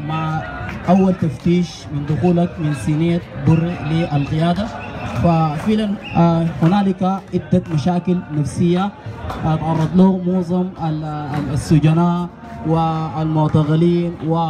مع أول تفتيش من دخولك من صينية بر للقيادة. ففعلا هنالك عدة مشاكل نفسية تعرض له معظم السجناء والمعتقلين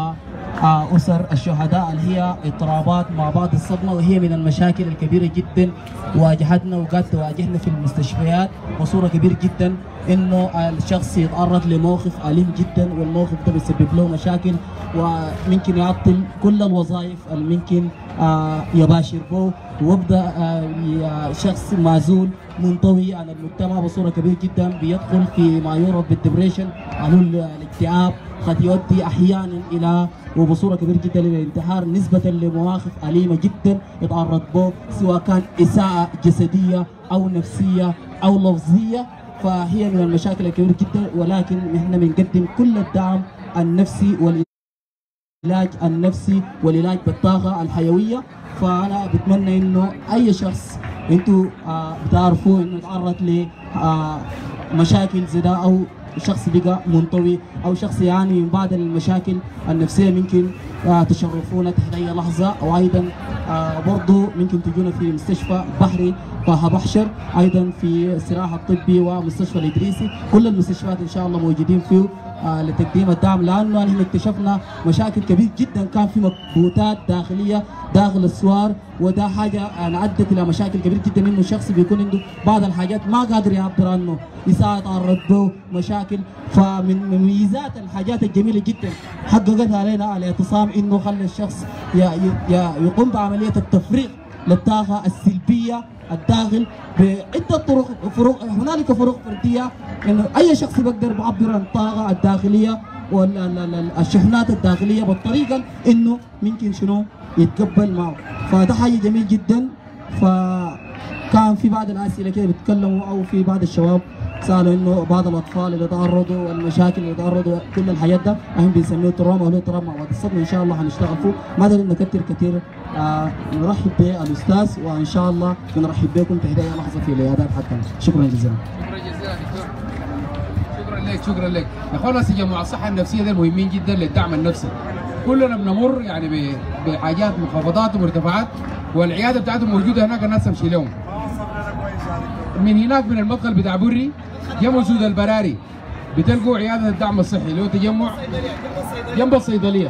وأسر الشهداء، اللي هي اضطرابات مع بعض الصدمة، وهي من المشاكل الكبيرة جدا واجهتنا وقد تواجهنا في المستشفيات بصورة كبيرة جدا، انه الشخص يتعرض لموقف أليم جدا، والموقف ده بيسبب له مشاكل وممكن يعطل كل الوظائف اللي ممكن يباشر به، ويبدا شخص معزول منطوي عن المجتمع بصوره كبيره جدا، بيدخل في ما يعرف بالدبريشن او الاكتئاب، قد يؤدي احيانا الى وبصوره كبيره جدا الى الانتحار نسبه لمواقف اليمه جدا يتعرض به، سواء كان اساءه جسديه او نفسيه او لفظيه. فهي من المشاكل الكبيره جدا، ولكن نحن بنقدم كل الدعم النفسي والعلاج النفسي والعلاج بالطاقه الحيويه. فانا بتمنى انه اي شخص انتوا بتعرفوا انه تعرض لمشاكل زي ده، او شخص بقى منطوي او شخص يعاني من بعض المشاكل النفسيه، ممكن تشرفونا تحت اي لحظه، او ايضا برضه ممكن تجونا في مستشفى بحري طه بحشر، ايضا في السراحه الطبي ومستشفى الادريسي، كل المستشفيات ان شاء الله موجودين فيه لتقديم الدعم، لانه نحن اكتشفنا مشاكل كبيره جدا، كان في مكبوتات داخليه داخل السوار، وده حاجه ادت الى مشاكل كبيره جدا، انه الشخص بيكون عنده بعض الحاجات ما قادر يعبر عنه، اساءه تعرض له مشاكل. فمن مميزات الحاجات الجميله جدا حققتها علينا الاعتصام انه خلى الشخص يقوم بعمليه التفريغ للطاقه السلبيه الداخل بعده طرق. هنالك فروق فرديه، انه اي شخص بيقدر يعبر عن الطاقه الداخليه والشحنات الداخليه بالطريقه انه ممكن شنو يتقبل معه، فده حاجه جميل جدا. فكان في بعض الاسئله كده بيتكلموا، او في بعض الشباب سالوا انه بعض الاطفال اللي تعرضوا والمشاكل اللي تعرضوا كل الحاجات ده احنا بنسميه تروما، وله تروما بعد الصدمه، ان شاء الله هنشتغل فيه. ما دام نكتر كثير نرحب بالاستاذ، وان شاء الله بنرحب بكم تحت اي لحظه في العيادات حتى. شكرا جزيلا. شكرا جزيلا دكتور. شكرا لك. يا اخوانا تجمع الصحه النفسيه ده مهمين جدا للدعم النفسي. كلنا بنمر يعني بحاجات منخفضات ومرتفعات، والعياده بتاعتهم موجوده هناك، الناس تمشي لهم. من هناك من المدخل بتاع بري جنب سود البراري بتلقوا عياده الدعم الصحي اللي هو تجمع جنب الصيدليه.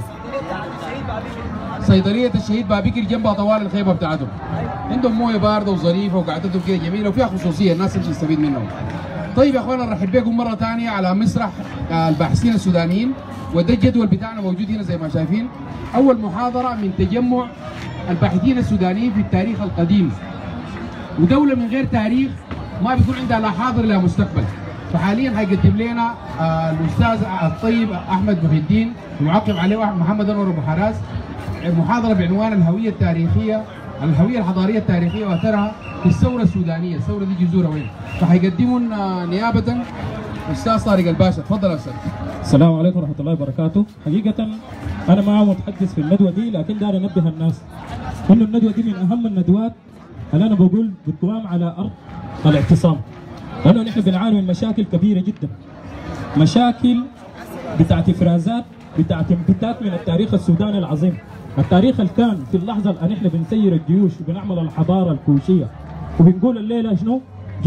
صيدليه الشهيد بابكر جنبها طوال الخيمه بتاعتهم. عندهم مويه بارده وظريفه وقعدتهم كده جميله وفيها خصوصيه، الناس تمشي تستفيد منهم. طيب يا اخوانا نرحب بكم مره ثانيه على مسرح الباحثين السودانيين، وده الجدول بتاعنا موجود هنا زي ما شايفين. اول محاضره من تجمع الباحثين السودانيين في التاريخ القديم. ودوله من غير تاريخ ما بيكون عندها لا حاضر لا مستقبل. فحاليا هيقدم لنا الاستاذ الطيب احمد محي الدين، المعقب عليه محمد أنور ابو حراز، محاضره بعنوان الهويه التاريخيه، الهويه الحضاريه التاريخيه واثرها في الثوره السودانيه. الثوره دي جذورها وين؟ فهيقدموا لنا نيابه الاستاذ طارق الباشا. تفضل يا استاذ. السلام عليكم ورحمه الله وبركاته. حقيقه انا ما متحدث في الندوه دي، لكن داير انبه الناس انه الندوه دي من اهم الندوات اللي انا بقول بالقوام على ارض الاعتصام، لانه نحن بنعاني من مشاكل كبيره جدا، مشاكل بتاعت افرازات بتاعت انبتات من التاريخ السوداني العظيم، التاريخ اللي كان في اللحظه اللي نحن بنسير الجيوش وبنعمل الحضاره الكوشيه وبنقول الليله شنو؟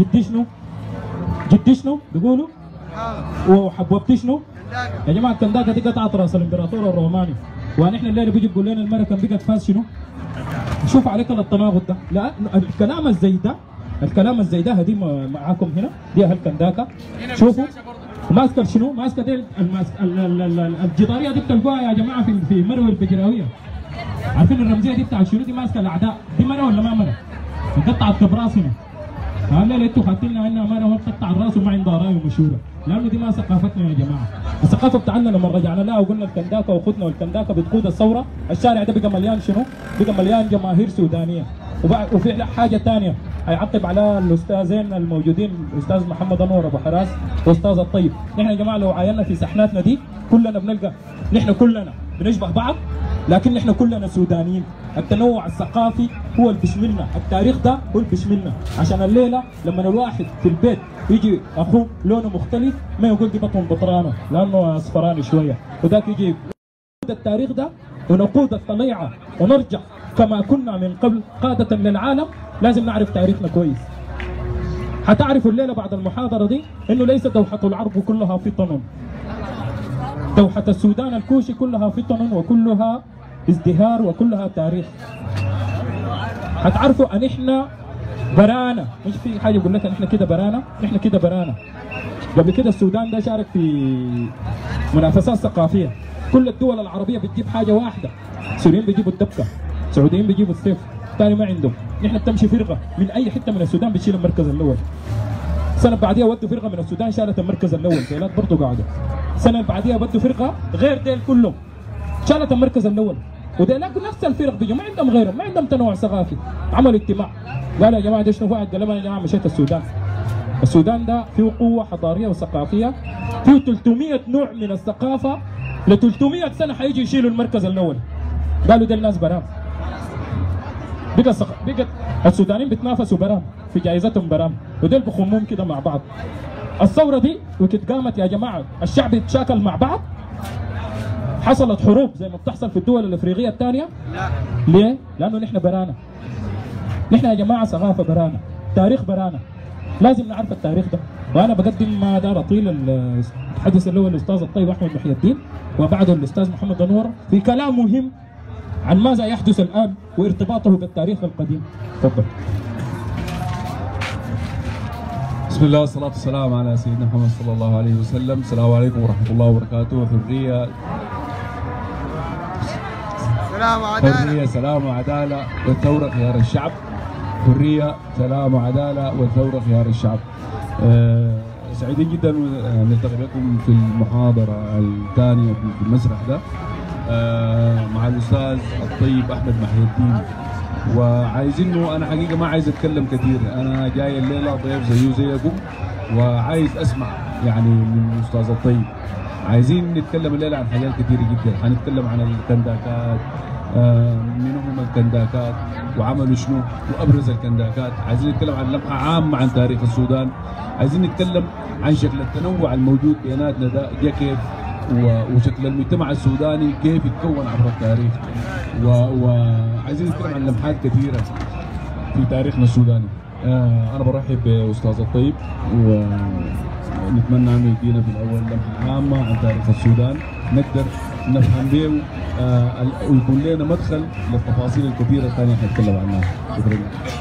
جدي شنو؟ بيقولوا وحبوبتي شنو؟ يا جماعه الكنداكه دي قطعت راس الامبراطور الروماني، ونحن الليله بيجي بيقول لنا الملكه بقت فاس شنو؟ شوف عليك التناقض ده، لا الكلام الزي ده هدي معاكم هنا، دي اهل كنداكه. شوفوا ماسكه شنو؟ ماسكه دي الجداريه دي بتلقوها يا جماعه في مروه البجراويه. عارفين الرمزيه دي بتاعت شنو؟ دي ماسكه الاعداء، دي مره ولا ما مره؟ قطعت كبراس هنا. هلا انتوا خدتوا لنا انها مره وقطع الراس وما عندها راي ومشوره، لانه دي ما ثقافتنا يا جماعه. الثقافه بتاعنا لما رجعنا لها وقلنا الكنداكه وخدنا والكنداكه بتقود الثوره، الشارع ده بقى مليان شنو؟ بقى مليان جماهير سودانيه. وفي حاجه ثانيه هيعقب على الاستاذين الموجودين، الاستاذ محمد أنور ابو حراز واستاذ الطيب. نحن يا جماعه لو عاينا في سحناتنا دي كلنا بنلقى نحن كلنا بنشبه بعض، لكن نحن كلنا سودانيين. التنوع الثقافي هو اللي بيشملنا، التاريخ ده هو اللي بيشملنا، عشان الليله لما الواحد في البيت يجي اخوه لونه مختلف ما يقول دي بطن بطرانه لانه اصفراني شويه، وذاك يجي نقود التاريخ ده ونقود الطليعة ونرجع كما كنا من قبل قادة للعالم، لازم نعرف تاريخنا كويس. حتعرفوا الليلة بعد المحاضرة دي إنه ليس دوحة العرب كلها فطن، دوحة السودان الكوشي كلها فطن وكلها ازدهار وكلها تاريخ. حتعرفوا ان احنا برانا، مش في حاجه يقول لك ان احنا كده برانا، احنا كده برانا. قبل كده السودان ده شارك في منافسات ثقافيه، كل الدول العربيه بتجيب حاجه واحده، السوريين بيجيبوا الدبكه، السعوديين بيجيبوا السيف، الثاني ما عندهم. نحن بتمشي فرقه من اي حته من السودان بتشيل المركز الاول. السنه اللي بعديها ودوا فرقه من السودان شالت المركز الاول، ديلات برضه قاعده. السنه اللي بعديها ودوا فرقه غير ديل كلهم شالت المركز الاول، وديلات نفس الفرق بيجوا ما عندهم غيرهم، ما عندهم تنوع ثقافي. عملوا اجتماع قالوا يا جماعه ده شنو؟ واحد قال لهم يا جماعه مشيت السودان. السودان ده فيه قوه حضاريه وثقافيه، فيه 300 نوع من الثقافه، ل 300 سنه حيجوا يشيلوا المركز الاول. قالوا ده الناس برام. بقت السودانيين بيتنافسوا برام في جائزتهم برام، ودول بخموم كده مع بعض. الثوره دي وقت قامت يا جماعه الشعب يتشاكل مع بعض، حصلت حروب زي ما بتحصل في الدول الافريقيه الثانيه. لا. ليه؟ لانه نحن برانا. نحن يا جماعه ثقافه برانا، تاريخ برانا. لازم نعرف التاريخ ده، وانا بقدم ما دار اطيل المتحدث اللي هو الاستاذ الطيب احمد محي الدين، وبعده الاستاذ محمد أنور في كلام مهم عن ماذا يحدث الان وارتباطه بالتاريخ القديم. تفضل. بسم الله والصلاة والسلام على سيدنا محمد صلى الله عليه وسلم. السلام عليكم ورحمة الله وبركاته. حرية، سلام وعدالة. حرية، سلام وعدالة، والثورة خيار الشعب. حرية، سلام وعدالة، والثورة خيار الشعب. سعيدين جدا نلتقي بكم في المحاضرة الثانية في المسرح ده مع الأستاذ الطيب أحمد محي الدين. وعايزينه، انا حقيقه ما عايز اتكلم كثير، انا جاي الليله ضيف زيه زيكم وعايز اسمع يعني من الاستاذ الطيب. عايزين نتكلم الليله عن حاجات كثيره جدا، حنتكلم عن الكنداكات، من هم الكنداكات وعملوا شنو وابرز الكنداكات. عايزين نتكلم عن لمحه عامه عن تاريخ السودان. عايزين نتكلم عن شكل التنوع الموجود بيناتنا ده جا كيف، وشكل المجتمع السوداني كيف يتكون عبر التاريخ، وعايزين نتكلم عن لمحات كثيره في تاريخنا السوداني. انا برحب باستاذ الطيب، ونتمنى انه يدينا في الاول لمحه عامه عن تاريخ السودان نقدر نفهم به، ويكون لنا مدخل للتفاصيل الكثيره الثانيه حنتكلم عنها. شكرا.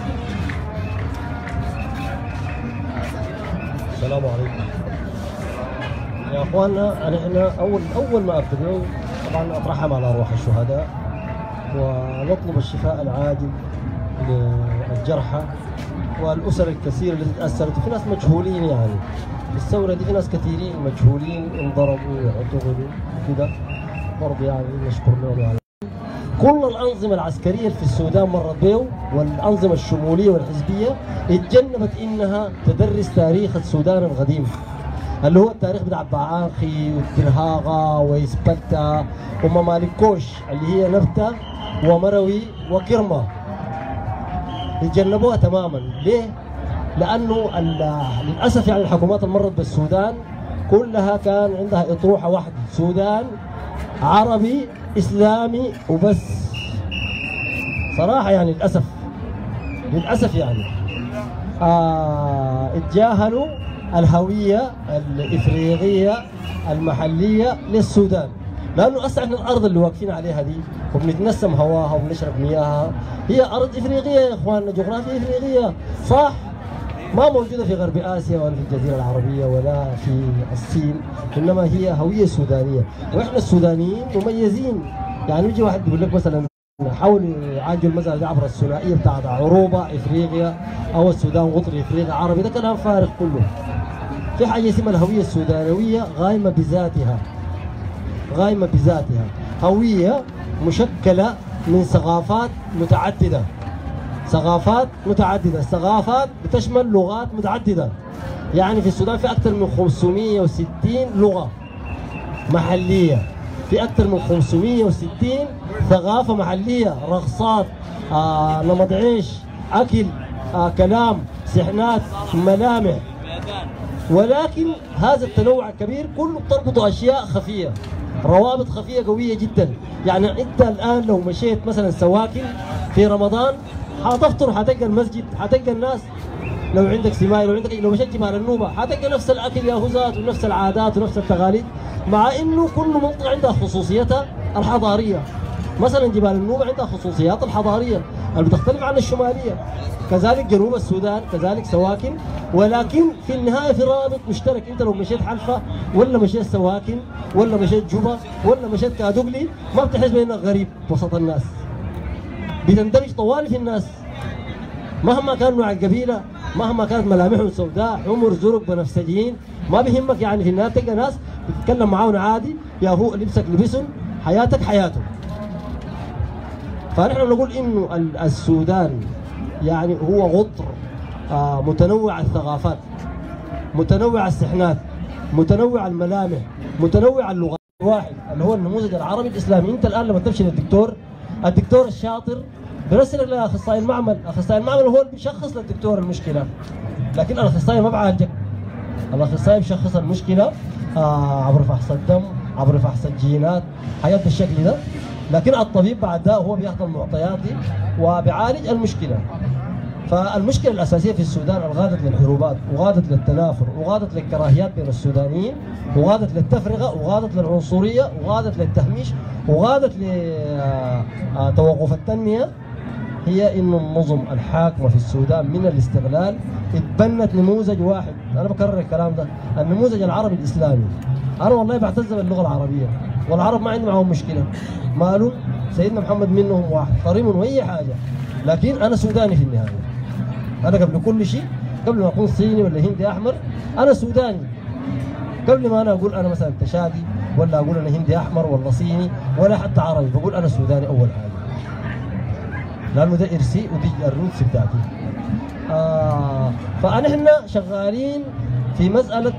السلام عليكم يا اخواننا. احنا اول ما ابتدوا طبعا اترحم على ارواح الشهداء، ونطلب الشفاء العاجل للجرحى والاسر الكثيره التي تاثرت، وفي ناس مجهولين يعني في الثوره دي، في ناس كثيرين مجهولين انضربوا واعتقلوا كده برضه، يعني نشكر لهم. يعني كل الانظمه العسكريه في السودان مرت به، والانظمه الشموليه والحزبيه اتجنبت انها تدرس تاريخ السودان القديم اللي هو التاريخ بتاع بعانخي والترهاغة وإسبلتا وممالك كوش اللي هي نبتة ومروي وكرمة. يتجنبوها تماما. ليه؟ لأنه للأسف يعني الحكومات اللي مرت بالسودان كلها كان عندها إطروحة واحدة، سودان عربي إسلامي وبس. صراحة يعني للأسف يعني اتجاهلوا الهوية الإفريقية المحلية للسودان، لأنه أصلا احنا الأرض اللي واقفين عليها دي وبنتنسم هواها وبنشرب مياهها هي أرض إفريقية يا إخواننا، جغرافيا إفريقية صح، ما موجودة في غرب آسيا ولا في الجزيرة العربية ولا في الصين، إنما هي هوية سودانية. وإحنا السودانيين مميزين. يعني يجي واحد يقول لك مثلا حاولوا يعالجوا المسألة دي عبر الثنائية بتاعت عروبة إفريقيا أو السودان قطري إفريقيا عربي، ده كلام فارغ كله. في حاجة اسمها الهوية السودانوية غايمة بذاتها، هوية مشكلة من ثقافات متعددة، ثقافات بتشمل لغات متعددة. يعني في السودان في أكثر من 560 لغة محلية، في أكثر من 560 ثقافة محلية، رقصات، نمط عيش، أكل، كلام، سحنات، ملامح. ولكن هذا التنوع الكبير كله بتربطه أشياء خفية. روابط خفيه قويه جدا. يعني انت الان لو مشيت مثلا سواكن في رمضان حتفطر حتلقى المسجد، حتلقى الناس، لو عندك سماي، لو مشيت جبال النوبه حتلقى نفس الاكل يا هزات ونفس العادات ونفس التقاليد، مع انه كل منطقه عندها خصوصيتها الحضاريه. مثلا جبال النوبه عندها خصوصيات الحضاريه اللي بتختلف عن الشماليه، كذلك جنوب السودان، كذلك سواكن، ولكن في النهايه في رابط مشترك. انت لو مشيت حلفه ولا مشيت سواكن ولا مشيت جوبا ولا مشيت كادوغلي ما بتحس بانك غريب وسط الناس، بتندمج طوالي في الناس مهما كان نوع القبيله، مهما كانت ملامحهم سوداء، حمر، زرق، بنفسجيين، ما بيهمك. يعني في النهايه تلقى ناس بتتكلم معاهم عادي، يا هو لبسك لبسهم، حياتك حياتهم. فنحن نقول انه السودان يعني هو غطر متنوع الثقافات، متنوع السحنات، متنوع الملامح، متنوع اللغات. واحد اللي هو النموذج العربي الاسلامي. انت الان لما تمشي للدكتور، الدكتور الشاطر بيرسلك لاخصائي المعمل، اخصائي المعمل هو اللي بيشخص للدكتور المشكله، لكن الاخصائي ما بعالجك. الاخصائي بيشخص المشكله عبر فحص الدم، عبر فحص الجينات، حاجات بالشكل ده، لكن الطبيب بعد ده هو بياخذ المعطيات دي وبيعالج المشكله. فالمشكله الاساسيه في السودان الغادت للحروبات، وغادت للتنافر، وغادت للكراهيات بين السودانيين، وغادت للتفرقه، وغادت للعنصريه، وغادت للتهميش، وغادت لتوقف التنميه. هي انه النظم الحاكمه في السودان من الاستغلال اتبنت نموذج واحد. انا بكرر الكلام ده، النموذج العربي الاسلامي. انا والله بعتز باللغه العربيه، والعرب ما عندي معهم مشكله، ماله سيدنا محمد منهم واحد، قريب واي حاجه، لكن انا سوداني في النهايه. انا قبل كل شيء، قبل ما اكون صيني ولا هندي احمر، انا سوداني. قبل ما انا اقول انا مثلا تشادي ولا اقول انا هندي احمر ولا صيني ولا حتى عربي، بقول انا سوداني اول حاجه، لانه ده ارثي ودي الروتس بتاعتي. فنحن شغالين في مساله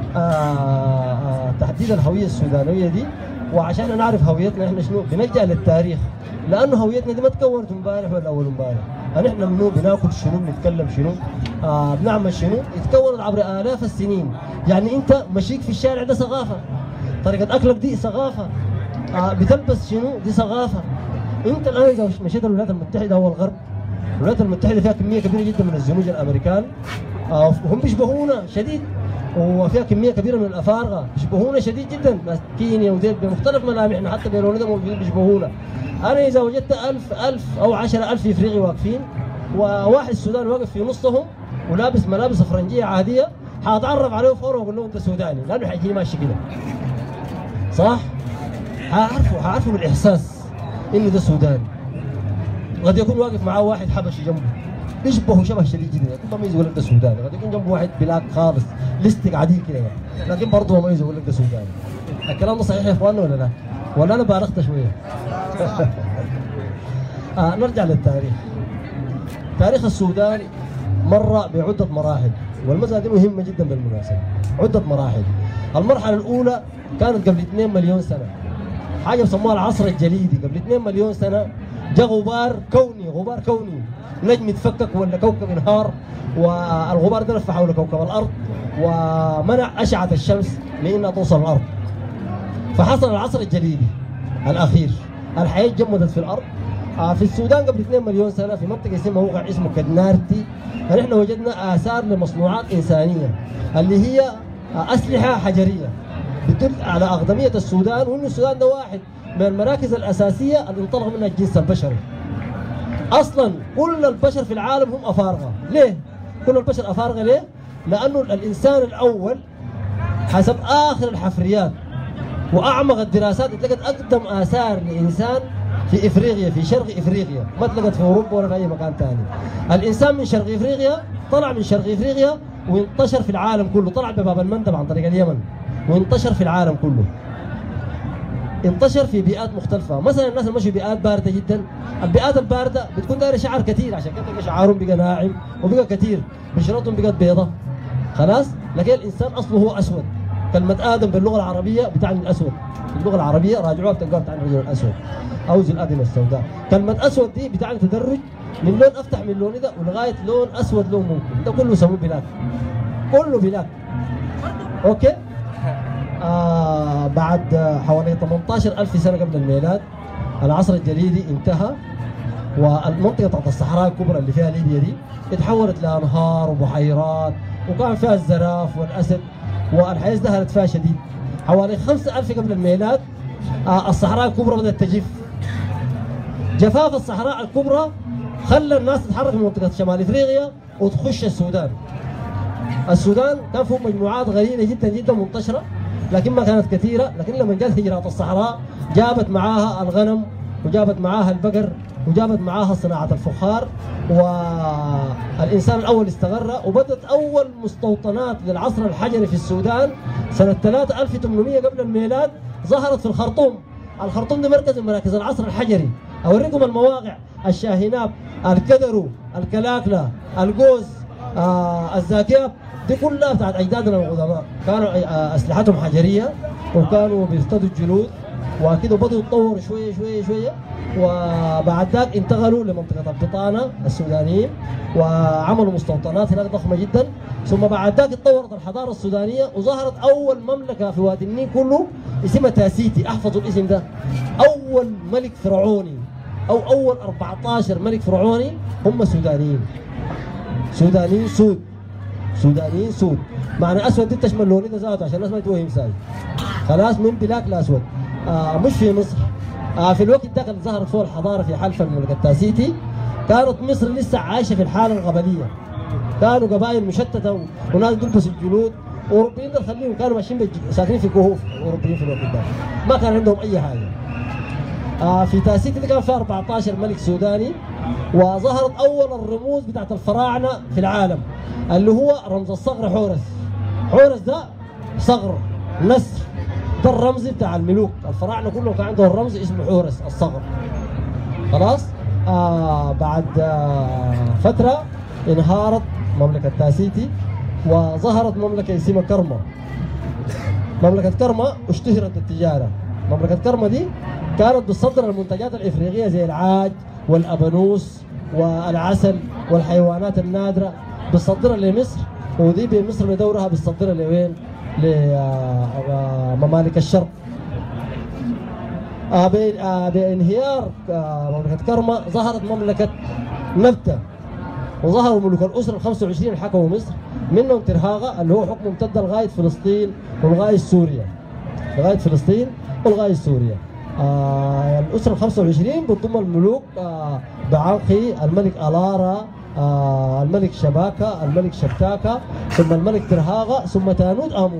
تحديد الهويه السودانيه دي، وعشان نعرف هويتنا احنا شنو بنلجا للتاريخ، لانه هويتنا دي ما تكونت امبارح ولا اول امبارح. نحن منو بناكل شنو، بنتكلم شنو، بنعمل شنو، يتكون عبر آلاف السنين. يعني انت مشيك في الشارع ده ثقافه، طريقه اكلك دي ثقافه، بتلبس شنو دي ثقافه. انت الان اذا مشيت الولايات المتحده او الغرب، الولايات المتحده فيها كميه كبيره جدا من الزنوج الامريكان، وهم بيشبهونا شديد، وفيها كميه كبيره من الافارقه بيشبهونا شديد جدا، ناس كينيا وديل بمختلف ملامحنا، حتى بيرونيدا موجودين بيشبهونا. انا اذا وجدت 1000 او 10,000 افريقي واقفين، وواحد سوداني واقف في نصهم ولابس ملابس فرنجيه عاديه، حاتعرف عليه فورا واقول له انت سوداني، لانه حيجيني ماشي كده. صح؟ حاعرفه بالاحساس انه ده سوداني. قد يكون واقف معاه واحد حبشي جنبه بيشبهه شبه شديد جدا، لكن ما يقول لك ده سوداني. قد يكون جنبه واحد بلاك خالص لستك عديل كده، لكن برضه ما يقول لك ده سوداني. الكلام ده صحيح يا اخواننا ولا لا؟ ولا انا بالغت شويه؟ نرجع للتاريخ. تاريخ السودان مر بعده مراحل، والمسألة دي مهمه جدا بالمناسبه. عده مراحل. المرحله الاولى كانت قبل 2 مليون سنه، حاجه بسموها العصر الجليدي. قبل 2 مليون سنه جاء غبار كوني، نجم يتفكك ولا كوكب انهار، والغبار ده لف حول كوكب الارض ومنع اشعه الشمس لانها توصل الارض. فحصل العصر الجليدي الاخير، الحياه جمدت في الارض. في السودان قبل 2 مليون سنه في منطقه اسمها موقع اسمه كدنارتي، نحن وجدنا اثار لمصنوعات انسانيه اللي هي اسلحه حجريه بتدل على اقدميه السودان، وانه السودان ده واحد من المراكز الاساسيه اللي انطلق منها الجنس البشري. اصلا كل البشر في العالم هم افارقه. ليه؟ كل البشر افارقه ليه؟ لانه الانسان الاول حسب اخر الحفريات واعمق الدراسات اتلقت اقدم اثار لانسان في افريقيا، في شرق افريقيا، ما اتلقت في اوروبا ولا في اي مكان ثاني. الانسان من شرق افريقيا طلع من شرق افريقيا وانتشر في العالم كله، طلع بباب المندب عن طريق اليمن وانتشر في العالم كله. انتشر في بيئات مختلفة، مثلا الناس اللي مشوا بيئات باردة جدا، البيئات الباردة بتكون دايرة شعر كثير، عشان كده شعرهم بقى ناعم وبقى كثير، بشرتهم بقت بيضة. خلاص؟ لكن الإنسان أصله هو أسود. كلمة آدم باللغة العربية بتعني الأسود، باللغة العربية راجعوها بتلقاها بتعني الرجل الأسود أو ذو الأدنى السوداء. كلمة أسود دي بتعني تدرج من لون أفتح من لون ده ولغاية لون أسود لون ممكن، ده كله يسموه بلاك، كله بلاك. أوكي؟ بعد حوالي 18,000 سنة قبل الميلاد العصر الجليدي انتهى، والمنطقة بتاعت الصحراء الكبرى اللي فيها ليبيا دي اتحولت لأنهار وبحيرات، وكان فيها الزراف والأسد، والحياة ازدهرت فيها شديد. حوالي 5,000 قبل الميلاد الصحراء الكبرى بدأت تجف. جفاف الصحراء الكبرى خلى الناس تتحرك من منطقة شمال افريقيا وتخش السودان. السودان كان فيه مجموعات قليلة جدا جدا منتشرة، لكن ما كانت كثيرة، لكن لما جت هجرات الصحراء جابت معاها الغنم وجابت معاها البقر وجابت معاها صناعة الفخار، والإنسان الأول استقر، وبدت أول مستوطنات للعصر الحجري في السودان سنة 3800 قبل الميلاد ظهرت في الخرطوم. الخرطوم دي مركز من مراكز العصر الحجري. أوريكم المواقع: الشاهناب، الكدرو، الكلاكلا، الجوز، الزاكياب، دي كلها بتاعت أجدادنا القدماء. كانوا أسلحتهم حجرية وكانوا بيصطادوا الجلود، وكده بدوا يتطوروا شوية شوية شوية، وبعد ذاك انتقلوا لمنطقة البطانة السودانيين وعملوا مستوطنات هناك ضخمة جدا. ثم بعد ذاك اتطورت الحضارة السودانية وظهرت أول مملكة في وادي النيل كله اسمها تاسيتي. احفظوا الاسم ده. أول ملك فرعوني أو أول 14 ملك فرعوني هم سودانيين. سودانيين سود. سودانيين سود. معنى أسود دي تشمل لوني ده ذاته عشان الناس ما يتوهم ساي. خلاص من بلاك لأسود. مش في مصر. في الوقت ده كانت ظهرت فوق الحضاره في حلف المملكه التاسيتي. كانت مصر لسه عايشه في الحاله القبليه، كانوا قبائل مشتته وناس بيلبسوا الجلود، واوروبيين دول خليهم كانوا ماشيين ساكنين في كهوف. اوروبيين في الوقت ده ما كان عندهم اي حاجه. في تاسيتي دي كان فيها 14 ملك سوداني، وظهرت اول الرموز بتاعت الفراعنه في العالم اللي هو رمز الصقر حورس. حورس ده صقر نسر، ده الرمز بتاع الملوك. الفراعنه كلهم كان عندهم رمز اسمه حورس الصقر. خلاص. بعد فتره انهارت مملكه تاسيتي وظهرت مملكه اسمها كرما. مملكه كرما اشتهرت بالتجاره. مملكه كرما دي كانت بتصدر المنتجات الافريقيه زي العاج والابانوس والعسل والحيوانات النادره، بتصدرها لمصر، ودي بمصر بدورها بتصدرها لوين؟ لممالك الشرق. بانهيار مملكة كرما ظهرت مملكة نبتة، وظهروا ملوك الأسرة ال25 اللي حكموا مصر، منهم ترهاغة اللي هو حكم امتد لغاية فلسطين ولغاية سوريا. لغاية فلسطين ولغاية سوريا. الأسرة ال25 بتضم الملوك بعانقي، الملك ألارا، الملك شباكة، الملك شبتاكة، ثم الملك ترهاغة، ثم تانوت آمون.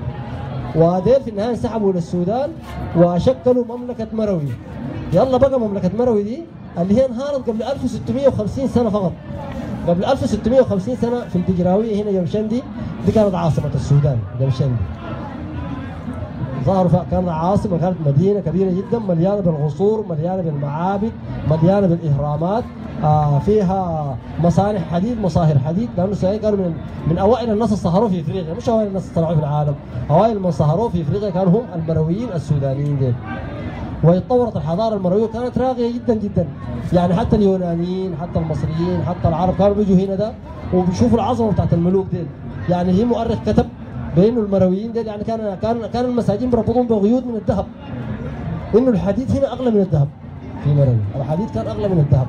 وديل في النهاية انسحبوا للسودان وشكلوا مملكة مروي. يلا بقى مملكة مروي دي اللي هي انهارت قبل 1650 سنة فقط. قبل 1650 سنة في الدجراوية هنا جمشندي، دي كانت عاصمة السودان جمشندي. ظهروا فيها، كانت عاصمة، كانت مدينة كبيرة جدا مليانة بالقصور، مليانة بالمعابد، مليانة بالإهرامات، فيها مصانع حديد، مصاهر حديد، لأنه كانوا من أوائل الناس الصهروا في إفريقيا، مش أوائل الناس الصهروا في العالم، أوائل من صهروا في إفريقيا كانوا هم المرويين السودانيين دول. واتطورت الحضارة المروية كانت راقية جدا جدا، يعني حتى اليونانيين، حتى المصريين، حتى العرب كانوا بيجوا هنا ده وبيشوفوا العظمة بتاعت الملوك دول. يعني هي مؤرخ كتب بانه المرويين دول يعني كان المساجين بيربطون بغيود من الذهب، انه الحديد هنا اغلى من الذهب. في مروي الحديد كان اغلى من الذهب.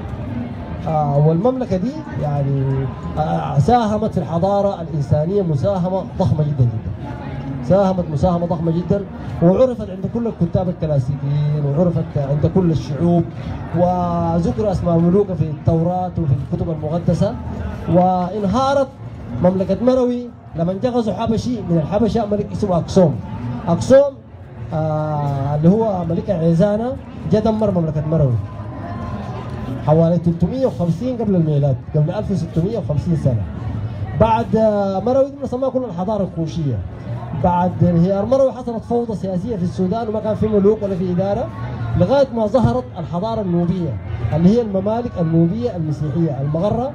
والمملكه دي يعني ساهمت في الحضاره الانسانيه مساهمه ضخمه جدا جدا. ساهمت مساهمه ضخمه جدا، وعرفت عند كل الكتاب الكلاسيكيين، وعرفت عند كل الشعوب، وذكر اسماء ملوكها في التوراه وفي الكتب المقدسه. وانهارت مملكه مروي لما انتقزوا حبشي من الحبشه، ملك اسمه اكسوم. اكسوم اللي هو ملك عيزانه جا دمر مملكه مروي حوالي 350 قبل الميلاد، قبل 1650 سنه. بعد مروي دي سموها كل الحضاره الكوشيه. بعد انهيار مروي حصلت فوضى سياسيه في السودان، وما كان في ملوك ولا في اداره، لغايه ما ظهرت الحضاره النوبيه اللي هي الممالك النوبيه المسيحيه، المغره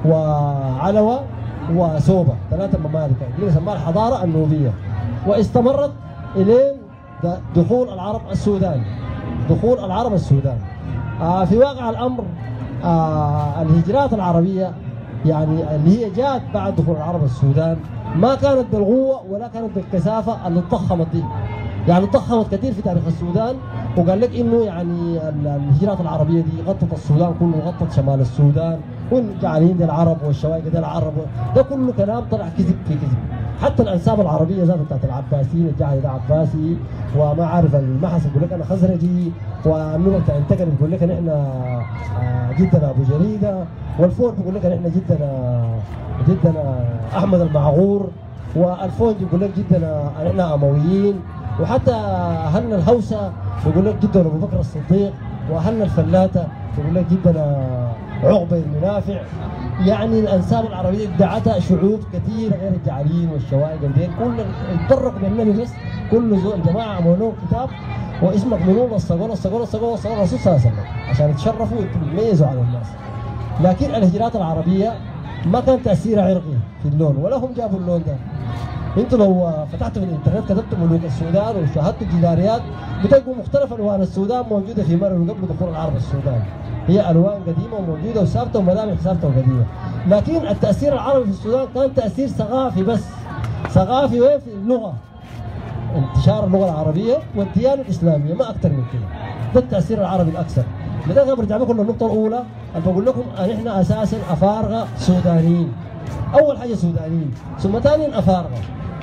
وعلوه وسوبا، 3 ممالك اللي سماها الحضاره النوبيه. واستمرت الين دخول العرب السودان. دخول العرب السودان. في واقع الامر الهجرات العربيه يعني اللي هي جاءت بعد دخول العرب السودان ما كانت بالقوه ولا كانت بالكثافه اللي اتضخمت دي. يعني اتضخمت كثير في تاريخ السودان، وقال لك انه يعني الهجرات العربيه دي غطت السودان كله، غطت شمال السودان، والجعلين دي العرب والشوايق دي العرب، ده كله كلام طلع كذب في كذب. حتى الانساب العربيه ذات بتاعت العباسيين، الجعلي ده عباسي وما عارف المحس يقول لك انا خزرجي، والنوبه بتاع انتقل يقول لك احنا جدنا ابو جريده، والفور بيقول لك احنا جدنا احمد المعغور، والفونج يقول لك جدنا احنا امويين، وحتى اهلنا الهوسه بيقول لك جدنا ابو بكر الصديق، واهلنا الفلاته بيقول لك جدنا عقبه بن نافع. يعني الانساب العربيه ادعتها شعوب كثيره غير الجعليين والشوائق ديل، كل يتطرقوا للنبي بس، كل الجماعه عملوا لهم كتاب واسمه يقولون الصقور الرسول صلى الله عليه وسلم عشان يتشرفوا ويتميزوا على الناس. لكن الهجرات العربيه ما كان تاثيرها عرقي في اللون، ولا هم جابوا اللون ده. انتوا لو فتحتوا في الانترنت كتبتوا ملوك السودان وشاهدتوا الجداريات بتلقوا مختلف الوان السودان موجوده في مرة قبل دخول العرب السودان. هي الوان قديمه وموجوده وثابته وملامح ثابته وقديمه. لكن التاثير العربي في السودان كان تاثير ثقافي بس. ثقافي وين؟ في اللغه. انتشار اللغه العربيه والديانه الاسلاميه، ما اكثر من كده. ده التاثير العربي الاكثر. لذلك برجع لكم للنقطه الاولى، انا بقول لكم ان احنا اساسا افارقه سودانيين. اول حاجه سودانيين، ثم ثانيا افارقه.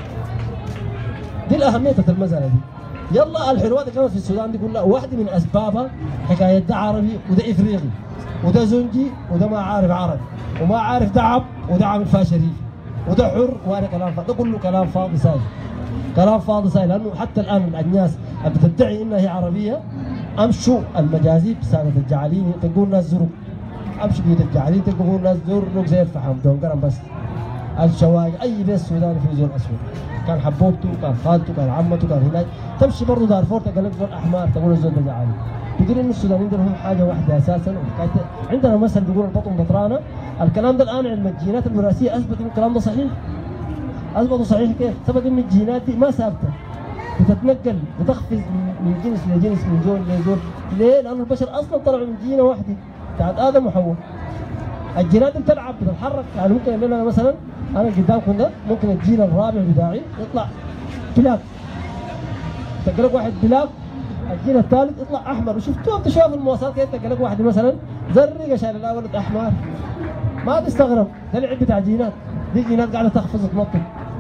دي الاهميه بتاعت المساله دي. يلا الحروات اللي كانت في السودان دي كلها واحده من اسبابها حكايه ده عربي وده افريقي وده زنجي وده ما عارف عربي وما عارف ده عب وده عامل فيها شريف وده حر وانا كلام فاضي. ده كله كلام فاضي ساي. كلام فاضي ساي، لانه حتى الان الناس اللي بتدعي انها هي عربيه امشوا المجازيب سنه الجعالين تلقوا ناس زرق. امشوا بيوت الجعالين تلقوا ناس زرق زي الفحم دونقرم بس. الشوايق اي بيت سوداني في زول اسود، كان حبوبته كان خالته كان عمته كان هناك. تمشي برضه دارفور تلقى لك زول احمر تقول الزول ده جعالي. تدري ان السودانيين دول هم حاجه واحده اساسا. عندنا مثل بيقول البطن بطرانه. الكلام ده الان علم الجينات الوراثيه اثبت ان الكلام ده صحيح. اثبتوا صحيح كيف؟ ثبت ان الجينات دي ما ثابته، بتتنقل بتقفز من جنس لجنس من زول لزول. ليه؟ لانه البشر اصلا طلعوا من جينه واحده بتاعت ادم وحواء. الجينات دي بتلعب بتتحرك. يعني ممكن يقول لنا مثلا انا قدامكم ده ممكن الجيل الرابع بتاعي يطلع بلاك، تلقى لك واحد بلاك. الجيل الثالث يطلع احمر. وشفتوها بتشوفوا في المواصلات كيف تلقى لك واحد مثلا زرق شايل لا ولد احمر. ما تستغرب، ده العيب بتاع جينات. دي جينات قاعده تخفز وتنطط.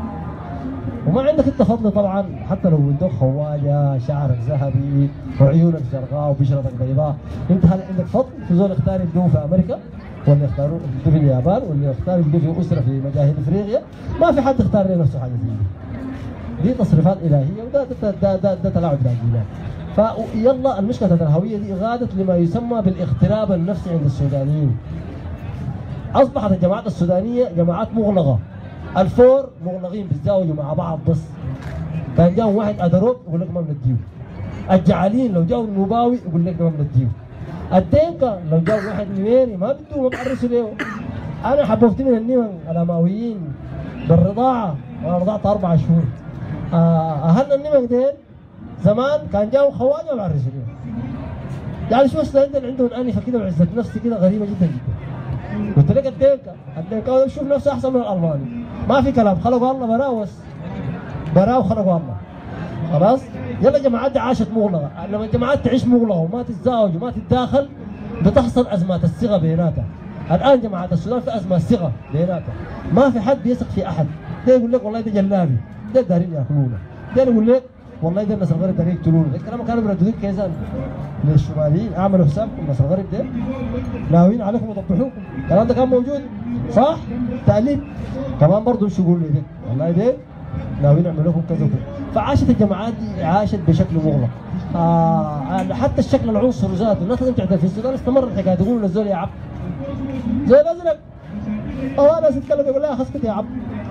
وما عندك انت فضل طبعا، حتى لو عندك خواجه شعرك ذهبي وعيونك زرقاء وبشرتك بيضاء، انت هل عندك فضل؟ في زول يختار يبدو في امريكا، ولا يختاروا يبدو في اليابان، ولا يختار يبدو في اسره في مجاهل افريقيا. ما في حد يختار لنفسه حاجه زي دي. تصريفات الهيه، وده تلاعب بالجينات. فيلا المشكله بتاعت الهويه دي غادت لما يسمى بالاغتراب النفسي عند السودانيين. اصبحت الجماعات السودانيه جماعات مغلقه. الفور مغلقين بيتزاوجوا مع بعض بس. كان جاهم واحد ادروب يقول لك ما بنديه. الجعالين لو جاوا النوباوي يقول لك ما بنديه. الدينكا لو جاوا واحد نميري ما بدوا ما بعرسوا ليه. انا حبوبت من النمن الامويين بالرضاعه، وانا رضعت 4 شهور. اهلنا النمن ديل زمان كان جاهم خواجه ما بعرسوا ليه. يعني شو السودان عندهم انفه كده وعزه نفس كده غريبه جدا جدا. قلت لك الدينكا بيشوف نفسه احسن من الالماني. ما في كلام، خلقوا الله براوس براو خلقوا الله. خلاص؟ يلا الجماعات دي عاشت مغلقه، لما الجماعات تعيش مغلقه وما تتزاوج وما تتداخل بتحصل ازمات الصغه بيناتها. الان جماعات السودان في ازمه صغه بيناتها، ما في حد بيثق في احد. ده يقول لك والله ده جلابي، ده دارين ياكلونا، ده يقول لك والله ده الناس الغرب دارين يقتلونا. الكلام كانوا بيرددوك كيزان للشماليين، اعملوا حسابكم الناس الغرب ده ناويين عليكم ويضبحوكم. الكلام ده كان موجود صح؟ تأليف كمان برضه شو يقول لي ده والله ده ناويين يعملوا لكم كذا وكذا. فعاشت الجماعات دي عاشت بشكل مغلق. حتى الشكل العنصري ذاته الناس اللي بتعترف في السودان استمر الحكايه تقول للزول يا عبد زي الازرق. ناس يتكلم يقول لها خسكت يا عبد.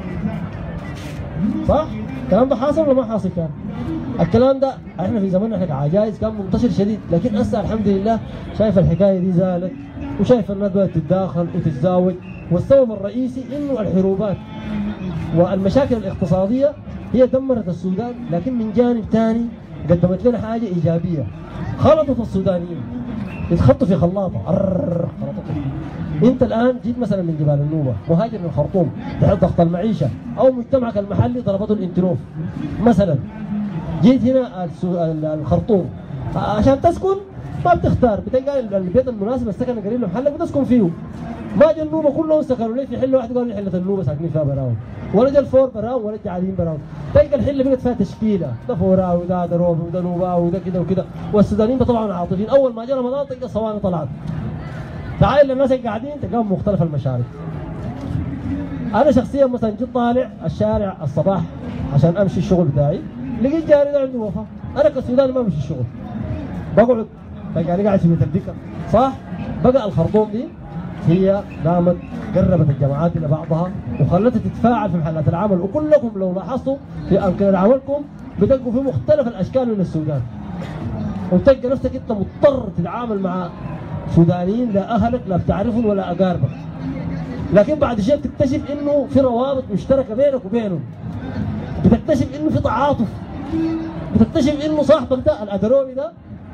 صح؟ الكلام ده حاصل ولا ما حاصل كان؟ الكلام ده احنا في زماننا احنا كعجائز كان منتشر شديد، لكن هسه الحمد لله شايف الحكايه دي زالت، وشايف الناس بدات تتداخل وتتزاوج. والسبب الرئيسي انه الحروبات والمشاكل الاقتصاديه هي دمرت السودان، لكن من جانب ثاني قدمت لنا حاجه ايجابيه. خلطت السودانيين يتخطوا في خلاطه خلطتهم. انت الان جيت مثلا من جبال النوبه مهاجر من الخرطوم تحت ضغط المعيشه او مجتمعك المحلي ضربته الانتروف مثلا، جيت هنا الخرطوم عشان تسكن ما بتختار، بتلقى البيت المناسب السكن القريب لمحلك بتسكن فيه. ما جا النوبه كلهم سكنوا ليه في حله واحده قالوا لي حله النوبه ساكنين فيها براون، ولا جا الفور براون ولا جعالين براون، تلقى الحله بقت فيها تشكيله، ده فوراوي وده دروبي وده نوباوي وده كده وكده، والسودانيين طبعا عاطفيين، اول ما جا رمضان تلقى الصواني طلعت. تعال للناس اللي قاعدين تلقاهم مختلف المشارب. انا شخصيا مثلا جيت طالع الشارع الصباح عشان امشي الشغل بتاعي، لقيت جاري ده عنده وفاه، انا كسوداني ما بمشي الشغل. بقعد تلقاني قاعد في بيت الدكه، صح؟ بقى الخرطوم دي هي قامت قربت الجماعات الى بعضها وخلتها تتفاعل في محلات العمل، وكلكم لو لاحظتوا في امكنه عملكم بتلقوا في مختلف الاشكال من السودان. وتلقى نفسك انت مضطر تتعامل مع سودانيين لا اهلك لا بتعرفهم ولا اقاربك. لكن بعد شيء بتكتشف انه في روابط مشتركه بينك وبينهم. بتكتشف انه في تعاطف. بتكتشف انه صاحبك ده الادروبي ده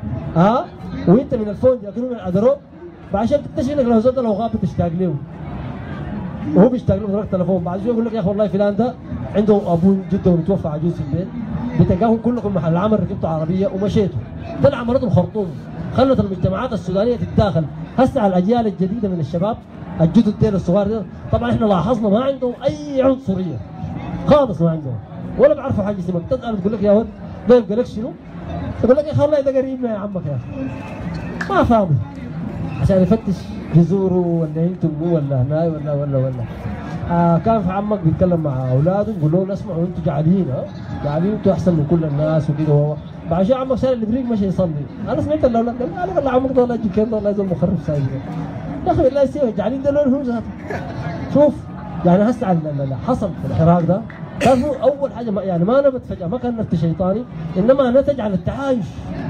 وانت من الفونج لكنه من الادروب، بعد شويه بتكتشف انك لو زاد لو غاب بتشتاق له وهو بيشتاق له بطريقه تليفون، بعد شويه يقول لك يا اخي والله فلان ده عنده ابوه جده ومتوفى عجوز في البيت، بتلقاهم كلكم محل العمل ركبتوا عربيه ومشيتوا. ده اللي عملته الخرطوم، خلت المجتمعات السودانيه تتداخل. هسه على الاجيال الجديده من الشباب الجدد ديل الصغار ديل، طبعا احنا لاحظنا ما عندهم اي عنصريه خالص، ما عندهم ولا بيعرفوا حاجه اسمها تسال تقول لك يا ولد ده يبقى لك شنو؟ يقول لك يا اخي والله ده قريب يا عمك يا اخي. ما فاضي عشان يفتش جذوره ولا انتم ولا هناي ولا كان في عمك بيتكلم مع اولاده يقول لهم اسمعوا انتم جعانين جعانين انتم احسن من كل الناس وكده. هو بعد شويه عمك سال الابريق مشي يصلي، انا سمعت الاولاد قال والله عمك ده والله كان والله زول مخرف سايق يا اخي بالله يسوي جعانين ده لونهم ذاته. شوف يعني هسه اللي حصل في الحراق ده كان هو اول حاجه يعني ما نبت فجاه، ما كان نبت شيطاني انما نتج عن التعايش.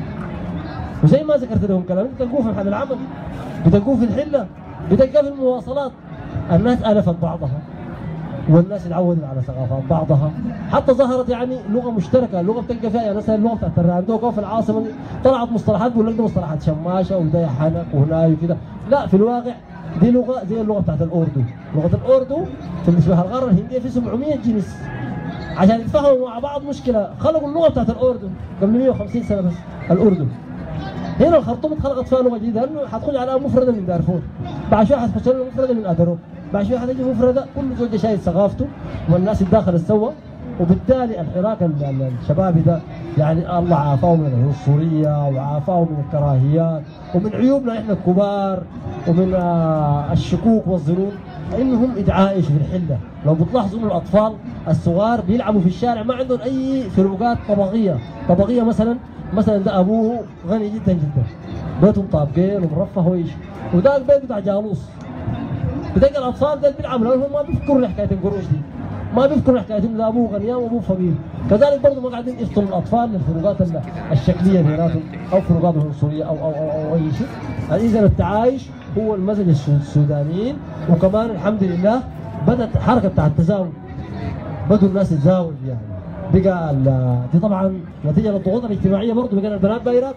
وزي ما ذكرت لهم كلام بتلقوه في محل العمل، بتلقوه في الحله، بتلقاه في المواصلات. الناس الفت بعضها والناس اتعودت على ثقافات بعضها، حتى ظهرت يعني لغه مشتركه، اللغه بتلقى فيها يعني مثلا اللغه بتاعت الراندوكا في العاصمه دي طلعت مصطلحات بيقول لك دي مصطلحات شماشه وده حنق وهناي وكده، لا في الواقع دي لغه زي اللغه بتاعت الاردو، لغه الاردو في النسبه القاره الهنديه في 700 جنس. عشان يتفاهموا مع بعض مشكله خلقوا اللغه بتاعت الاردن قبل 150 سنه بس الاردن. هنا الخرطوم اتخلقت فيها لغه جديده لانه حتخش على مفرده من دارفور، بعد شويه حتخش على مفرده من ادروب، بعد شويه حتجي مفرده كل زوج شايل ثقافته والناس الداخل سوا. وبالتالي الحراك الشبابي ده يعني الله عافاه من العنصريه وعافاه من الكراهيات ومن عيوبنا احنا الكبار ومن الشكوك والظنون، انهم ادعائش في الحله. لو بتلاحظوا ان الاطفال الصغار بيلعبوا في الشارع ما عندهم اي فروقات طبقيه مثلا ده ابوه غني جدا جدا بيتهم طابقين ومرفه ويش، وده البيت بتاع جالوس. بتلقى الاطفال ده بيلعبوا لانهم ما بيفكروا حكايه القروش دي، ما بيفكروا حكايه ان ابوه غنيان وابوه فقير. كذلك برضه ما قاعدين يفصلوا الاطفال للفروقات الشكليه بيناتهم او فروقات عنصريه او اي شيء. اذا التعايش هو المزج السودانيين. وكمان الحمد لله بدات حركه بتاع التزاوج، بدوا الناس يتزاوج يعني بقى دي طبعا نتيجه للضغوط الاجتماعيه. برضه بقى البنات بايرات،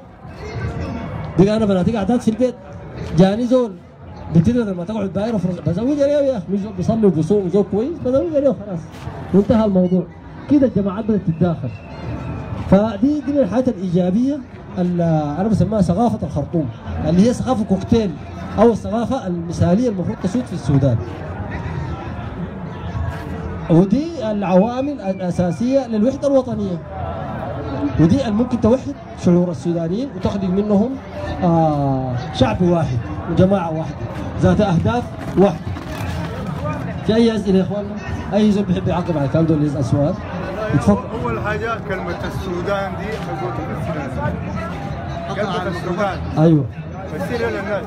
بقى انا بناتي قاعدات في البيت، جاني زول قلت له لما تقعد دايره بزوجها ليه يا اخي؟ مش بيصلي وبيصوم وزوج كويس بزوجها ليه وخلاص وانتهى الموضوع. كده الجماعات بدات تتداخل. فدي من الحاجات الايجابيه اللي انا بسميها ثقافه الخرطوم، اللي هي ثقافه كوكتيل او الثقافه المثاليه المفروض تسود في السودان. ودي العوامل الاساسيه للوحده الوطنيه، ودي اللي ممكن توحد شعور السودانيين وتخرج منهم شعب واحد وجماعه واحده ذات اهداف واحده. في اي اسئله يا اخواننا؟ اي زول بيحب يعقب على الكلام ده اللي يسال سؤال يتفضل. اول حاجه كلمه السودان دي كلمه السودان ايوه فسرها للناس.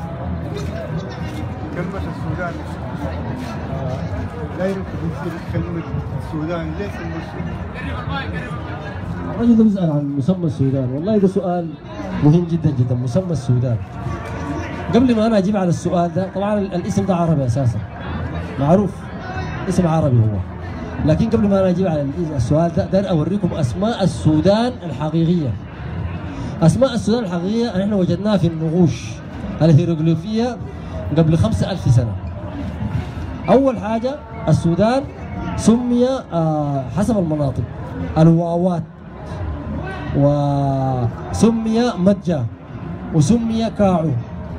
كلمه السودان لا يمكن تفسير كلمه السودان ليش الرجل ده بيسال عن مسمى السودان، والله ده سؤال مهم جدا جدا. مسمى السودان قبل ما انا اجيب على السؤال ده، طبعا الاسم ده عربي اساسا معروف، اسم عربي هو، لكن قبل ما انا اجيب على السؤال ده داير اوريكم اسماء السودان الحقيقيه. اسماء السودان الحقيقيه احنا وجدناها في النقوش الهيروغليفيه قبل 5000 سنة. أول حاجة السودان سمي حسب المناطق الواوات، وسمي متجة، وسمي كاعو،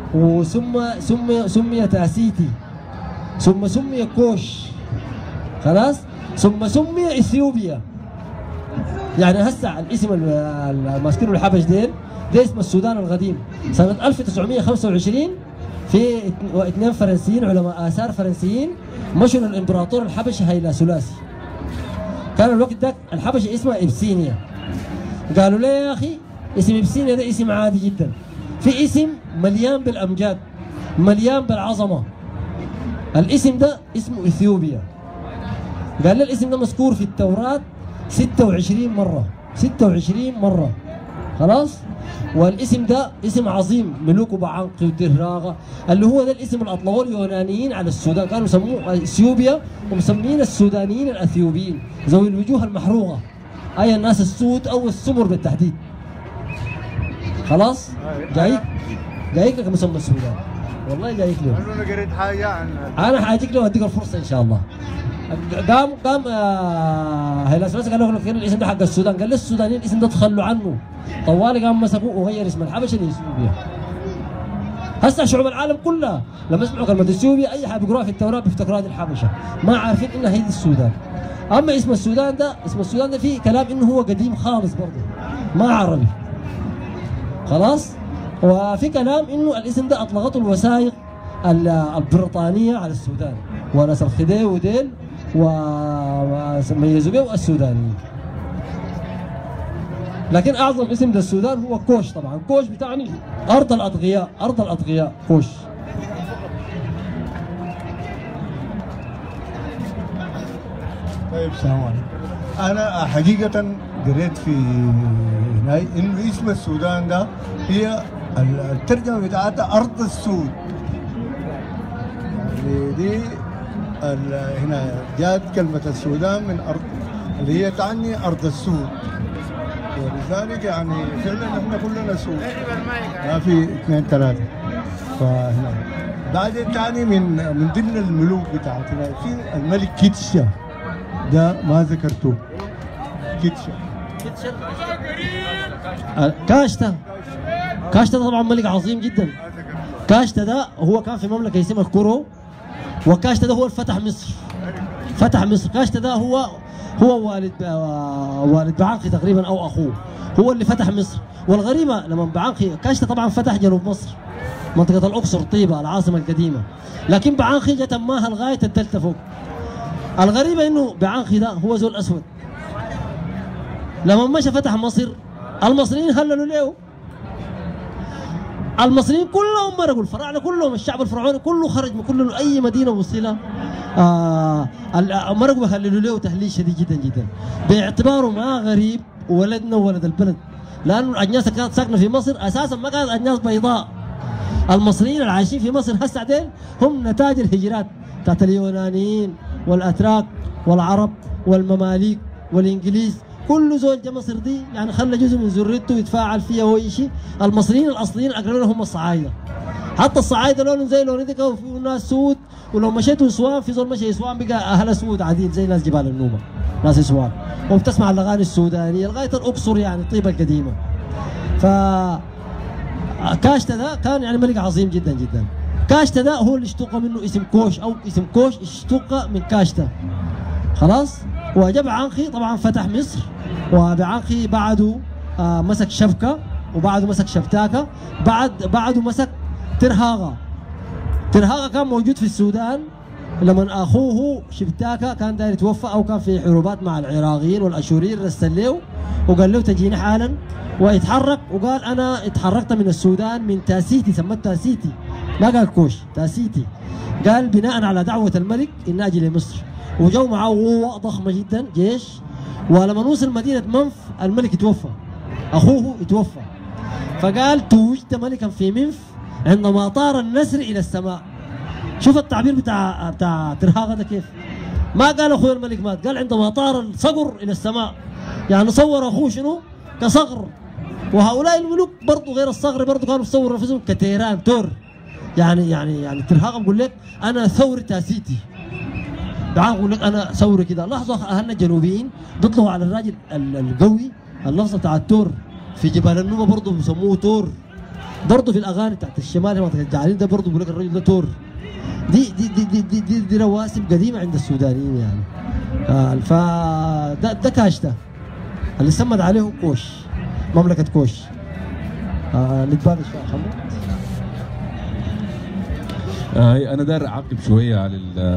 سمي تاسيتي، ثم سمي كوش، خلاص، ثم سمي اثيوبيا. يعني هسه الاسم الماسكينه الحبش ده اسم السودان القديم. سنة 1925 في 2 فرنسيين علماء آثار فرنسيين مشوا للإمبراطور الحبشي هيلا ثلاثي. كان الوقت ده الحبشة اسمها إبسينيا. قالوا لي يا أخي اسم إبسينيا ده اسم عادي جدا، في اسم مليان بالأمجاد، مليان بالعظمة. الاسم ده اسمه إثيوبيا. قال لي الاسم ده مذكور في التوراة 26 مرة، 26 مرة، خلاص؟ والاسم ده اسم عظيم، ملوك وبعنقي ودراغة، اللي هو ده الاسم اللي اطلقوه اليونانيين على السودان، كانوا يسموه اثيوبيا ومسمين السودانيين الاثيوبيين، ذوي الوجوه المحروقة، اي الناس السود او السمر بالتحديد. خلاص؟ جايك لك مسمى السودان، والله جايك له. انا قريت حاجة عن انا حاجيك له واديك الفرصة ان شاء الله. قام هيلا ثلاثة قال له الاسم ده حق السودان، قال للسودانيين الاسم ده تخلوا عنه. طوالي قام مسكوه وغير اسم الحبشه لاثيوبيا. هسه شعوب العالم كلها لما يسمعوا كلمه اثيوبيا اي حاجه بيقروها في التوراه بيفتكروها دي الحبشه، ما عارفين انها هي دي السودان. اما اسم السودان ده فيه كلام انه هو قديم خالص برضه، ما عربي. خلاص؟ وفي كلام انه الاسم ده اطلقته الوثائق البريطانيه على السودان، وناس الخديوي وديل وميزوا به السودانيين. لكن اعظم اسم للسودان هو كوش. طبعا كوش بتعني ارض الاتقياء، ارض الاتقياء كوش. طيب السلام عليكم. انا حقيقة قريت في هنا انه اسم السودان ده هي الترجمة بتاعتها ارض السود. يعني دي هنا جات كلمة السودان من ارض اللي هي تعني ارض السود، ولذلك يعني فعلا احنا كلنا سود، ما في 2 3. فهنا بعدين ثاني من ضمن الملوك بتاعتنا في الملك كيتشا، ده ما ذكرته. كيتشا كاشتا طبعا ملك عظيم جدا. كاشتا ده هو كان في مملكه اسمها كورو، وكاشتا ده هو اللي فتح مصر. فتح مصر. كاشتا ده هو والد بعانقي تقريبا او اخوه، هو اللي فتح مصر. والغريبه لما بعانقي كاشتا طبعا فتح جنوب مصر، منطقه الاقصر طيبه العاصمه القديمه، لكن بعانقي جت ماها لغايه الدلتا فوق. الغريبه انه بعانقي ده هو ذو الاسود. لما مشى فتح مصر المصريين هللوا له. المصريين كلهم مرقوا، الفراعنه كلهم، الشعب الفرعوني كله خرج من كل اي مدينه وصلها مرقوا بيهللوا له تهليل شديد جدا جدا، باعتباره ما غريب ولدنا وولد البلد، لانه الاجناس اللي كانت ساكنه في مصر اساسا ما كانت اجناس بيضاء. المصريين اللي عايشين في مصر هسه ديل هم نتاج الهجرات بتاعت اليونانيين والاتراك والعرب والمماليك والانجليز. كل زول جا مصر دي يعني خلى جزء من ذريته يتفاعل فيها وأي شيء. المصريين الاصليين اقربوا هم الصعايده، حتى الصعايده لونهم زي لونيتك، وفي ناس سود، ولو مشيتوا اسوان في زول مشي اسوان بقى اهل سود عاديين زي ناس جبال النوبه، ناس اسوان، وبتسمع الاغاني السودانيه لغايه الاقصر يعني الطيبه القديمه. ف كاشتا ده كان يعني ملك عظيم جدا جدا. كاشتا ده هو اللي اشتق منه اسم كوش، او اسم كوش اشتق من كاشتا. خلاص؟ وجا بعانقي طبعا فتح مصر، وبعانقي بعده مسك شبكه، وبعده مسك شبتاكه، بعده مسك ترهاغه. ترهاغه كان موجود في السودان لما اخوه شبتاكه كان داير يتوفى او كان في حروبات مع العراقيين والاشوريين، رسل له وقال له تجيني حالا، ويتحرك وقال انا اتحركت من السودان من تاسيتي، سمت تاسيتي، ما قال كوش، تاسيتي. قال بناء على دعوه الملك اني اجي لمصر، وجو معه قوه ضخمه جدا جيش. ولما وصل مدينه منف الملك توفى، اخوه توفى، فقال توجت ملكا في منف عندما طار النسر الى السماء. شوف التعبير بتاع ترهاغه ده كيف، ما قال اخوه الملك مات، قال عندما طار الصقر الى السماء، يعني صور اخوه شنو؟ كصقر. وهؤلاء الملوك برضه غير الصقر برضه كانوا يصوروا نفسهم كتيران تور، يعني تلحق بقول لك انا ثوري تاسيتي، تعال اقول لك انا ثوري كده. لاحظوا اهلنا الجنوبيين بيطلقوا على الراجل القوي اللفظه بتاع التور، في جبال النوبه برضه بيسموه تور، برضه في الاغاني بتاعت الشمال منطقه الجعالين ده برضه بيقول لك الرجل ده تور. دي رواسب قديمه عند السودانيين يعني. فده كاشته اللي سمد عليه كوش، مملكه كوش. نتبادل شويه محمد. انا داير اعقب شويه على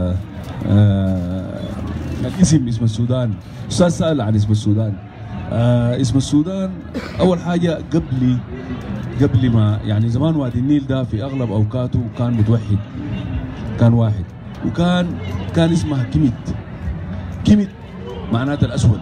الاسم، اسم السودان. استاذ سأل عن اسم السودان. اسم السودان اول حاجه قبل ما يعني زمان وادي النيل ده في اغلب اوقاته كان متوحد، كان واحد، وكان اسمها كيميت معناتها الاسود.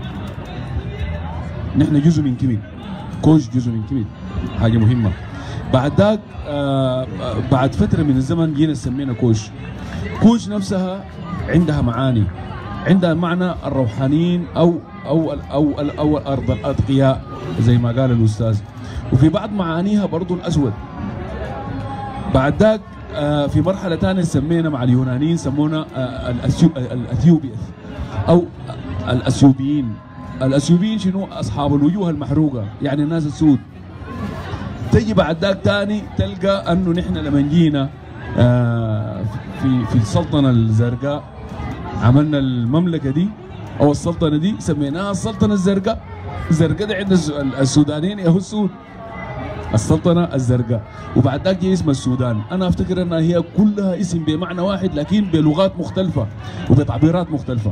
نحن جزء من كيميت، كوش جزء من كيميت، حاجه مهمه. بعد ذاك بعد فتره من الزمن جينا سمينا كوش نفسها عندها معاني، عندها معنى الروحانيين او الارض الاتقياء زي ما قال الاستاذ، وفي بعض معانيها برضو الاسود. بعد ذاك في مرحله ثانيه سمينا مع اليونانيين سمونا الاثيوبيث او الاثيوبيين. الاثيوبيين شنو؟ اصحاب الوجوه المحروقه، يعني الناس السود. تجي بعد ذاك ثاني تلقى انه نحن لما جينا في السلطنه الزرقاء عملنا المملكه دي او السلطنه دي سميناها السلطنه الزرقاء. الزرقاء دي عند السودانيين يا هو السود، السلطنه الزرقاء. وبعد ذاك جاي اسم السودان. انا افتكر انها هي كلها اسم بمعنى واحد لكن بلغات مختلفه وبتعبيرات مختلفه.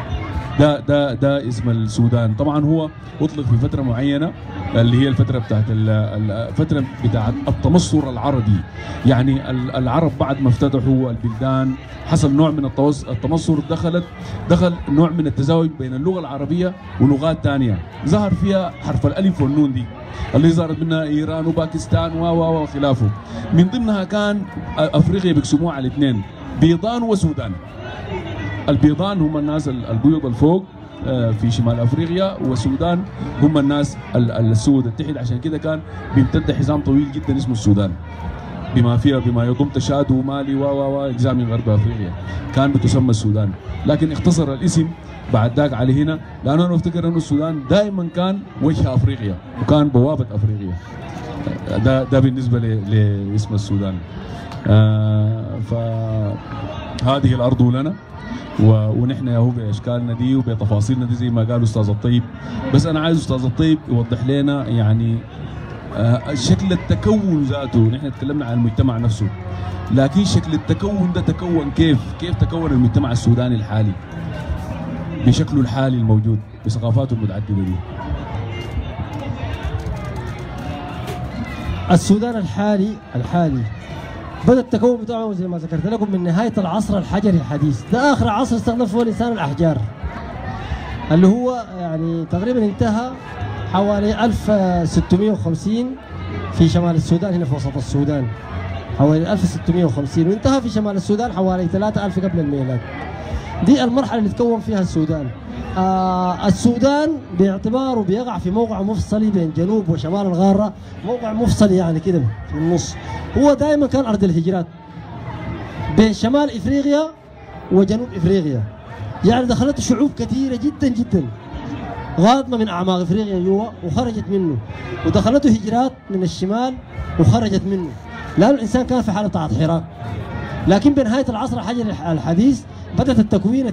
ده اسم السودان. طبعا هو اطلق في فتره معينه اللي هي الفتره بتاعت التمصر العربي، يعني العرب بعد ما افتتحوا البلدان حصل نوع من التمصر، دخل نوع من التزاوج بين اللغه العربيه ولغات ثانيه ظهر فيها حرف الالف والنون دي اللي ظهرت منها ايران وباكستان وخلافه. من ضمنها كان افريقيا بيقسموها على اثنين، بيضان وسودان. البيضان هم الناس البيض الفوق في شمال افريقيا، والسودان هم الناس السود التحت. عشان كده كان بيمتد حزام طويل جدا اسمه السودان بما يضم تشاد ومالي واجزاء من غرب افريقيا، كان بتسمى السودان. لكن اختصر الاسم بعد ذاك على هنا، لانه انا افتكر انه السودان دائما كان وجه افريقيا وكان بوابه افريقيا. ده بالنسبه لاسم السودان. فهذه الارض لنا ونحن يا هو باشكالنا دي وبتفاصيلنا دي زي ما قال استاذ الطيب. بس انا عايز استاذ الطيب يوضح لنا يعني شكل التكون ذاته. نحن تكلمنا عن المجتمع نفسه، لكن شكل التكون ده تكون كيف تكون المجتمع السوداني الحالي بشكله الحالي الموجود بثقافاته المتعدده دي. السودان الحالي بدأ التكون بتاعه زي ما ذكرت لكم من نهاية العصر الحجري الحديث، ده آخر عصر استخدم فيه الإنسان الأحجار، اللي هو يعني تقريبا انتهى حوالي 1650 في شمال السودان، هنا في وسط السودان حوالي 1650، وانتهى في شمال السودان حوالي 3000 قبل الميلاد. دي المرحلة اللي تكون فيها السودان. السودان باعتباره بيقع في موقع مفصلي بين جنوب وشمال الغارة، موقع مفصلي يعني كده في النص. هو دائما كان أرض الهجرات بين شمال إفريقيا وجنوب إفريقيا، يعني دخلته شعوب كثيرة جدا جدا غاضمة من أعماق إفريقيا جوا وخرجت منه، ودخلته هجرات من الشمال وخرجت منه، لأن الإنسان كان في حالة حراك. لكن بنهاية العصر الحجري الحديث بدأت التكوين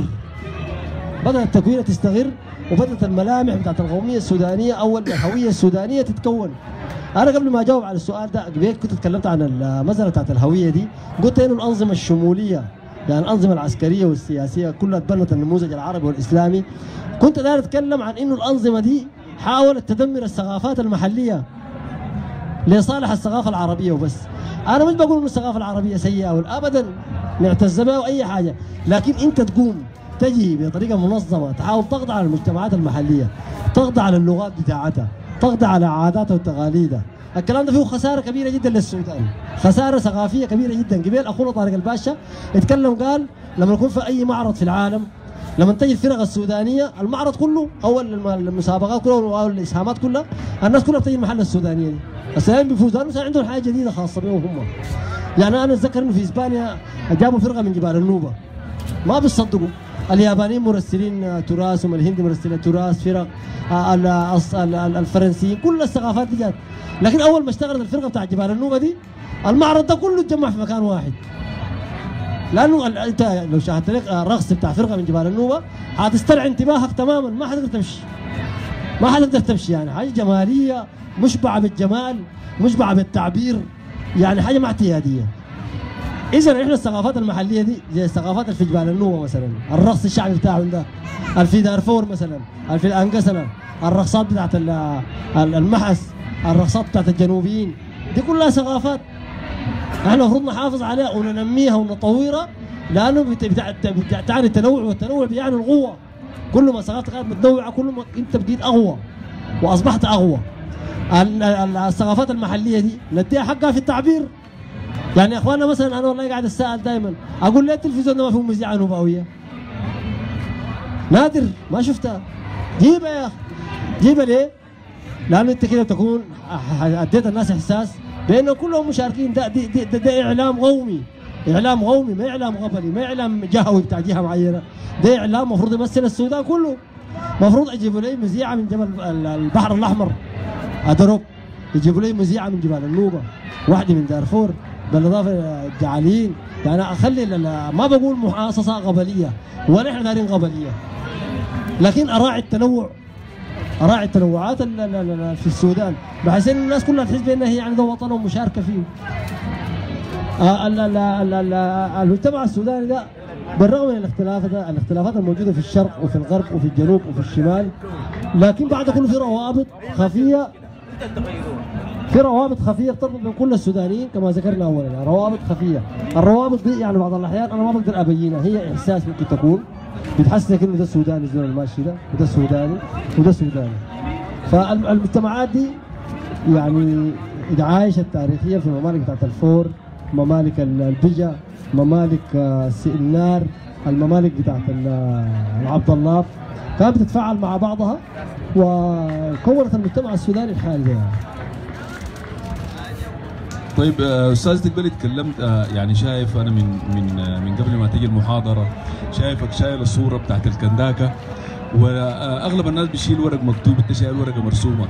تستغر، وبدأت الملامح بتاعت القومية السودانية أو الهوية السودانية تتكون. أنا قبل ما أجاوب على السؤال ده كنت تكلمت عن المسألة بتاعت الهوية دي، قلت إنه الأنظمة الشمولية يعني الأنظمة العسكرية والسياسية كلها تبنت النموذج العربي والإسلامي. كنت داير أتكلم عن إنه الأنظمة دي حاولت تدمر الثقافات المحلية لصالح الثقافة العربية وبس. أنا مش بقول إنه الثقافة العربية سيئة ولا أبدا نعتز بها وأي حاجة، لكن أنت تقوم تجي بطريقة منظمة تحاول تقضي على المجتمعات المحلية، تقضي على اللغات بتاعتها، تقضي على عاداتها وتقاليدها. الكلام ده فيه خسارة كبيرة جدا للسودان، خسارة ثقافية كبيرة جدا. قبل أخونا طارق الباشا اتكلم قال لما نكون في أي معرض في العالم، لما تجي الفرق السودانيه المعرض كله او المسابقات كلها او الاسهامات كلها الناس كلها بتجي المحل السودانيه دي. السودان بيفوزوا لانه عندهم حاجه جديده خاصه بهم هم. يعني انا اتذكر انه في اسبانيا جابوا فرقه من جبال النوبه ما بيصدقوا. اليابانيين مرسلين تراث الهند مرسلين تراث فرق الفرنسيين كل الثقافات دي جات. لكن اول ما اشتغلت الفرقه بتاع جبال النوبه دي المعرض ده كله اتجمع في مكان واحد. لانه انت لو شاهدت لك الرقص بتاع فرقه من جبال النوبه حتسترعي انتباهك تماما ما حتقدر تمشي. ما حتقدر تمشي يعني حاجه جماليه مشبعه بالجمال مشبعه بالتعبير يعني حاجه ما اعتياديه. اذا احنا الثقافات المحليه دي زي الثقافات اللي في جبال النوبه مثلا الرقص الشعبي بتاعهم ده في دارفور مثلا في الانقسله الرقصات بتاعت المحس الرقصات بتاعت الجنوبيين دي كلها ثقافات احنا المفروض نحافظ عليها وننميها ونطورها لانه بتعني التنوع والتنوع بيعني القوه. كل ما ثقافتك كانت متنوعه كل ما انت بقيت اقوى واصبحت اقوى. الثقافات المحليه دي نديها حقها في التعبير. يعني يا اخواننا مثلا انا والله قاعد اتساءل دائما اقول ليه التلفزيون ده ما فيه مذيعه نوباويه؟ نادر ما شفتها. جيبها يا اخي جيبها ليه؟ لانه انت كده بتكون اديت الناس احساس بانه كلهم مشاركين. ده اعلام قومي اعلام قومي ما اعلام غبلي ما اعلام جهوي بتاع جهه معينه. ده اعلام المفروض يمثل السودان كله. المفروض يجيبوا لي مذيعه من جبل البحر الاحمر ادروب يجيبوا لي مذيعه من جبال النوبه واحده من دارفور بالاضافه الجعالين. يعني اخلي ما بقول محاصصه قبليه ولا احنا دارين قبليه لكن اراعي التنوع اراعي التنوعات في السودان بحيث ان الناس كلها تحس بانها هي يعني ده وطنهم مشاركه فيه. المجتمع السوداني ده بالرغم من الاختلافات الموجوده في الشرق وفي الغرب وفي الجنوب وفي الشمال لكن بعد كله في روابط خفيه بتربط بين كل السودانيين كما ذكرنا اولا. روابط خفيه الروابط دي يعني بعض الاحيان انا ما بقدر ابينها هي احساس ممكن تكون بتحسسك انه ده سوداني الزول الماشي ده وده سوداني وده سوداني. فالمجتمعات دي يعني العايشه التاريخيه في الممالك بتاعت الفور ممالك البجا ممالك النار الممالك بتاعت العبد الله كانت بتتفاعل مع بعضها وكونت المجتمع السوداني الحالي ده. طيب استاذ تقبل تكلمت يعني شايف انا من قبل ما تيجي المحاضره شايفك شايل الصوره بتاعت الكنداكه واغلب الناس بيشيل ورق مكتوب انت شايل ورقه مرسومه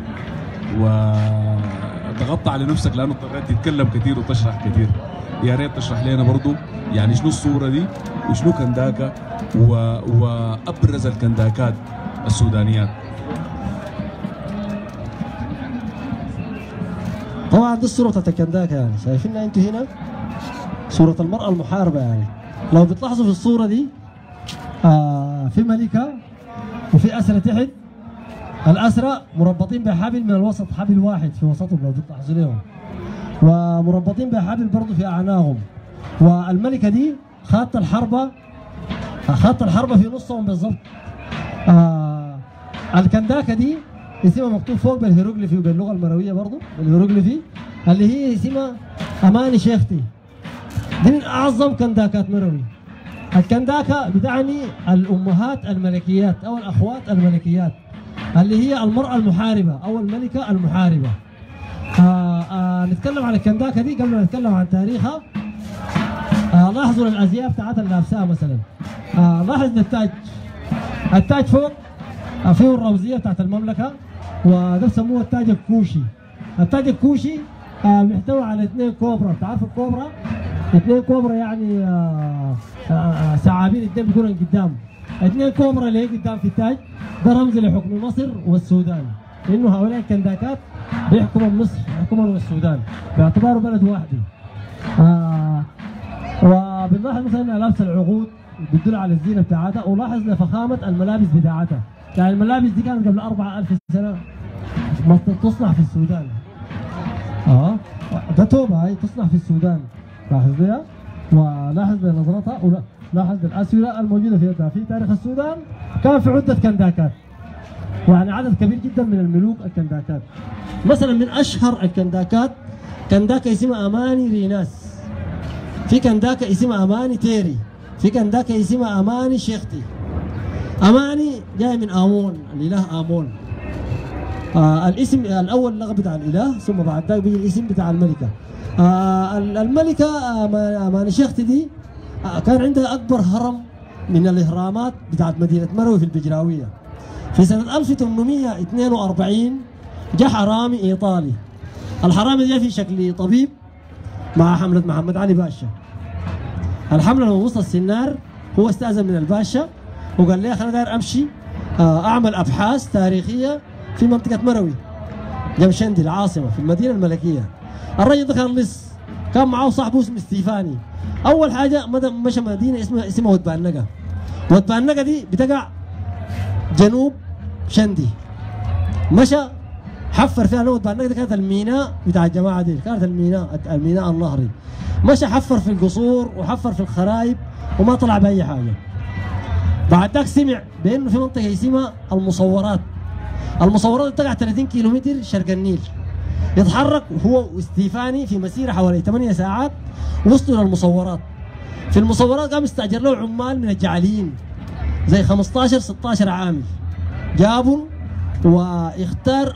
وتغطى على نفسك لانه اضطريت تتكلم كثير وتشرح كثير. يا ريت تشرح لنا برضه يعني شنو الصوره دي وشنو كنداكه وابرز الكنداكات السودانيات. طبعا دي الصورة بتاعت الكنداكة يعني شايفينها انتوا هنا صورة المرأة المحاربة. يعني لو بتلاحظوا في الصورة دي في ملكة وفي أسرة تحت. الأسرة مربطين بحبل من الوسط حبل واحد في وسطهم لو بتلاحظوا لهم ومربطين بحبل برضه في أعناقهم. والملكة دي خاطة الحربة في نصهم بالضبط. الكنداكة دي اسمها مكتوب فوق بالهيروغليفي وباللغه المرويه برضه بالهيروغليفي اللي هي اسمها اماني شيختي. دي من اعظم كنداكات مروي. الكنداكه بتعني الامهات الملكيات او الاخوات الملكيات اللي هي المراه المحاربه او الملكه المحاربه. نتكلم عن الكنداكه دي قبل ما نتكلم عن تاريخها. لاحظوا الازياء بتاعتها اللي لابساها مثلا. لاحظ التاج فوق فيه الرمزيه بتاعت المملكه وده بسموه التاج الكوشي. التاج الكوشي محتوى على 2 كوبرا. بتعرفوا الكوبرا؟ 2 كوبرا يعني ثعابين 2 بيكونوا قدام. 2 كوبرا اللي هي قدام في التاج ده رمز لحكم مصر والسودان لانه هؤلاء الكنداكات بيحكموا مصر بيحكموا السودان باعتباره بلد واحد. وبنلاحظ مثلا انها لابسه العقود بتدل على الزينه بتاعتها ولاحظ لفخامه الملابس بتاعتها. يعني الملابس دي كانت قبل 4000 سنه تصنع في السودان. ده توبه هي تصنع في السودان. لاحظ بها ولاحظ بنظرتها ولاحظ بالاسوره الموجوده في تاريخ السودان كان في عده كنداكات. يعني عدد كبير جدا من الملوك الكنداكات. مثلا من اشهر الكنداكات كنداكه اسمها اماني ريناس. في كنداكه اسمها اماني تيري. في كنداكه اسمها اماني شيختي. أماني جاي من آمون، الإله آمون. الاسم الأول لقب بتاع الإله، ثم بعد ذلك بيجي الاسم بتاع الملكة. الملكة أماني شيختي دي كان عندها أكبر هرم من الإهرامات بتاعت مدينة مروي في البجراوية. في سنة 1842 جاء حرامي إيطالي. الحرامي جاء في شكل طبيب مع حملة محمد علي باشا. الحملة لما وصل السنار هو استأذن من الباشا وقال لي أنا داير أمشي أعمل أبحاث تاريخية في منطقة مروي جمشندي العاصمة في المدينة الملكية. الرجل ده كان لص، كان معه صاحبه اسمه ستيفاني. أول حاجة مشى مدينة اسمها ودبانقة. ودبانقة دي بتقع جنوب شندي. مشى حفر فيها. ودبانقة دي كانت الميناء بتاع الجماعة دي، كانت الميناء النهري. مشى حفر في القصور وحفر في الخرايب وما طلع بأي حاجة. بعد ذاك سمع بأنه في منطقة اسمها المصورات. المصورات تقع 30 كيلومتر شرق النيل. يتحرك هو وستيفاني في مسيرة حوالي 8 ساعات وصلوا للمصورات. في المصورات قام استأجر له عمال من الجعليين زي 15-16 عامل. جابوا واختار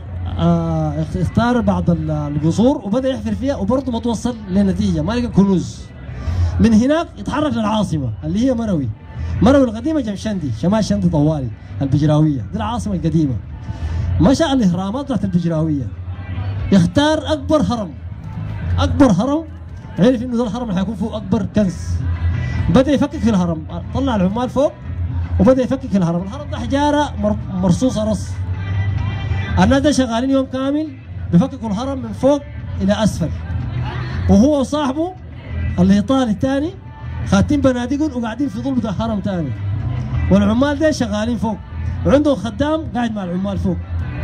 بعض القصور وبدأ يحفر فيها وبرضه ما توصل لنتيجة، ما لقى كنوز. من هناك يتحرك للعاصمة اللي هي مروي. مروي القديمة جمشندي، شمال شندي طوالي البجراوية، دي العاصمة القديمة. مشى الإهرامات بتاعت البجراوية، يختار أكبر هرم. أكبر هرم عرف إنه ده الهرم اللي حيكون فيه أكبر كنز. بدأ يفكك في الهرم، طلع العمال فوق وبدأ يفكك في الهرم. الهرم ده حجارة مرصوصة رص. الناس ده شغالين يوم كامل بيفككوا الهرم من فوق إلى أسفل، وهو وصاحبه الإيطالي الثاني خاتين بنادقهم وقاعدين في ظل بتاع هرم ثاني، والعمال ده شغالين فوق وعندهم خدام قاعد مع العمال فوق.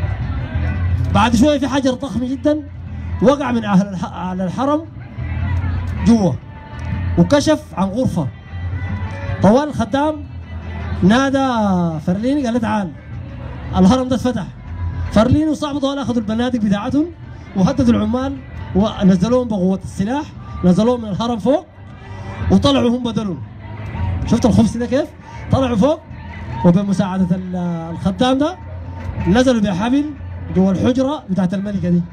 بعد شوية في حجر ضخم جدا وقع من على الحرم جوا وكشف عن غرفة. طوال الخدام نادى فرليني قال له تعال الهرم ده اتفتح. فرليني وصاحبه دول اخذوا البنادق بتاعتهم وهددوا العمال ونزلوهم بقوة السلاح، نزلوهم من الهرم فوق وطلعوا هم بدلهم. شفت الخبز ده كيف؟ طلعوا فوق وبمساعدة الخدام ده نزلوا بحبل جوا الحجرة بتاعت الملكة دي.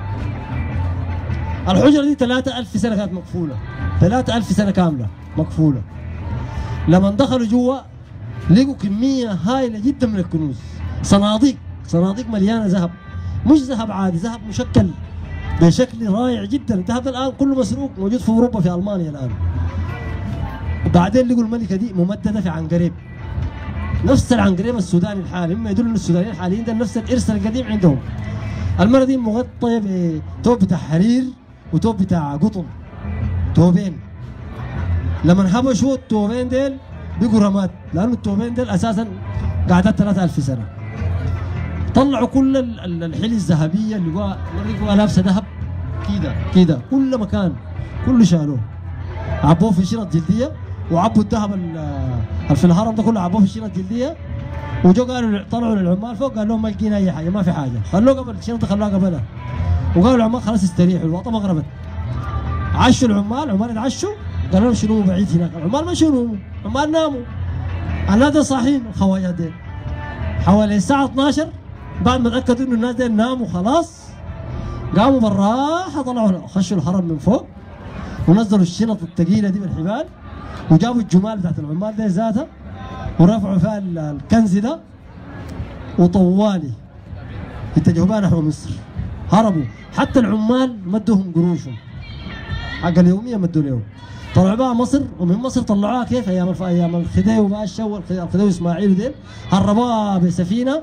الحجرة دي 3000 سنة كانت مقفولة، 3000 سنة كاملة مقفولة. لما دخلوا جوا لقوا كمية هائلة جدا من الكنوز، صناديق مليانة ذهب، مش ذهب عادي، ذهب مشكل بشكل رائع جدا. الذهب ده الآن كله مسروق، موجود في أوروبا في ألمانيا الآن. وبعدين لقوا الملكة دي ممددة في عنقريب، نفس العنقريب السوداني الحالي، مما يدل ان السودانيين الحاليين ده نفس الارث القديم عندهم. المرة دي مغطية بتوب بتاع حرير وتوب بتاع قطن، توبين. لما هبشوا التوبين ديل بقوا رماد، لانه التوبين ديل اساسا قعدت 3000 سنة. طلعوا كل الحلي الذهبية اللي لقوها لابسة ذهب كده كل مكان، كله شالوه عبوه في شنط جلدية، وعبوا الذهب في الهرم ده كله عبوه في الشنط الجلديه. وجو قالوا طلعوا للعمال فوق قال لهم ما لقينا اي حاجه، ما في حاجه، خلوه قبل الشنطه، خلوها قبلها. وقالوا العمال خلاص استريحوا، الوطه ما غربت. عشوا العمال يتعشوا، قالوا لهم شنو بعيد هناك. العمال ما شنو، العمال ناموا. الناس دي صاحيين الخواجات ديل حوالي الساعه 12 بعد ما تاكدوا انه الناس ديل ناموا خلاص، قاموا بالراحه طلعوا خشوا الهرم من فوق ونزلوا الشنط الثقيله دي بالحبال، وجابوا الجمال بتاعت العمال دي ذاتها ورفعوا فيها الكنز ده، وطوالي اتجهوا بها نحو مصر. هربوا، حتى العمال مدوهم قروشهم حق اليوميه مدوا لهم. طلعوا بها مصر، ومن مصر طلعوها كيف ايام الخديوي باشا والخديوي اسماعيل وديل، هربوها بسفينه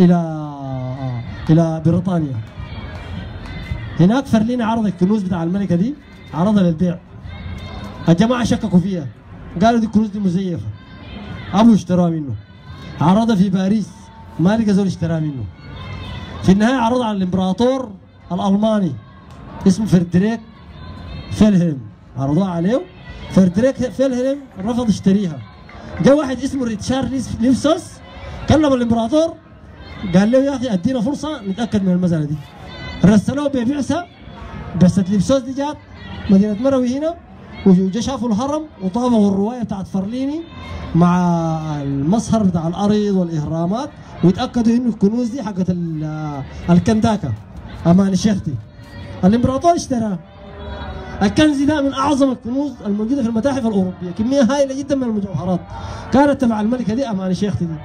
الى بريطانيا. هناك فرليني عرض الكنوز بتاع الملكه دي، عرضها للبيع. الجماعه شككوا فيها، قالوا دي الكنوز دي مزيفه، ابو اشتراها منه. عرضها في باريس، ما لقى زول اشتراها منه. في النهايه عرضها على الامبراطور الالماني اسمه فردريك فيلهلم، عرضوها عليه. فردريك فيلهلم رفض يشتريها. جاء واحد اسمه ريتشارد ليفسوس كلم الامبراطور قال له يا اخي ادينا فرصه نتاكد من المساله دي. رسلوه ببعثه ليفسوس دي جات مدينه مروي هنا وجا شافوا الهرم وطابقوا الروايه بتاعت فرليني مع المصهر بتاع الارض والاهرامات، ويتاكدوا انه الكنوز دي حقت الكنداكا امان شيختي. الامبراطور اشتراه. الكنز ده من اعظم الكنوز الموجوده في المتاحف الاوروبيه، كميه هائله جدا من المجوهرات كانت تبع الملكه دي امان شيختي دي.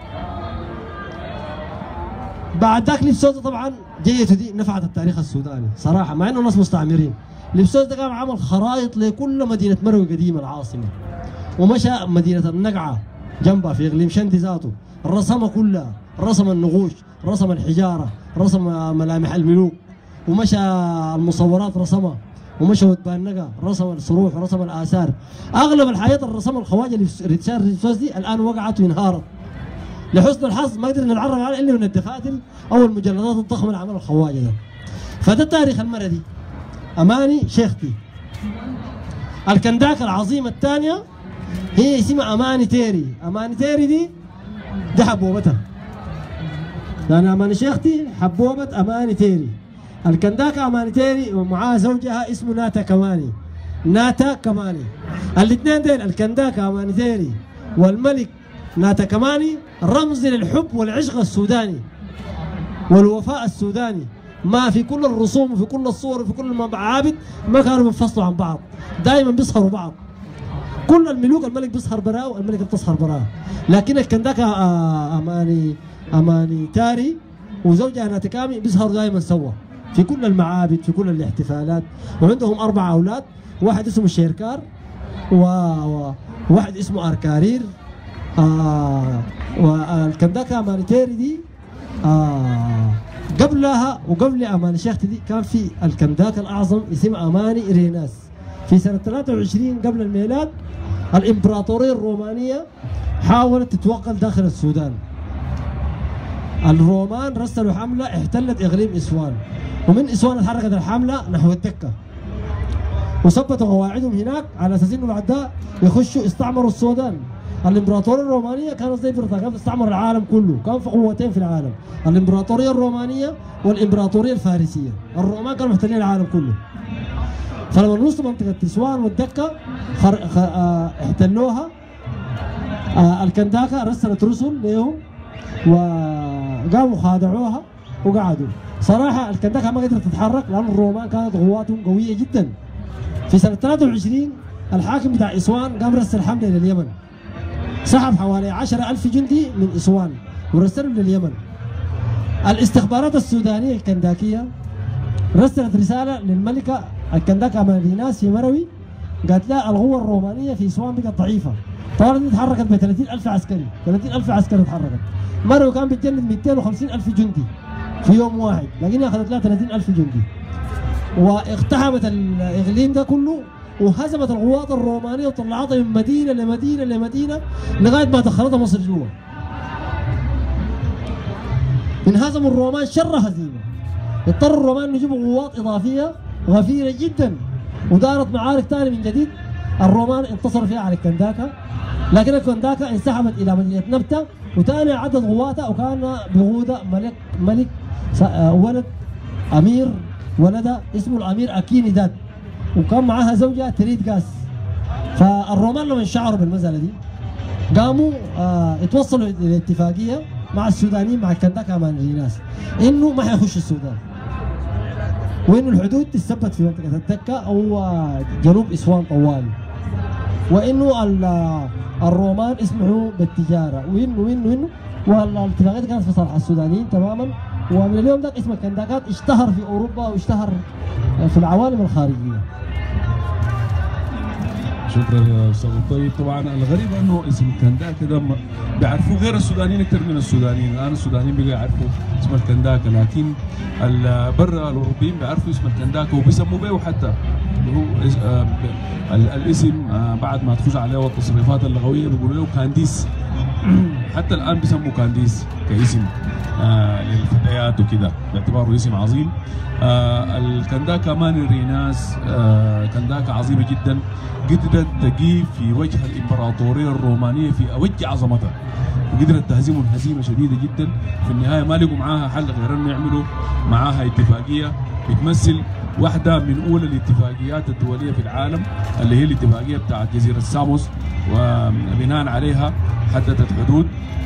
بعد ذاك لبسوته طبعا جيته دي نفعت التاريخ السوداني صراحه، مع انه ناس مستعمرين. لبسوته ده قام عمل خرائط لكل مدينه مروي قديمه العاصمه، ومشى مدينه النقعه جنبها في اقليم شندي ذاته، رسمها كلها، رسم النقوش، رسم الحجاره، رسم ملامح الملوك، ومشى المصورات رسمها، ومشى ودبان نقا، رسم الصروح ورسم الاثار. اغلب الحاجات اللي رسمها الخواجه ريتشارد ريسوس دي الان وقعت وانهارت. لحسن الحظ ما قدرنا نتعرف عليها الا من الدفاتر او المجلدات الضخمه اللي عملها الخواجه ده. فده تاريخ المره دي. اماني شيختي. الكنداكه العظيمه الثانيه هي اسمها اماني تيري. اماني تيري دي حبوبتها. يعني اماني شيختي حبوبه اماني تيري. الكنداكه اماني تيري ومعاها زوجها اسمه ناتا كماني. ناتا كماني. الاثنين ديل الكنداكه اماني تيري والملك ناتا كماني رمز للحب والعشق السوداني والوفاء السوداني. ما في كل الرسوم وفي كل الصور وفي كل المعابد ما كانوا بينفصلوا عن بعض، دائما بيسهروا بعض. كل الملوك الملك بيسهر براه والملكه بتسهر براه، لكن الكنداكه اماني تاري وزوجها ناتا كامي بيسهروا دائما سوا في كل المعابد في كل الاحتفالات. وعندهم 4 اولاد، واحد اسمه شيركار وواحد اسمه اركارير. والكنداكه اماني تيري دي قبلها وقبل اماني شيختي دي كان في الكنداكه الاعظم اسمه اماني ريناس. في سنه 23 قبل الميلاد الامبراطوريه الرومانيه حاولت تتوغل داخل السودان. الرومان رسلوا حمله احتلت اقليم اسوان، ومن اسوان اتحركت الحمله نحو الدكه وثبتوا قواعدهم هناك على اساس انه بعد ده يخشوا استعمروا السودان. الامبراطوريه الرومانيه كانت زي برتغال استعمر العالم كله، كان في قوتين في العالم، الامبراطوريه الرومانيه والامبراطوريه الفارسيه. الرومان كانوا محتلين العالم كله. فلما وصلوا منطقه اسوان والدكه احتلوها. الكنداكه رسلت رسل لهم وقاموا خادعوها وقعدوا. صراحه الكنداكه ما قدرت تتحرك لان الرومان كانت قواتهم قويه جدا. في سنه 23 الحاكم بتاع اسوان قام رسل حمله لليمن، سحب حوالي 10,000 جندي من اسوان ورسلهم لليمن. الاستخبارات السودانيه الكنداكيه رسلت رساله للملكه الكنداكه امان ريناس في مروي، قالت لها القوه الرومانيه في اسوان بقت ضعيفه. طبعا دي تحركت ب 30,000 عسكري، 30,000 عسكري تحركت. مروي كان بتجند 250,000 جندي في يوم واحد، لكنها اخذت لها 30,000 جندي واقتحمت الاقليم ده كله وهزمت القوات الرومانيه وطلعتها من مدينه لمدينه لمدينه لغايه ما دخلتها مصر جوا. انهزموا الرومان شر هزيمه. اضطر الرومان انه يجيبوا قوات اضافيه غفيره جدا، ودارت معارك ثانيه من جديد. الرومان انتصروا فيها على الكنداكه، لكن الكنداكه انسحبت الى مدينه نبته وثاني عدد قواتها، وكان بقودها ملك ولد امير ولدها اسمه الامير اكيني داد، وكان معاها زوجها تريد قاس. فالرومان لما شعروا بالمساله دي قاموا اتوصلوا لاتفاقيه مع السودانيين مع الكنداكه امان ريناس انه ما حيخش السودان، وانه الحدود تثبت في منطقه الدكه او جنوب اسوان طوالي، وانه الرومان يسمحوا بالتجاره، وانه والاتفاقيه دي كانت في صالح السودانيين تماما. ومن اليوم ذاك اسم الكنداكات اشتهر في اوروبا واشتهر في العوالم الخارجيه. شكرا يا استاذ الطيب. طبعا الغريب انه اسم الكنداكه ده بيعرفوه غير السودانيين اكثر من السودانيين. الان السودانيين بقوا يعرفوا اسم الكنداكه، لكن برا الاوروبيين بيعرفوا اسم الكنداكه وبيسموا به حتى هو الاسم بعد ما تخش عليه والتصريفات اللغويه بيقولوا له كانديس. حتى الان بيسموا كانديس كاسم للفتيات وكذا باعتباره اسم عظيم. الكنداكه امان ريناس كنداكه عظيمه جدا، قدرت تقيف في وجه الامبراطوريه الرومانيه في اوج عظمتها، وقدرت تهزمهم هزيمه شديده جدا. في النهايه ما لقوا معاها حل غير انه يعملوا معاها اتفاقيه بتمثل واحدة من أولى الاتفاقيات الدولية في العالم اللي هي الاتفاقية بتاعت جزيرة ساموس، وبناء عليها حددت حدود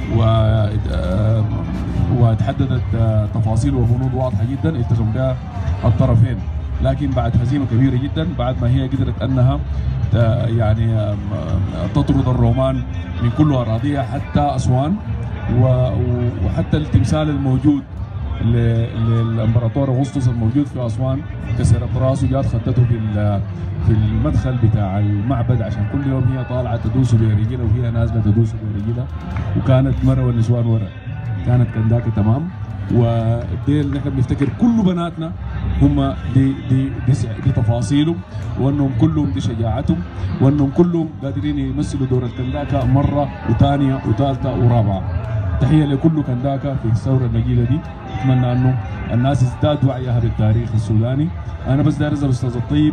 وتحددت تفاصيل وبنود واضحة جدا التزم بها الطرفين. لكن بعد هزيمة كبيرة جدا، بعد ما هي قدرت أنها يعني تطرد الرومان من كل أراضيها حتى أسوان، وحتى التمثال الموجود للامبراطور اغسطس الموجود في اسوان كسرت راسه، جات خدته في المدخل بتاع المعبد عشان كل يوم هي طالعه تدوس برجلها وهي نازله تدوس برجلها، وكانت مره والنسوان ورا، كانت كنداكه تمام. وديل نحن بنفتكر كل بناتنا هم دي تفاصيلهم، وانهم كلهم دي شجاعتهم، وانهم كلهم قادرين يمثلوا دور الكنداكه مره وثانيه وثالثه ورابعه. تحيه لكل كنداكه في الثوره النجيله دي، اتمنى انه الناس تزداد وعيها بالتاريخ السوداني. انا بس داير اسال استاذ الطيب،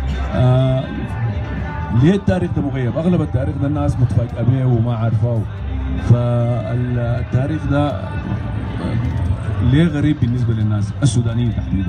ليه التاريخ ده مغيب؟ اغلب التاريخ ده الناس متفاجئه به وما عارفاه، فالتاريخ ده ليه غريب بالنسبه للناس السودانيين تحديدا؟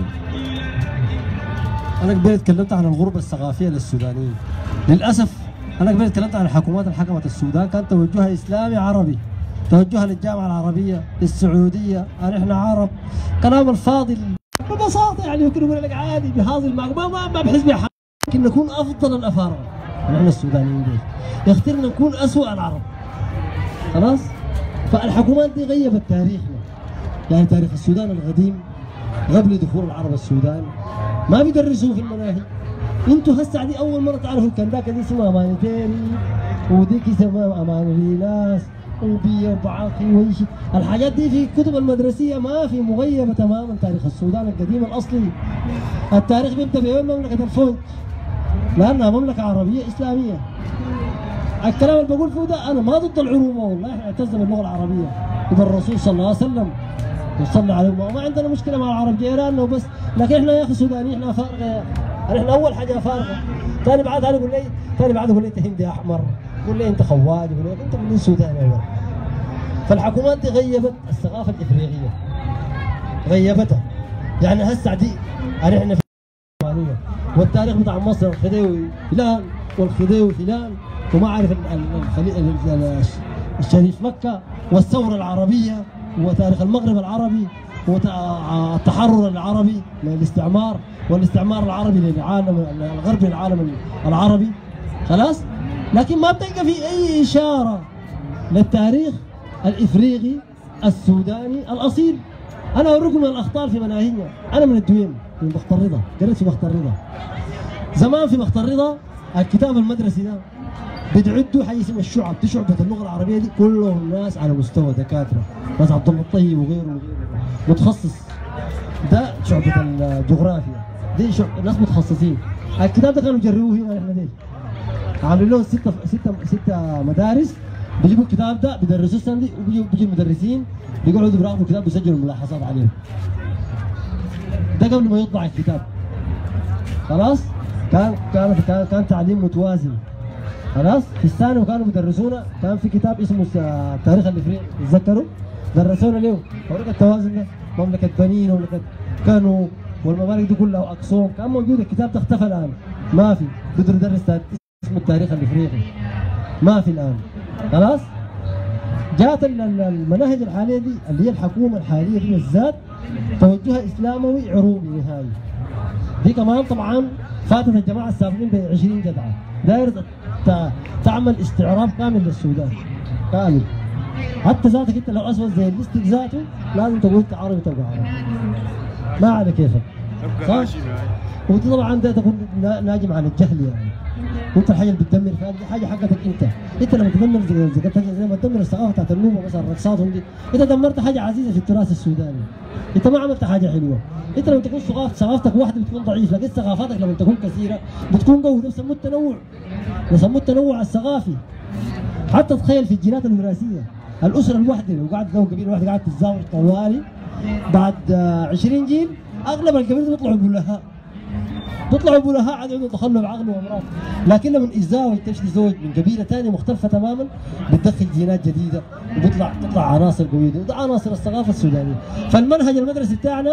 انا قبل تكلمت عن الغربه الثقافيه للسودانيين. للاسف انا قبل تكلمت عن الحكومات اللي حكمت السودان كان توجهها اسلامي عربي، توجهها للجامعه العربيه، للسعوديه، احنا عرب، كلام الفاضل ببساطه يعني يمكن يقول لك عادي بهذه المعلومه ما بحس بها حاجه، لكن نكون افضل الافارقه نحن السودانيين دول، يختارنا نكون اسوء العرب. خلاص؟ فالحكومات دي غيبت تاريخنا، يعني تاريخ السودان القديم قبل دخول العرب السودان ما بيدرسوه في المناهج. انتوا هسه دي اول مره تعرفوا الكنداكه دي اسمها مانيتيري، وديك اسمها امانوليناس وبي وبعاقي ويشي، الحاجات دي في الكتب المدرسيه ما في، مغيبه تماما. تاريخ السودان القديم الاصلي التاريخ بيبدا بيوم مملكه الفوج، لانها مملكه عربيه اسلاميه. الكلام اللي بقول فيه ده انا ما ضد العروبه، والله احنا اعتزنا باللغه العربيه وبالرسول صلى الله عليه وسلم وصلى عليه، ما عندنا مشكله مع العرب جيراننا وبس، لكن احنا يا اخي سودانيين احنا فارقه يا اخي، احنا اول حاجه فارقه. ثاني بعد هذا يقول لي انت هندي احمر، يقول لي انت خواد، يقول لي انت من سودان اول. فالحكومات دي غيبت الثقافه الافريقيه، غيبتها. يعني هسه دي احنا في العثمانيه والتاريخ بتاع مصر الخديوي فلان والخديوي فلان، وما عارف الشريف مكه والثوره العربيه وتاريخ المغرب العربي والتحرر العربي من الاستعمار، والاستعمار العربي للعالم الغربي للعالم العربي. خلاص؟ لكن ما بتلقى في اي اشاره للتاريخ الافريقي السوداني الاصيل. انا اوريكم الاخطار في مناهجنا، انا من الدويم من بخت الرضا، قريت في بخت الرضا زمان. في بخت الرضا الكتاب المدرسي ده بتعدوا حاجه اسمها الشعب، دي شعبه اللغه العربيه دي كلهم ناس على مستوى دكاتره، ناس عبد الله الطيب وغيره متخصص. ده شعبه الجغرافيا، دي ناس متخصصين. الكتاب ده كانوا يجربوه هنا احنا دي، عاملين لهم ستة مدارس بيجيبوا الكتاب ده بيدرسوه السنه دي، وبيجي المدرسين بيقعدوا بيراقبوا الكتاب بيسجلوا الملاحظات عليه. ده قبل ما يطبع الكتاب. خلاص؟ كان تعليم متوازن. خلاص؟ في الثانوي كانوا بيدرسونا، كان في كتاب اسمه التاريخ الافريقي، تتذكروا؟ درسونا اليوم، اوريك التوازن ده، مملكه بنين ومملكه كانو والممالك دي كلها واقصوم، كان موجود. الكتاب ده اختفى الان، ما في، بده يدرس اسمه التاريخ الافريقي، ما في الان. خلاص؟ جات المناهج الحاليه دي اللي هي الحكومه الحاليه دي بالذات توجهها اسلاموي عروبي نهائي. دي كمان طبعا فاتت الجماعه السابقين ب 20 جدعه، دايره تعمل استعراف كامل للسودان كامل. حتى ذاتك انت لو اسود زي الليست ذاته لازم تقول انت عربي تبقى عربي، ما على كيفك. صح؟ ودي طبعا ده تكون ناجم عن الجهل يعني. وانت الحاجه اللي بتدمر فيها دي حاجه حقتك انت لما تدمر زي ما تدمر الثقافه بتاعت النوبه مثلا رقصاتهم دي، انت دمرت حاجه عزيزه في التراث السوداني. انت ما عملت حاجه حلوه. انت لما تكون ثقافتك واحده بتكون ضعيف، لكن ثقافاتك لما تكون كثيره بتكون قوي. ده بيسموه التنوع، بيسموه التنوع الثقافي. حتى تخيل في الجينات الوراثيه، الاسره الواحده لو قعدت لو قبيله واحده قعدت تتزاوج طوالي بعد 20 جيل اغلب القبيله بيطلعوا بلهاء، بيطلعوا بلهاء عاد عندهم تخلف عقل وامراض. لكن لما تزاوج تشتري زوج من قبيله ثانيه مختلفه تماما بتدخل جينات جديده وبتطلع عناصر قويه، وده عناصر الثقافه السودانيه. فالمنهج المدرسي بتاعنا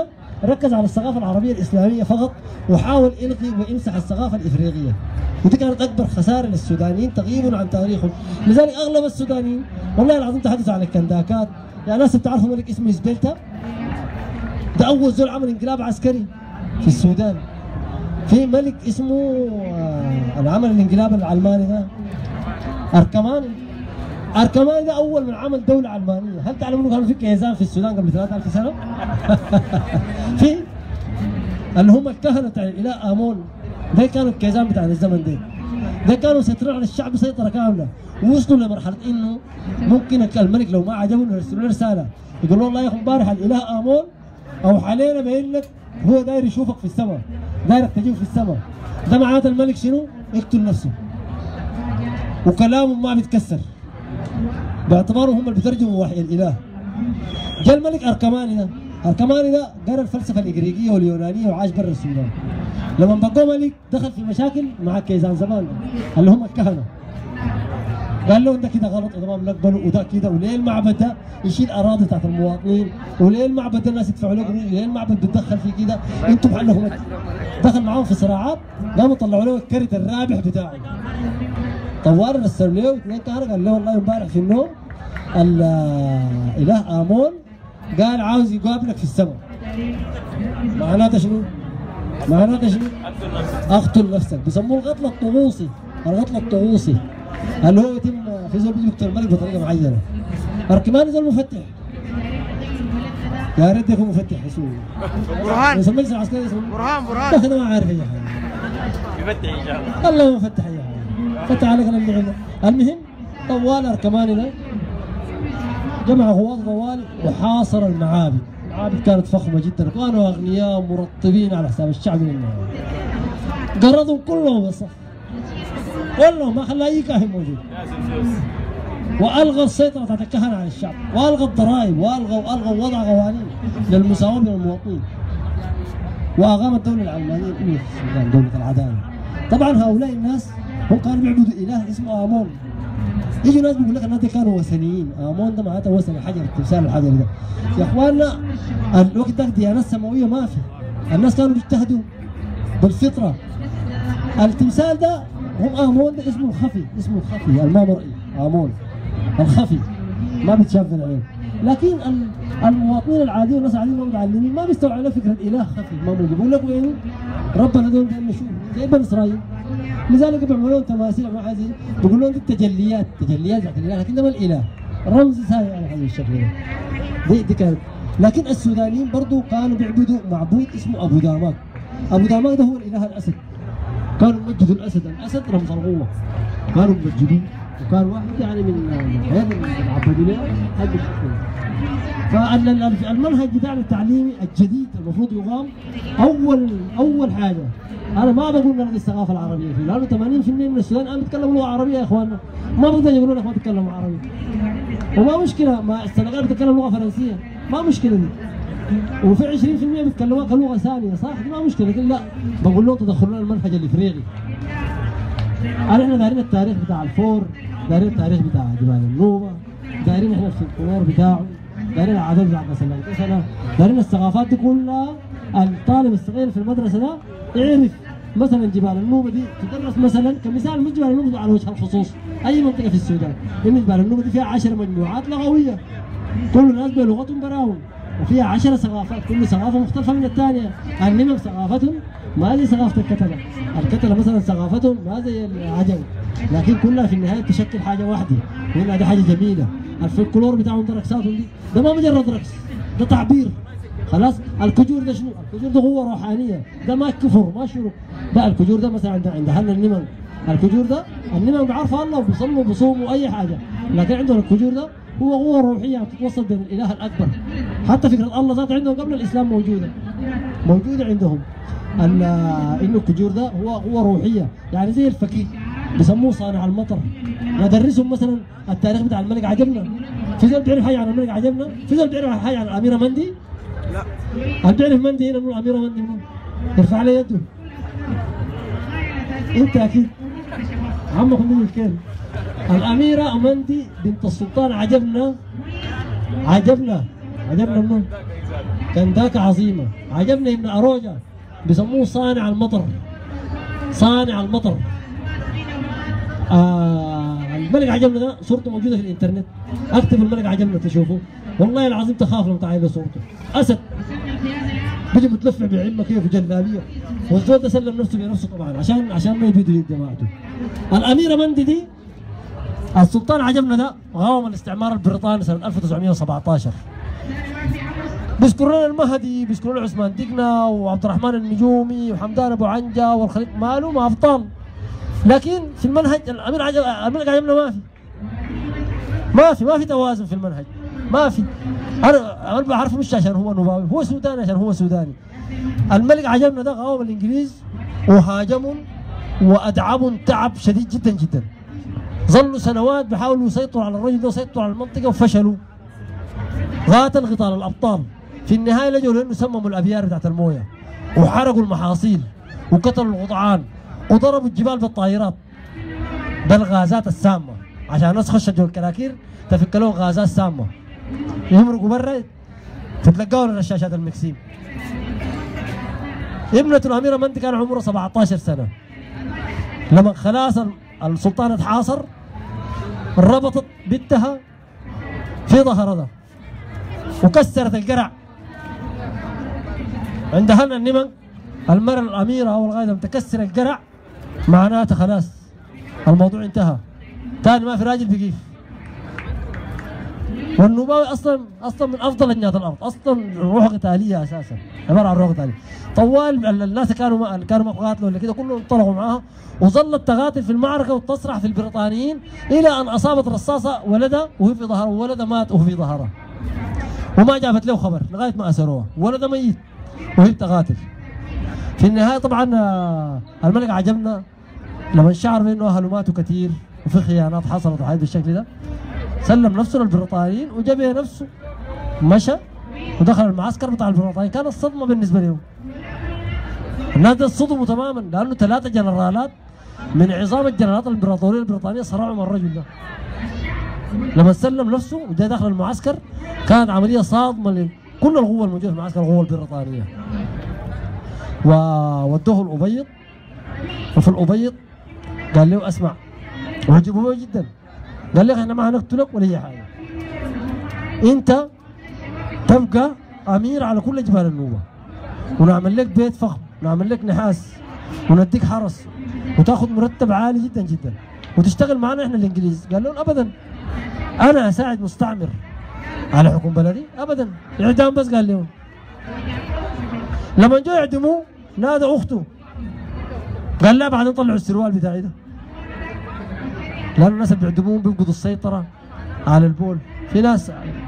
ركز على الثقافه العربيه الاسلاميه فقط، وحاول يلغي ويمسح الثقافه الافريقيه، ودي كانت اكبر خساره للسودانيين تغييبا عن تاريخهم. لذلك اغلب السودانيين والله العظيم تحدثوا عن الكنداكات. يعني ناس بتعرفوا ملك اسمه سبيلتا، ده اول زول عمل انقلاب عسكري في السودان. في ملك اسمه عمل الانقلاب العلماني ده اركماني. اركماني ده اول من عمل دوله علمانيه. هل تعلمون كانوا في كيزان في السودان قبل 3000 سنه؟ في اللي هم الكهنه بتاع الاله امون، ده كانوا الكيزان بتاع الزمن ده كانوا يسيطرون على الشعب سيطره كامله، ووصلوا لمرحله انه ممكن الملك لو ما عجبه يرسلوا له رساله يقول له والله يا اخي امبارح الاله امون او حالينا باين لك هو داير يشوفك في السماء، دايرك تجيب في السماء. ده معناته الملك شنو؟ يقتل نفسه وكلامه ما بيتكسر باعتباره هم اللي بيترجموا وحي الاله. جاء الملك اركماني ده قرا الفلسفه الاغريقيه واليونانيه وعاش برا السودان. لما بقى ملك دخل في مشاكل مع كيزان زمان اللي هم الكهنه، قال لهم ده كده غلط وده ما بنقبله وده كده، وليه المعبد ده يشيل اراضي بتاعت المواطنين، وليه المعبد ده الناس يدفعوا له قروش، ليه المعبد بيتدخل في كده، انتم بحالكم. دخل معاهم في صراعات، قاموا طلعوا له الكرت الرابح بتاعه. طوال رسلوا له اثنين كهنه قال له والله امبارح في النوم الاله امون قال عاوز يقابلك في السماء. معناته شنو؟ اقتل نفسك. بيسموه القتل الطقوسي، اللي هو يتم في زول بيجي يقتل الملك بطريقه معينه. اركماني زول مفتح، يا ريت يكون مفتح اسمه برهان. بس المجلس العسكري اسمه برهان انا ما عارف اي حاجه. يفتح ان شاء الله. الله ما فتح اي حاجه، فتح على كلام اللعبه. المهم طوال اركماني ده جمع قوات طوال وحاصر المعابد. المعابد كانت فخمه جدا، كانوا اغنياء مرطبين على حساب الشعب من المعابد. قرضهم كلهم بالصف، كلهم ما خلى اي كاهن موجود. والغى السيطره بتاعت الكهنه على الشعب، والغى الضرائب، والغى وضع قوانين للمساواه بين المواطنين. واقام الدوله العلمانيه في السودان، دوله العداله. طبعا هؤلاء الناس هم كانوا بيعبدوا اله اسمه امون. يجي ناس بيقول لك الناس دي كانوا وثنيين، امون ده معناته وثني، حجر، التمثال الحجري ده. يا اخواننا الوقت ده ديانات سماويه ما في، الناس كانوا بيجتهدوا بالفطره. التمثال ده هم امون ده اسمه الخفي، المامرئي، امون الخفي ما بيتشاف في العين. لكن المواطنين العاديين والناس العاديين المتعلمين ما بيستوعبوا فكره اله خفي ما موجود. بيقول لك وين ربنا دول نشوف زي بني اسرائيل. لذلك بيعملوا لهم تماثيل ما حاجه، بيقول لهم دي التجليات بتاعت الاله، لكن ده ما الاله، رمز ساي على هذا الشكل ده. دي كانت. لكن السودانيين برضه كانوا بيعبدوا معبود اسمه ابو داماك. ابو داماك ده هو الاله الاسد. كانوا يمجدوا الاسد رمز القوه، كانوا يمجدوه، وكان واحد يعني من الحياه العباديه حق الشكل. فالمنهج بتاعنا التعليمي الجديد المفروض يقام اول حاجه. انا ما بقول نلغي الثقافه العربيه فيه، لانه 80% من السودان الان بيتكلموا لغه عربيه يا اخواننا، ما بقدر يقولوا لك ما تتكلموا عربي. وما مشكله، ما السنغال بتتكلم لغه فرنسيه، ما مشكله دي. وفي 20% بيتكلموها كلغه ثانيه، صح؟ ما مشكله، لكن لا بقول لهم تدخلوا المنهج الافريقي. احنا دايرين التاريخ بتاع الفور، دايرين التاريخ بتاع جبال النوبه، دايرين احنا الفلكلور بتاعه، دايرين العادات بتاعت سنه، دايرين الثقافات دي كلها. الطالب الصغير في المدرسه ده يعرف مثلا جبال النوبه دي تدرس مثلا كمثال، مش جبال النوبه على وجه الخصوص، اي منطقه في السودان، ان جبال النوبه دي فيها 10 مجموعات لغويه، كل الناس بلغتهم براهم، وفيها 10 ثقافات، كل ثقافه مختلفه من الثانيه. النمم ثقافتهم ما زي ثقافه الكتله مثلا ثقافتهم ما زي العجم، لكن كلها في النهايه تشكل حاجه واحده، وهنا دي حاجه جميله. الفلكلور بتاعهم ده رقصاتهم دي، ده ما مجرد رقص، ده تعبير. خلاص الكجور ده شنو؟ الكجور ده قوه روحانيه، ده ما كفر ما شرك. ده الكجور ده مثلا عند اهلنا النمم، الكجور ده النمم بيعرفوا الله وبيصلوا وبيصوموا اي حاجه، لكن عندهم الكجور ده هو قوه روحيه بتتوصل بين الاله الاكبر. حتى فكره الله ذات عندهم قبل الاسلام موجوده عندهم. انه الكجور ده هو قوه روحيه، يعني زي الفقيه بيسموه صانع المطر. ندرسهم مثلا التاريخ بتاع الملك عجبنا. في زول بيعرف حاجه عن الملك عجبنا؟ في زول بيعرف حاجه عن الاميره مندي؟ لا. هل بيعرف مندي هنا منو؟ الاميره مندي منو؟ يرفع علي يده. انت اكيد عمكم من الكلب. الاميره مندي بنت السلطان عجبنا منو؟ كان ذاك عظيمة. عجبني ابن أروجا بيسموه صانع المطر. صانع المطر. الملك عجبنا ده صورته موجودة في الإنترنت. اكتب الملك عجبنا تشوفه. والله العظيم تخاف لما تعاين صورته. أسد بيجي متلفع بعمة كيف جلابية، والزول ده سلم نفسه بنفسه طبعا عشان ما يبيدوا يد جماعته. الأميرة مندي دي السلطان عجبنا ده قاوم الاستعمار البريطاني سنة 1917. بيذكروا لنا المهدي، بيذكروا لنا عثمان دقنا وعبد الرحمن النجومي وحمدان ابو عنجه والخليل ماله ما ابطال، لكن في المنهج الملك عجبنا ما في توازن في المنهج، ما في. انا بعرفه مش عشان هو نوباوي، هو سوداني عشان هو سوداني. الملك عجبنا ده قاوم الانجليز وهاجمهم وادعمهم تعب شديد جدا جدا. ظلوا سنوات بيحاولوا يسيطروا على الرجل ده ويسيطروا على المنطقه وفشلوا. قاتل قتال الابطال. في النهايه لجوا لانه سمموا الابيار بتاعت المويه وحرقوا المحاصيل وقتلوا القطعان وضربوا الجبال بالطائرات بالغازات السامه عشان الناس خشت جوا الكراكير تفك لهم غازات سامه يمرقوا برا تتلقاوا للرشاشات المكسيم. ابنة الأميرة مندي كان عمره 17 سنة. لما خلاص السلطان اتحاصر ربطت بنتها في ظهر ده وكسرت القرع عند أهلنا النمن. المرأة الأميرة أول غاية لما تكسر القرع معناتها خلاص الموضوع انتهى، تاني ما في راجل بيقيف. والنوباوي اصلا من افضل اجناد الارض، اصلا روح قتاليه اساسا، عباره عن روح قتاليه. طوال الناس كانوا ما قاتلوا ولا كده كلهم انطلقوا معاها وظلت تقاتل في المعركه وتصرح في البريطانيين الى ان اصابت رصاصه ولدها وهي في ظهرها، وولدها مات وهو في ظهرها. وما جابت له خبر لغايه ما اسروها، ولدها ميت وهي بتقاتل. في النهايه طبعا الملك عجبنا لما شعر بانه اهله ماتوا كثير وفي خيانات حصلت وحاجات بالشكل ده، سلم نفسه للبريطانيين وجبه نفسه مشى ودخل المعسكر بتاع البريطانيين. كانت صدمه بالنسبه لهم. الناس صدموا تماما لانه 3 جنرالات من عظام الجنرالات الامبراطوريه البريطانيه صرعوا من الرجل ده. لما سلم نفسه وجاء داخل المعسكر كانت عمليه صادمه لكل القوه الموجوده في المعسكر، القوه البريطانيه. وودوه الابيض، وفي الابيض قال له اسمع، وعجبوه جدا. قال لك احنا ما هنقتلك ولا اي حاجه، انت تبقى امير على كل جبال النوبه، ونعمل لك بيت فخم، ونعمل لك نحاس، ونديك حرس، وتاخذ مرتب عالي جدا جدا، وتشتغل معنا احنا الانجليز. قال لهم ابدا، انا اساعد مستعمر على حكم بلدي؟ ابدا، اعدام بس. قال لهم لما جو يعدموه نادى اخته، قال لا بعدين طلعوا السروال بتاعي ده، لأن الناس اللي بيعدموهم بيفقدوا السيطرة على البول. في ناس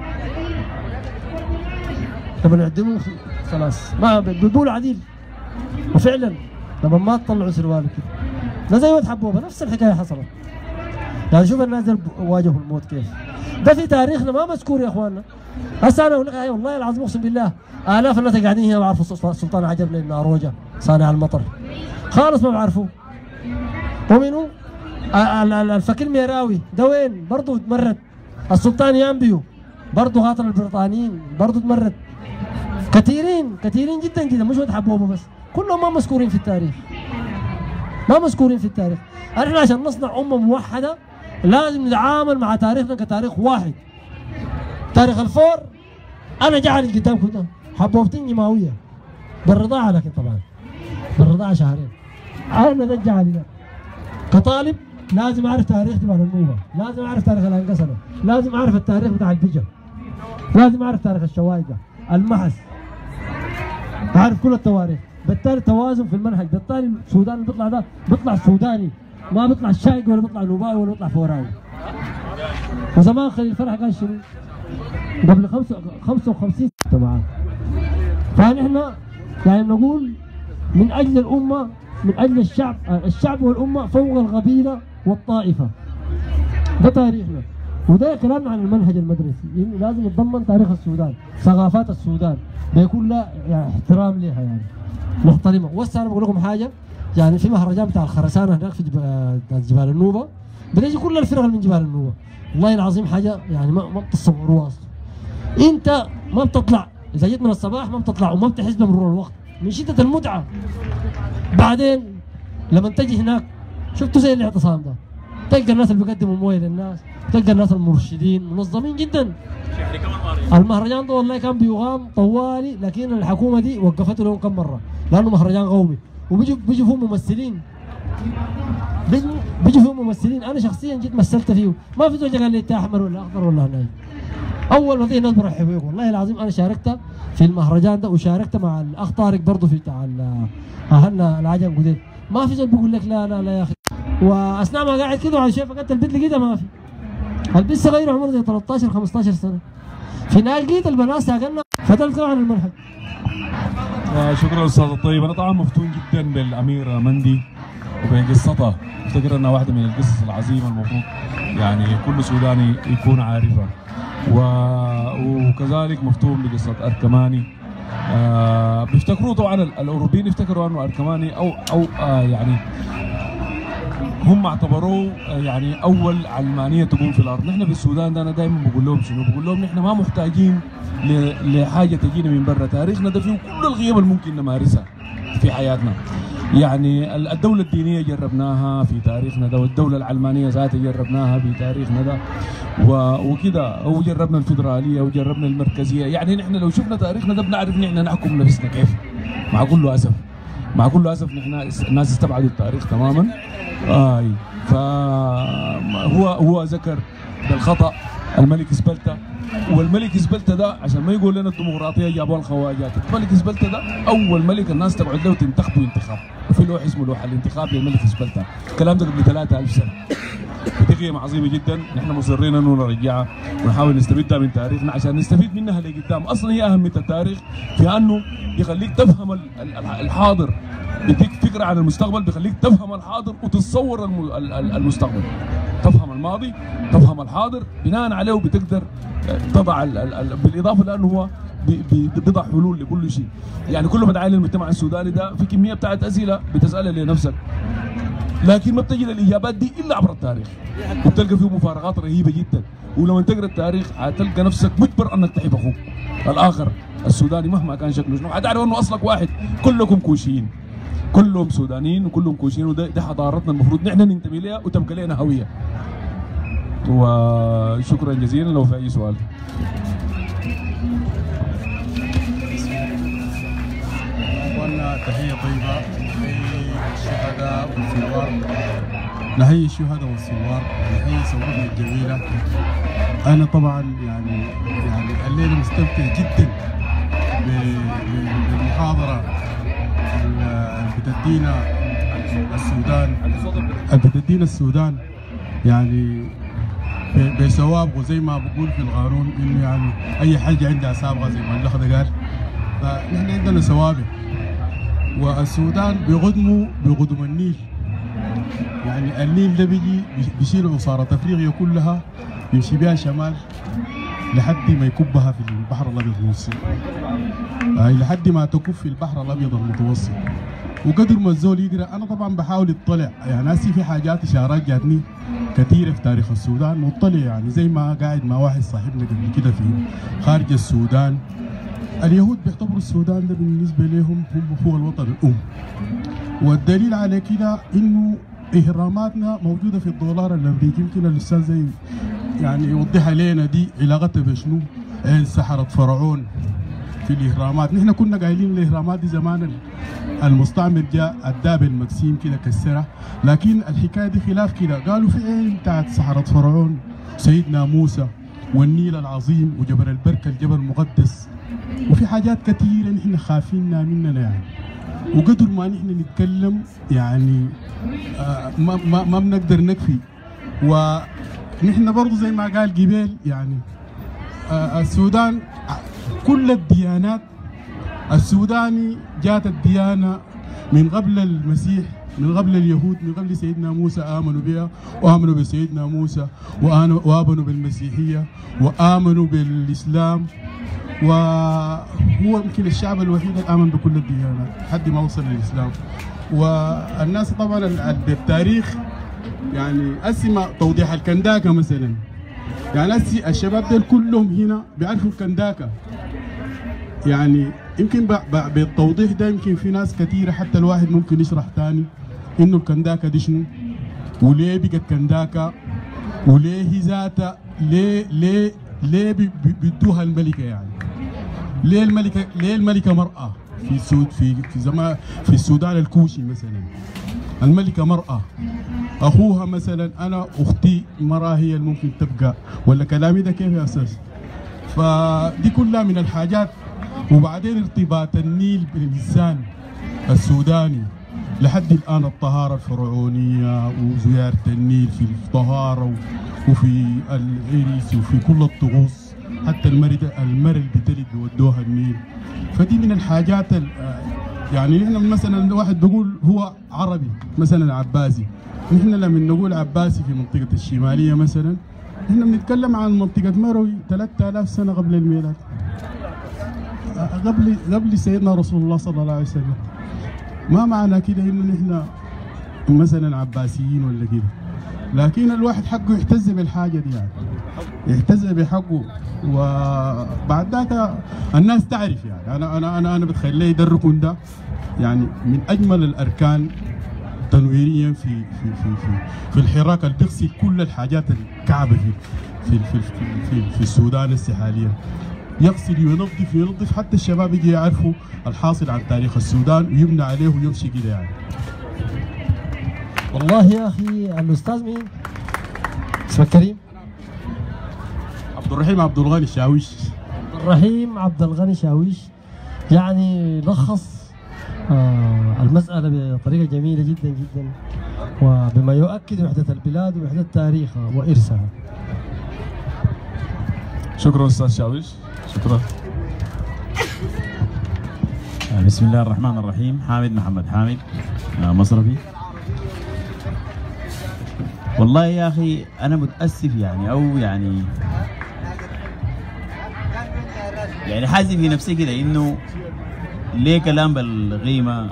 لما يعدموه خلاص ما بيقولوا عديل، وفعلا لما ما تطلعوا سروال كده ده زي ولد حبوبه نفس الحكاية حصلت. يعني شوف الناس اللي واجهوا الموت كيف. ده في تاريخنا ما مذكور يا اخواننا. هسه انا اقول لك والله العظيم اقسم بالله آلاف الناس قاعدين هنا ما بيعرفوا السلطان عجبنا ابن أروجا صانع المطر خالص ما بيعرفوه. ومنه الفكير ميراوي ده وين؟ برضه تمرد. السلطان يامبيو برضه قاتل البريطانيين برضه تمرد. كثيرين جدا جدا، مش ولد حبوبه بس، كلهم ما مذكورين في التاريخ. ما مذكورين في التاريخ. احنا عشان نصنع امه موحده لازم نتعامل مع تاريخنا كتاريخ واحد. تاريخ الفور انا جعل قدامكم ده حبوبتين جماويه بالرضاعه، لكن طبعا بالرضاعه شهرين. انا ده جعلي ده كطالب لازم اعرف تاريخ جبال النوبه، لازم اعرف تاريخ الانقسنه، لازم اعرف التاريخ بتاع البجا، لازم اعرف تاريخ الشوايقه، المحس، اعرف كل التواريخ. بالتالي توازن في المنهج، بالتالي السودان اللي بيطلع ده بيطلع سوداني، ما بيطلع شايق ولا بيطلع نوباوي ولا بيطلع فوراوي. وزمان خليل فرح قال شنو؟ قبل 55 معاه. فنحن يعني نقول من اجل الامه، من اجل الشعب والامه فوق القبيله والطائفه. ده تاريخنا، وده كلامنا عن المنهج المدرسي، يعني لازم يتضمن تاريخ السودان، ثقافات السودان، بيكون لها يعني احترام لها، يعني محترمه. وهسه انا بقول لكم حاجه، يعني في مهرجان بتاع الخرسانه هناك في جبال النوبه، بنجي كل الفرق من جبال النوبه، والله العظيم حاجه يعني ما بتتصوروها اصلا. انت ما بتطلع اذا جيت من الصباح ما بتطلع وما بتحس بمرور الوقت من شده المتعه. بعدين لما تجي هناك شفتوا زي الاعتصام ده، تلقى الناس اللي بيقدموا مويه للناس، تلقى الناس المرشدين منظمين جدا. المهرجان ده والله كان بيقام طوالي، لكن الحكومه دي وقفته لهم كم مره لانه مهرجان قومي، وبيجوا فيه ممثلين، بيجوا فيه ممثلين. انا شخصيا جيت مثلت فيه، ما في زول قال لي انت احمر ولا اخضر ولا هناي. اول ما تيجي الناس برحبوا بيك، والله العظيم انا شاركت في المهرجان ده وشاركت مع الاخ طارق برضه في بتاع اهلنا العجم قديم. ما في زول بيقول لك لا لا لا يا اخي. واثناء ما قاعد كده وعلى شايف فقدت البيت لقيتها ما في. البيت صغير عمره زي 13 15 سنه. في نهاية لقيت البنات ساقنا فتلت عن المنهج. شكرا استاذ الطيب. انا طبعا مفتون جدا بالاميره مندي وبقصتها، افتكر انها واحده من القصص العظيمه المفروض يعني كل سوداني يكون عارفها. وكذلك مفتون بقصه اركماني. بيفتكروا طبعا الاوروبيين يفتكروا انه اركماني او يعني هم اعتبروه يعني اول علمانيه تقوم في الارض. نحن في السودان ده انا دائما بقول لهم شنو؟ بقول لهم نحن ما محتاجين لحاجه تجينا من برا، تاريخنا ده فيه كل الغياب اللي ممكن نمارسها في حياتنا. يعني الدوله الدينيه جربناها في تاريخنا ده، والدوله العلمانيه ذاتها جربناها في تاريخنا ده، وكده وجربنا الفدراليه وجربنا المركزيه. يعني نحن لو شفنا تاريخنا ده بنعرف نحن نحكم نفسنا كيف. مع كل اسف نحن الناس استبعدوا التاريخ تماما. فهو ذكر بالخطا الملك سبلتا، والملك سبلتا ده عشان ما يقول لنا الديمقراطيه جابوها الخواجات. الملك سبلتا ده اول ملك الناس تقعد له وتنتخبوا انتخاب، وفي لوح اسمه لوح الانتخاب للملك سبلتا. الكلام ده قبل 3000 سنه. دي قيمه عظيمه جدا، نحن مصرين انه نرجعها ونحاول نستفيدها من تاريخنا عشان نستفيد منها لقدام. اصلا هي اهميه التاريخ في انه بيخليك تفهم الحاضر، بيديك فكره عن المستقبل، بيخليك تفهم الحاضر وتتصور المستقبل. تفهم الماضي، تفهم الحاضر، بناء عليه بتقدر تضع بالاضافه لانه هو بيضع حلول لكل شيء. يعني كل ما تعالي المجتمع السوداني ده في كميه بتاعت اسئله بتسالها لنفسك، لكن ما بتجد الاجابات دي الا عبر التاريخ، وبتلقى فيه مفارقات رهيبه جدا. ولما تقرا التاريخ حتلقى نفسك مجبر انك تحب اخوك الاخر السوداني مهما كان شكله شنو، حتعرف انه اصلك واحد، كلكم كوشيين، كلهم سودانيين وكلهم كوشيين، وده حضارتنا المفروض نحن ننتمي لها وتبقى لنا هويه. وشكرا جزيلا. لو في اي سؤال. اخواننا تحيه طيبه للشهداء والثوار، نحيي الشهداء والثوار، نحيي ثورتنا الجميله. انا طبعا يعني الليله مستمتع جدا بالمحاضره اللي بتدينا السودان يعني بثواب، وزي ما بقول في القانون انه يعني اي حاجه عندها سابقه زي ما الاخ قال. فنحن عندنا سوابق، والسودان بقدم النيل. يعني النيل ده بيجي بيشيل عصاره افريقيا كلها يمشي بها شمال لحد ما يكبها في البحر الابيض المتوسط، لحد ما تكب في البحر الابيض المتوسط. وقدر ما الزول يقرا، انا طبعا بحاول اطلع يعني هسي في حاجات اشارات جاتني كثيره في تاريخ السودان، مطلع يعني زي ما قاعد مع واحد صاحبنا قبل كده في خارج السودان. اليهود بيعتبروا السودان ده بالنسبه لهم هو الوطن الام، والدليل على كده انه اهراماتنا موجوده في الدولار الامريكي. يمكن الاستاذ زي يعني يوضحها لنا دي علاقتها بشنو؟ سحرة فرعون في الاهرامات. نحن كنا قايلين الاهرامات دي زمان المستعمر جاء اداه بالمقسيم كده كسرها، لكن الحكايه دي خلاف كده. قالوا في عين بتاعت سحرة فرعون سيدنا موسى والنيل العظيم وجبل البركه الجبل المقدس، وفي حاجات كثيره نحن خافينها مننا يعني. وقدر ما نحن نتكلم يعني ما بنقدر نكفي. ونحن برضه زي ما قال قبيل يعني السودان كل الديانات، السوداني جات الديانه من قبل المسيح، من قبل اليهود، من قبل سيدنا موسى آمنوا بها وآمنوا بسيدنا موسى وآمنوا بالمسيحية وآمنوا بالإسلام، وهو يمكن الشعب الوحيد اللي آمن بكل الديانات لحد ما وصل للإسلام. والناس طبعا بالتاريخ يعني أسمى توضيح الكنداكة مثلا، يعني الشباب دول كلهم هنا بيعرفوا الكنداكة. يعني يمكن بالتوضيح ده يمكن في ناس كثيره حتى الواحد ممكن يشرح ثاني انه الكنداكه دي شنو وليه بقت كنداكه وليه هي ذاتها ليه بيدوها الملكه يعني ليه الملكه مرأة في زمان في السودان الكوشي مثلا الملكه مرأة اخوها مثلا انا اختي مرأة هي اللي ممكن تبقى ولا كلامي ده كيف يا استاذ؟ فدي كلها من الحاجات. وبعدين ارتباط النيل بالإنسان السوداني لحد الآن الطهارة الفرعونية وزيارة النيل في الطهارة وفي العريس وفي كل الطقوس حتى المر اللي بتلد بيودوها النيل. فدي من الحاجات يعني نحن مثلا الواحد بيقول هو عربي مثلا عباسي، نحن لما نقول عباسي في منطقة الشمالية مثلا نحن بنتكلم عن منطقة مروي 3000 سنة قبل الميلاد، قبل سيدنا رسول الله صلى الله عليه وسلم. ما معنى كده انه نحن مثلا عباسيين ولا كده، لكن الواحد حقه يحتز بالحاجه دي يعني يحتز بحقه. وبعد ذاك الناس تعرف يعني انا بتخيل لي ده الركن ده يعني من اجمل الاركان تنويريا في في في في, في الحراك اللي بيغسل كل الحاجات الكعبه في السودان السحاليا، يغسل وينظف حتى الشباب يجي يعرفوا الحاصل عن تاريخ السودان ويبنى عليه ويمشي كده يعني. والله يا اخي الاستاذ مين؟ اسمك كريم؟ عبد الرحيم عبد الغني شاويش. عبد الرحيم عبد الغني شاويش يعني لخص المسألة بطريقة جميلة جدا جدا وبما يؤكد وحدة البلاد ووحدة تاريخها وإرثها. شكرا استاذ شاويش. شكرا. بسم الله الرحمن الرحيم. حامد محمد حامد مصرفي. والله يا اخي انا متاسف يعني او يعني حاسس في نفسي كده انه ليه كلام بالقيمه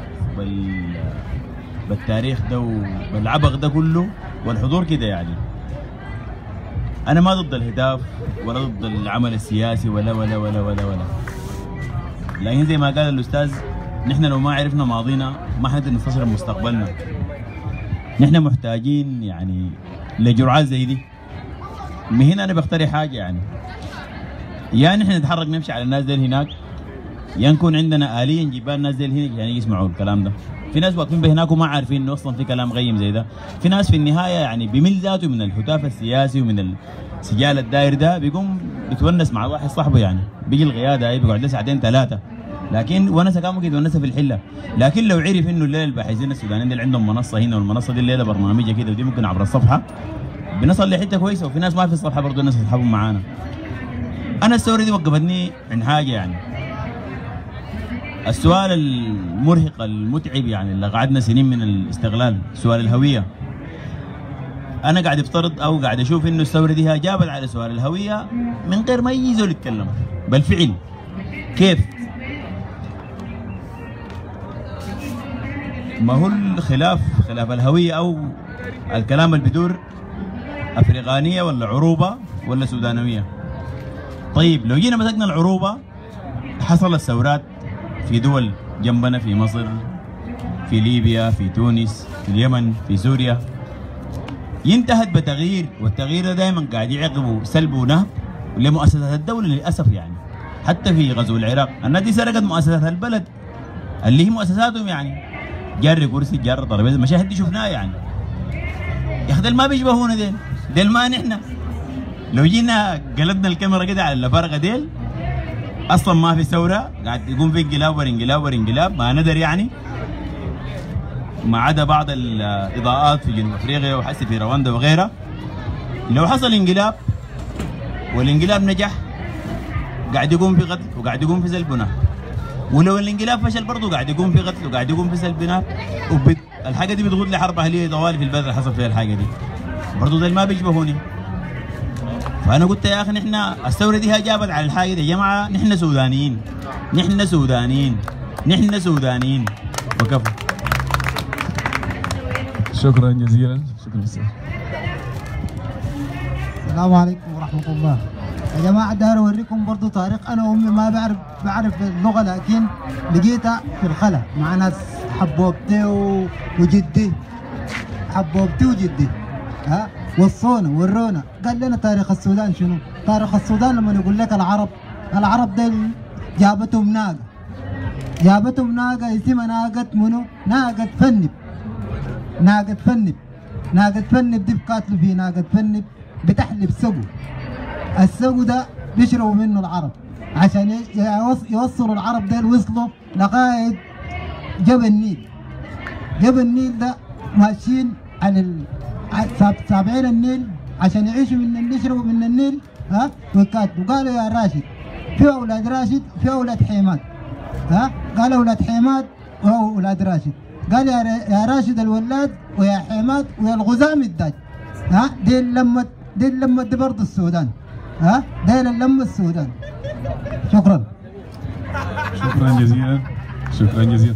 بالتاريخ ده وبالعبق ده كله والحضور كده يعني. انا ما ضد الهتاف ولا ضد العمل السياسي ولا ولا ولا ولا ولا، لكن زي ما قال الاستاذ نحن لو ما عرفنا ماضينا ما حنقدر نستشرف مستقبلنا. نحن محتاجين يعني لجرعات زي دي. من هنا انا بقترح حاجه يعني نحن نتحرك نمشي على الناس دي هناك، يا نكون عندنا آلية نجيب الناس دي هنا يعني يسمعوا الكلام ده. في ناس واقفين بهناك وما عارفين انه اصلا في كلام غيم زي ده. في ناس في النهايه يعني بيمل ذاته من الهتاف السياسي ومن السجال الداير ده، بيقوم بيتونس مع واحد صاحبه يعني بيجي القياده هي بيقعد له ساعتين ثلاثه، لكن ونسه كان ممكن يتونسها في الحله. لكن لو عرف انه الليله الباحثين السودانيين اللي عندهم منصه هنا والمنصه دي الليله برنامجيه كده ودي ممكن عبر الصفحه بنصل لحته كويسه. وفي ناس ما في الصفحه برضه الناس يسحبوا معانا. انا الثوره دي وقفتني عن حاجه يعني السؤال المرهق المتعب يعني اللي قعدنا سنين من الاستغلال، سؤال الهويه. انا قاعد افترض او قاعد اشوف انه الثوره دي جابت على سؤال الهويه من غير ما يجي زول يتكلم بالفعل. كيف؟ ما هو الخلاف خلاف الهويه او الكلام اللي بدور افريقانيه ولا عروبه ولا سودانويه. طيب لو جينا مسكنا العروبه، حصل الثورات في دول جنبنا، في مصر، في ليبيا، في تونس، في اليمن، في سوريا، ينتهت بتغيير، والتغيير ده دائما قاعد يعقبه سلب ونهب لمؤسسات الدوله للاسف يعني. حتى في غزو العراق الناس دي سرقت مؤسسات البلد اللي هي مؤسساتهم يعني، جر كرسي جر طرابيزه، مشاهد دي شفناها يعني. يا اخي ديل ما بيشبهونا، ديل ما نحن. لو جينا قلبنا الكاميرا كده على الافارقه ديل اصلا ما في ثوره، قاعد يقوم في انقلاب ورا انقلاب ورا انقلاب ما ندر يعني، ما عدا بعض الاضاءات في جنوب افريقيا وحسي في رواندا وغيرها. لو حصل انقلاب والانقلاب نجح قاعد يقوم في قتل وقاعد يقوم في سلب ونهب، ولو الانقلاب فشل برضه قاعد يقوم في قتل وقاعد يقوم في سلب ونهب. الحاجه دي بتغود لحرب اهليه طوالي في البلد اللي حصل فيها الحاجه دي. برضه ده ما بيشبهوني. فانا قلت يا اخي نحن الثوره دي جابت على الحاجه دي. يا جماعه نحن سودانيين، نحن سودانيين، نحن سودانيين وكفى. شكرا جزيلا. شكرا استاذ. السلام عليكم ورحمة الله. يا جماعة داير أوريكم برضو تاريخ. أنا وأمي ما بعرف اللغة، لكن لقيتها في الخلا مع ناس حبوبتي وجدي، حبوبتي وجدي وصونا ورونا. قال لنا تاريخ السودان شنو؟ تاريخ السودان لما يقول لك العرب دي جابتهم ناقة اسمها ناقة منو؟ ناقة فنب دي بقاتلوا فيه. ناقة فنب بتحلب السقو ده بيشربوا منه العرب عشان يوصلوا العرب ديل. وصلوا لغاية جبل النيل ده ماشيين على سابعين النيل عشان يعيشوا من النيل، يشربوا من النيل ويكاتبوا. قالوا يا راشد في أولاد راشد في أولاد حيمات. قال أولاد حيمات وأولاد راشد. قال يا راشد الولاد ويا حيمات ويا الغزام الداج. دي اللمة دي برضه السودان. دي اللمة السودان. شكرا جزيلا.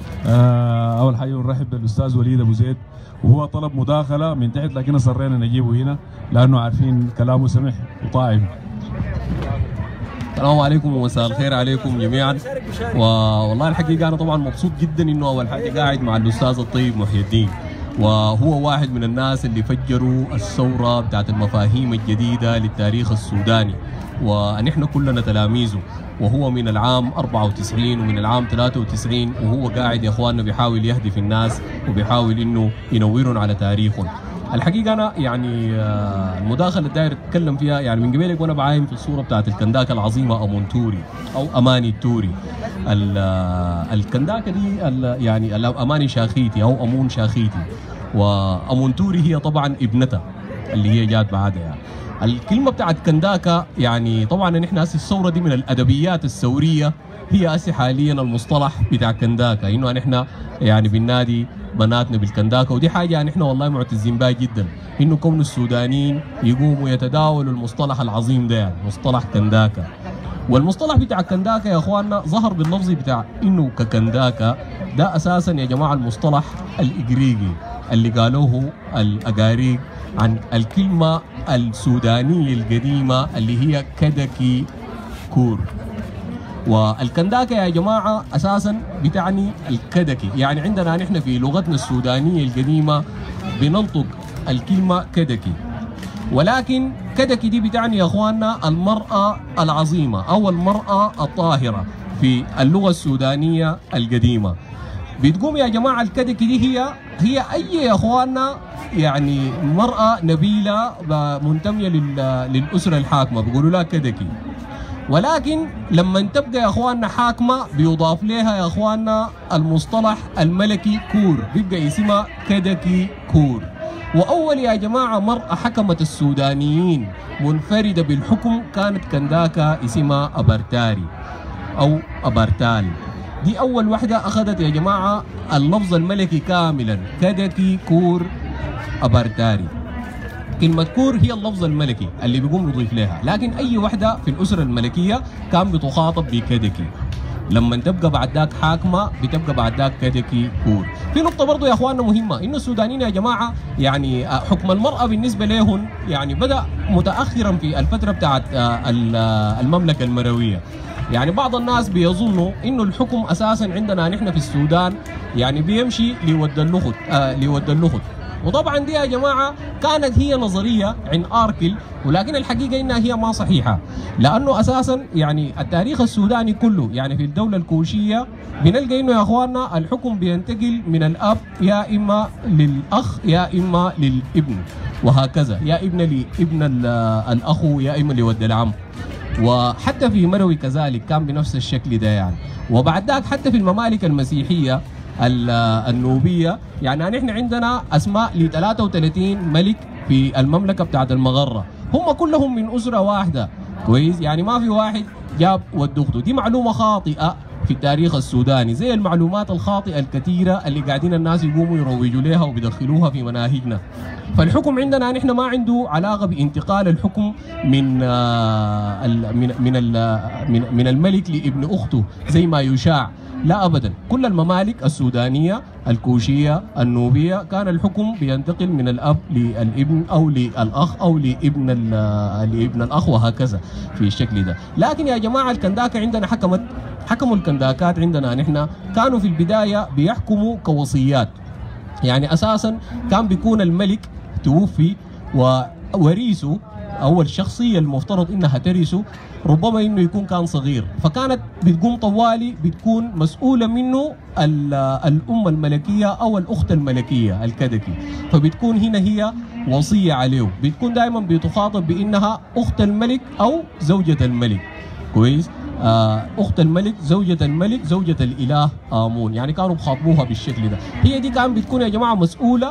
أول حاجة نرحب بالأستاذ وليد أبو زيد، وهو طلب مداخلة من تحت لكن اصرينا نجيبه هنا لأنه عارفين كلامه سمح وطاعم. السلام عليكم ومساء الخير عليكم جميعا. والله الحقيقة أنا طبعا مبسوط جدا إنه أول حاجة قاعد مع الأستاذ الطيب محي الدين، وهو واحد من الناس اللي فجروا الثورة بتاعت المفاهيم الجديدة للتاريخ السوداني، ونحن كلنا تلاميذه. وهو من العام 94 ومن العام 93 وهو قاعد يا اخواننا بيحاول يهدف الناس وبيحاول انه ينورهم على تاريخهم. الحقيقه انا يعني المداخله اللي داير اتكلم فيها يعني من قبلك وانا بعاين في الصوره بتاعت الكنداكه العظيمه امونتوري او اماني التوري. الكنداكه دي يعني اماني شاخيتي او امون شاخيتي، وامونتوري هي طبعا ابنتها اللي هي جات بعدها. يعني الكلمه بتاعت كنداكه يعني طبعا نحن هسه الثوره دي من الادبيات الثوريه، هي هسه حاليا المصطلح بتاع كنداكه، انه نحن يعني بننادي بناتنا بالكنداكه، ودي حاجه نحن والله معتزين بها جدا، انه كون السودانيين يقوموا يتداولوا المصطلح العظيم ده، يعني مصطلح كنداكه. والمصطلح بتاع كنداكه يا اخواننا ظهر باللفظ بتاع انه ككنداكه، ده اساسا يا جماعه المصطلح الاجريقي اللي قالوه الاجاريق عن الكلمه السودانيه القديمه اللي هي كدكي كور. والكنداكه يا جماعه اساسا بتعني الكدكي، يعني عندنا نحن في لغتنا السودانيه القديمه بننطق الكلمه كدكي، ولكن كدكي دي بتعني يا اخواننا المراه العظيمه او المراه الطاهره في اللغه السودانيه القديمه. بتقوم يا جماعه الكدكي دي هي اي يا اخواننا يعني مراه نبيله منتميه للاسره الحاكمه بيقولوا لها كدكي. ولكن لما تبقى يا اخواننا حاكمه بيضاف لها يا اخواننا المصطلح الملكي كور، بيبقى اسمها كدكي كور. واول يا جماعه مرأة حكمت السودانيين منفرده بالحكم كانت كنداكه اسمها ابرتاري او ابرتال. دي اول واحده اخذت يا جماعه اللفظ الملكي كاملا، كدكي كور ابرتاري. كلمة كور هي اللفظ الملكي اللي بيقوم يضيف لها، لكن أي وحدة في الأسرة الملكية كان بتخاطب بكدكي. لما تبقى بعد ذاك حاكمة بتبقى بعد ذاك كدكي كور. في نقطة برضو يا أخواننا مهمة، إنه السودانيين يا جماعة يعني حكم المرأة بالنسبة لهم يعني بدأ متأخرا في الفترة بتاعت المملكة المروية. يعني بعض الناس بيظنوا إنه الحكم أساسا عندنا نحن في السودان يعني بيمشي لود اللخت. وطبعا دي يا جماعه كانت هي نظريه عند اركل، ولكن الحقيقه انها هي ما صحيحه، لانه اساسا يعني التاريخ السوداني كله يعني في الدوله الكوشيه بنلقى انه يا اخواننا الحكم بينتقل من الاب يا اما للاخ يا اما للابن، وهكذا يا ابن لابن الاخ يا اما لود العم. وحتى في مروي كذلك كان بنفس الشكل ده يعني. وبعد ذاك حتى في الممالك المسيحيه النوبية يعني نحن عندنا أسماء ل 33 ملك في المملكة بتاعت المغرة، هم كلهم من أسرة واحدة، كويس؟ يعني ما في واحد جاب ود أخته. دي معلومة خاطئة في التاريخ السوداني، زي المعلومات الخاطئة الكثيرة اللي قاعدين الناس يقوموا يروجوا لها وبيدخلوها في مناهجنا. فالحكم عندنا نحن ما عنده علاقة بانتقال الحكم من الملك لابن أخته زي ما يشاع، لا ابدا، كل الممالك السودانيه الكوشيه النوبيه كان الحكم بينتقل من الاب للابن او للاخ او لابن الاخ وهكذا في الشكل ده. لكن يا جماعه الكنداكه عندنا حكموا الكنداكات عندنا نحن كانوا في البدايه بيحكموا كوصيات. يعني اساسا كان بيكون الملك توفي ووريثه او الشخصيه المفترض انها ترثه ربما انه يكون كان صغير، فكانت بتقوم طوالي بتكون مسؤوله منه الام الملكيه او الاخت الملكيه الكدكي، فبتكون هنا هي وصيه عليه، بتكون دائما بتخاطب بانها اخت الملك او زوجة الملك. كويس؟ اخت الملك، زوجة الملك، زوجة الاله امون، يعني كانوا بخاطبوها بالشكل ده. هي دي كان بتكون يا جماعه مسؤوله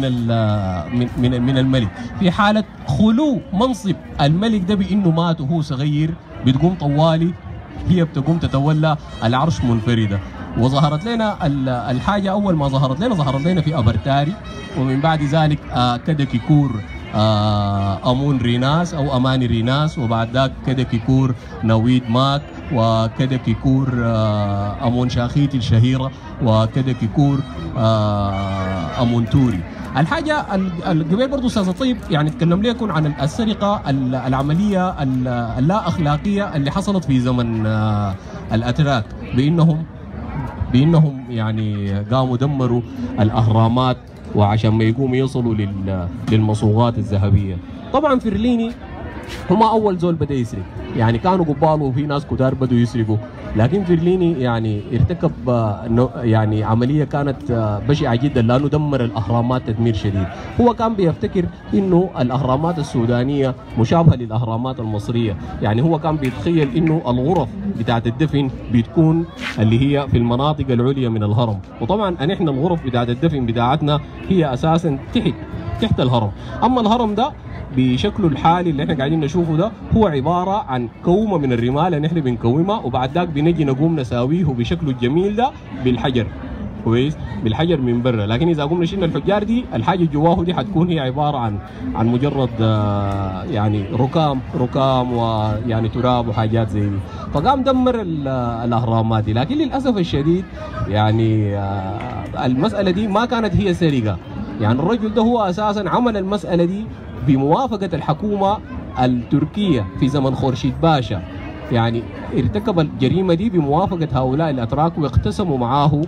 من الملك. في حاله خلو منصب الملك ده بانه مات وهو صغير بتقوم طوالي هي بتقوم تتولى العرش منفرده. وظهرت لنا الحاجه اول ما ظهرت لنا في ابرتاري، ومن بعد ذلك كدكي كور امون ريناس او اماني ريناس، وبعد ذاك كدكي كور نويد ماك، وكدكي كور امون شاخيتي الشهيره، وكدكي كور امون توري. الحاجه قبل برضه استاذ الطيب يعني تكلم لكم عن السرقه العمليه اللا اخلاقيه اللي حصلت في زمن الاتراك، بانهم يعني قاموا دمروا الاهرامات وعشان ما يقوموا يوصلوا للمصوغات الذهبيه. طبعا فرليني هم اول زول بدا يسرق، يعني كانوا قباله وفي ناس كتار بدوا يسرقوا، لكن فرليني يعني ارتكب يعني عمليه كانت بشعه جدا لانه دمر الاهرامات تدمير شديد. هو كان بيفتكر انه الاهرامات السودانيه مشابهه للاهرامات المصريه، يعني هو كان بيتخيل انه الغرف بتاعت الدفن بتكون اللي هي في المناطق العليا من الهرم، وطبعا نحن الغرف بتاعت الدفن بتاعتنا هي اساسا تحت الهرم. اما الهرم ده بشكله الحالي اللي احنا قاعدين نشوفه ده هو عباره عن كومه من الرمال اللي احنا بنكومها، وبعد ذاك بنجي نقوم نساويه بشكله الجميل ده بالحجر. كويس؟ بالحجر من برا، لكن اذا قمنا شلنا الحجار دي الحاجه جواه دي حتكون هي عباره عن مجرد يعني ركام ويعني تراب وحاجات زي دي. فقام دمر الاهرامات دي، لكن للاسف الشديد يعني المساله دي ما كانت هي سرقه. يعني الرجل ده هو اساسا عمل المساله دي بموافقه الحكومه التركيه في زمن خورشيد باشا، يعني ارتكب الجريمه دي بموافقه هؤلاء الاتراك واقتسموا معاه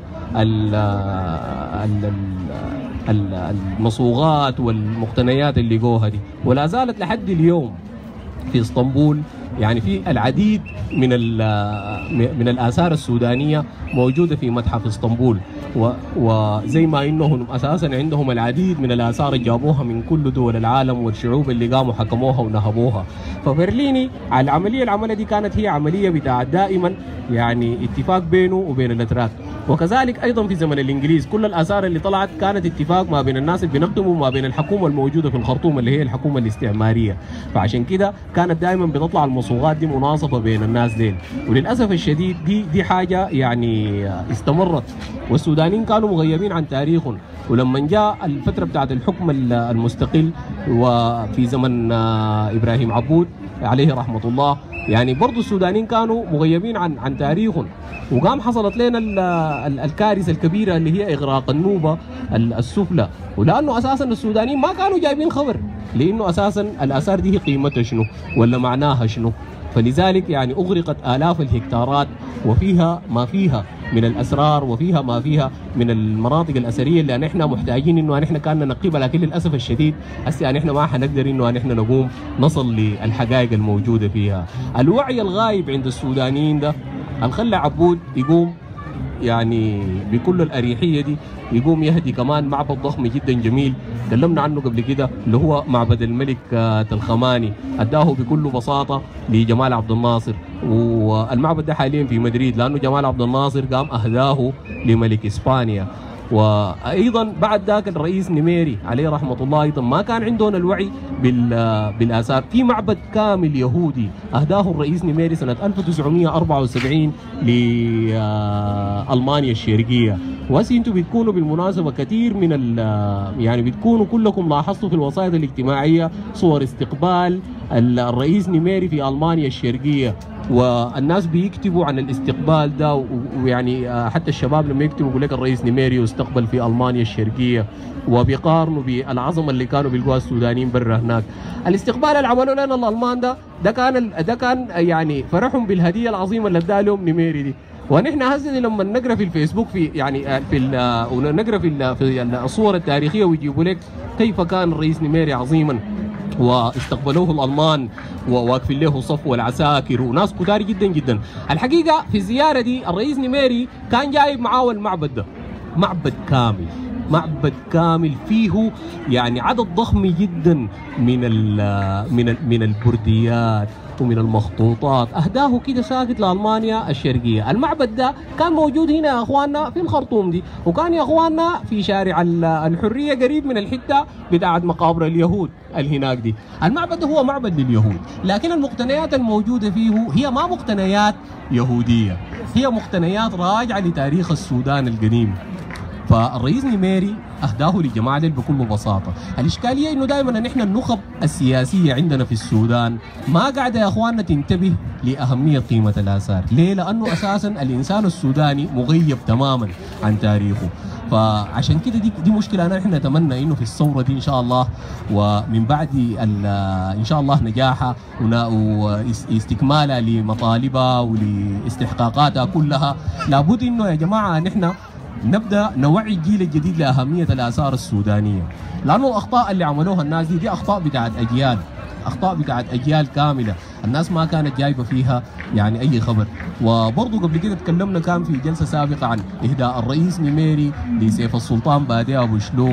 المصوغات والمقتنيات اللي جوها دي، ولا زالت لحد اليوم في اسطنبول يعني في العديد من الآثار السودانية موجودة في متحف اسطنبول، وزي ما انهم اساسا عندهم العديد من الآثار جابوها من كل دول العالم والشعوب اللي قاموا حكموها ونهبوها. فبرليني على العملية دي كانت هي عملية بتاعت دائما يعني اتفاق بينه وبين الاتراك، وكذلك ايضا في زمن الانجليز كل الآثار اللي طلعت كانت اتفاق ما بين الناس اللي بينقموا وما بين الحكومة الموجودة في الخرطوم اللي هي الحكومة الاستعمارية. فعشان كده كانت دائما بتطلع المصوغات دي مناصفة بين الناس ديل، وللاسف الشديد دي حاجة يعني استمرت، والسودانيين كانوا مغيبين عن تاريخهم. ولما جاء الفترة بتاعت الحكم المستقل وفي زمن إبراهيم عبود عليه رحمة الله، يعني برضو السودانيين كانوا مغيبين عن تاريخهم، وقام حصلت لنا الكارثة الكبيرة اللي هي إغراق النوبة السفلى، ولأنه أساسا السودانيين ما كانوا جايبين خبر، لأنه أساسا الآثار دي قيمتها شنو ولا معناها شنو، فلذلك يعني أغرقت آلاف الهكتارات وفيها ما فيها من الأسرار وفيها ما فيها من المناطق الأثرية اللي نحن محتاجين إنه نحن كان ننقبها، لكن للأسف الشديد هسه نحن ما حنقدر إنه نحن نقوم نصل للحقائق الموجودة فيها. الوعي الغايب عند السودانيين ده الخلى عبود يقوم يعني بكل الأريحية دي يقوم يهدي كمان معبد ضخم جدا جميل تكلمنا عنه قبل كده اللي هو معبد الملك تلخماني، أداه بكل بساطة لجمال عبد الناصر، والمعبد ده حاليا في مدريد لأنه جمال عبد الناصر قام أهداه لملك إسبانيا. وايضا بعد ذاك الرئيس نميري عليه رحمه الله ايضا ما كان عندهم الوعي بالاثار. في معبد كامل يهودي اهداه الرئيس نميري سنه 1974 لالمانيا الشرقيه، وهسه انتم بتكونوا بالمناسبه كثير من يعني بتكونوا كلكم لاحظتوا في الوسائط الاجتماعيه صور استقبال الرئيس نميري في المانيا الشرقيه، والناس بيكتبوا عن الاستقبال ده، ويعني حتى الشباب لما يكتبوا يقول لك الرئيس نيميري استقبل في ألمانيا الشرقية، وبيقارنوا بالعظمة اللي كانوا بيلقوها السودانيين برا هناك. الاستقبال اللي عملوه لنا الألمان ده كان يعني فرحهم بالهدية العظيمة اللي اداها لهم نيميري دي. ونحن هسه لما نقرا في الفيسبوك في يعني ونقرا في الصور التاريخيه ويجيبوا لك كيف كان الرئيس نيميري عظيما واستقبلوه الالمان وواقفين له صف والعساكر وناس كتار جدا جدا. الحقيقه في الزياره دي الرئيس نيميري كان جايب معاه المعبد ده، معبد كامل فيه يعني عدد ضخم جدا من البرديات ومن المخطوطات، اهداه كده ساكت لالمانيا الشرقيه. المعبد ده كان موجود هنا يا اخواننا في الخرطوم دي، وكان يا اخواننا في شارع الحريه قريب من الحته بتاعت مقابر اليهود الهناك دي. المعبد هو معبد لليهود، لكن المقتنيات الموجوده فيه هي ما مقتنيات يهوديه، هي مقتنيات راجعه لتاريخ السودان القديم. فالرئيس نيميري اهداه للجماعه دي بكل بساطه. الاشكاليه انه دائما نحن النخب السياسيه عندنا في السودان ما قاعده يا اخواننا تنتبه لاهميه قيمه الاثار، ليه؟ لانه اساسا الانسان السوداني مغيب تماما عن تاريخه. فعشان كده دي مشكله. نحن نتمنى انه في الثوره دي ان شاء الله ومن بعد ان شاء الله نجاحها واستكمالها لمطالبها ولاستحقاقاتها كلها، لابد انه يا جماعه نحن نبدا نوعي الجيل الجديد لاهميه الاثار السودانيه، لانه الاخطاء اللي عملوها الناس دي اخطاء بتاعت اجيال، اخطاء بتاعت اجيال كامله، الناس ما كانت جايبه فيها يعني اي خبر. وبرضه قبل كده تكلمنا كان في جلسه سابقه عن اهداء الرئيس نيميري لسيف السلطان بادئ ابو شلوخ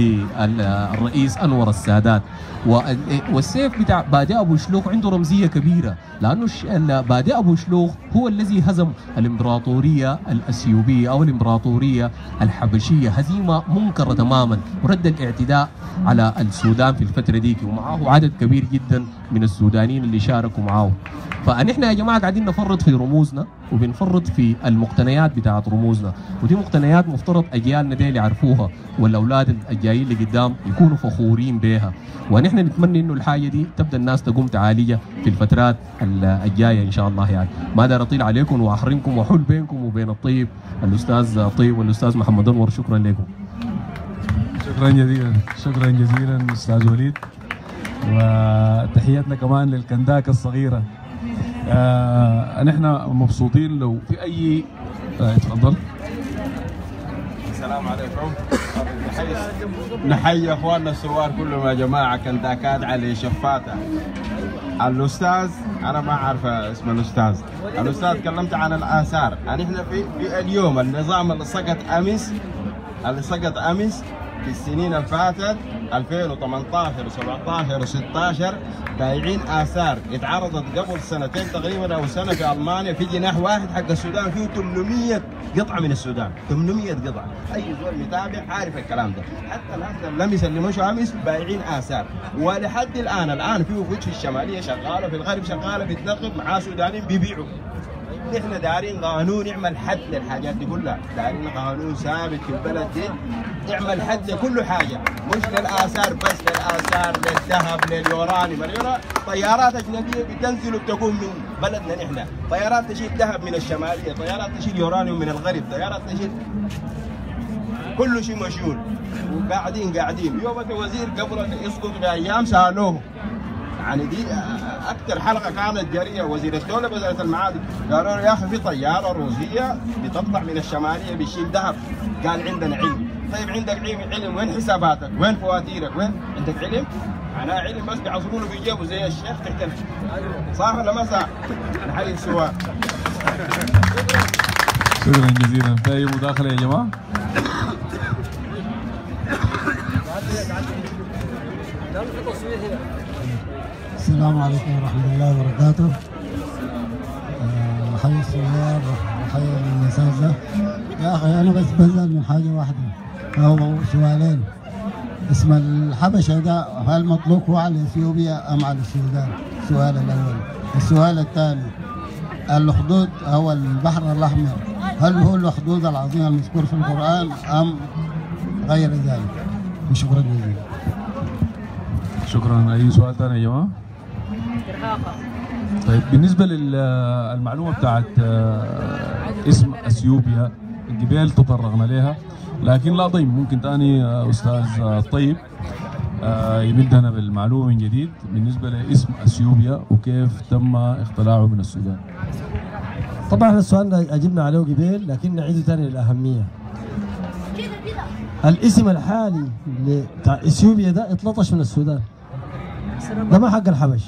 للرئيس انور السادات. والسيف بتاع بادئ ابو شلوخ عنده رمزيه كبيره، لانه بادئ ابو شلوخ هو الذي هزم الامبراطوريه الاثيوبيه او الامبراطوريه الحبشيه هزيمه منكره تماما، ورد الاعتداء على السودان في الفتره ديك، ومعه عدد كبير جدا من السودانيين اللي شاركوا معه. فنحن يا جماعه قاعدين نفرط في رموزنا وبنفرط في المقتنيات بتاعت رموزنا، ودي مقتنيات مفترض اجيالنا دي اللي يعرفوها والاولاد الجايين اللي قدام يكونوا فخورين بها. ونحن نتمنى انه الحاجه دي تبدا الناس تقوم تعالجها في الفترات الجايه ان شاء الله. يعني ما دار اطيل عليكم واحرمكم واحول بينكم وبين الطيب الاستاذ طيب والاستاذ محمد أنور. شكرا لكم. شكرا جزيلا، شكرا جزيلا استاذ وليد، وتحياتنا كمان للكنداكه الصغيره. نحن مبسوطين لو في اي اتفضل. السلام عليكم. نحيي اخواننا الثوار كلهم يا جماعه، كنداكات علي شفاته. الاستاذ انا ما اعرف اسم الاستاذ تكلمت عن الاثار. احنا في اليوم النظام اللي سقط امس في السنين اللي فاتت 2018 و17 و16 بايعين اثار اتعرضت قبل سنتين تقريبا او سنه في المانيا في جناح واحد حق السودان فيه 800 قطعه من السودان، 800 قطعه، اي زول متابع عارف الكلام ده. حتى الناس لم يسلموش امس بايعين اثار، ولحد الان في وفود في الشماليه شغاله، في الغرب شغاله بتنقب مع سودانيين بيبيعوا. نحن دارين قانون يعمل حد للحاجات دي كلها، دارين قانون ثابت في البلد دي يعمل حد لكل حاجه، مش للاثار بس، للاثار للذهب لليورانيوم. طيارات اجنبيه بتنزل وبتكون من بلدنا نحن، طيارات تشيل ذهب من الشماليه، طيارات تشيل يورانيوم من الغرب، طيارات تشيل كل شيء مشغول. وقاعدين يوم الوزير قبل ان يسقط بايام سالوه، يعني دي اكثر حلقه كانت جاريه، وزير الدوله وزاره المعادن قالوا له يا اخي في طياره روسيه بتطلع من الشماليه بتشيل ذهب، قال عندنا علم. طيب عندك علم، وين حساباتك؟ وين فواتيرك؟ وين عندك علم؟ انا علم بس بيعصرونه في جيبه زي الشيخ تحت صح ولا ما صح؟ نحيي السواق. شكرا جزيلا. في اي مداخله يا جماعه؟ السلام عليكم ورحمة الله وبركاته. حي السوار وحي الأساتذة. يا أخي أنا بس بزعل من حاجة واحدة أو سؤالين. اسم الحبشة ده هل مطلوق هو على إثيوبيا أم على السودان؟ السؤال الأول. السؤال الثاني، الحدود أو البحر الأحمر هل هو الحدود العظيمة المذكور في القرآن أم غير ذلك؟ وشكرا جزيلا. شكرا. أي سؤال ثاني يا جماعة؟ طيب بالنسبه للمعلومه بتاعت اسم اثيوبيا قبل تطرقنا لها، لكن لا ضيم ممكن تاني استاذ الطيب يمدنا بالمعلومه من جديد بالنسبه لاسم اثيوبيا وكيف تم اختلاعه من السودان. طبعا السؤال ده اجبنا عليه قبل، لكن نعيده ثاني للاهميه. الاسم الحالي بتاع اثيوبيا ده اتلطش من السودان، ده ما حق الحبش.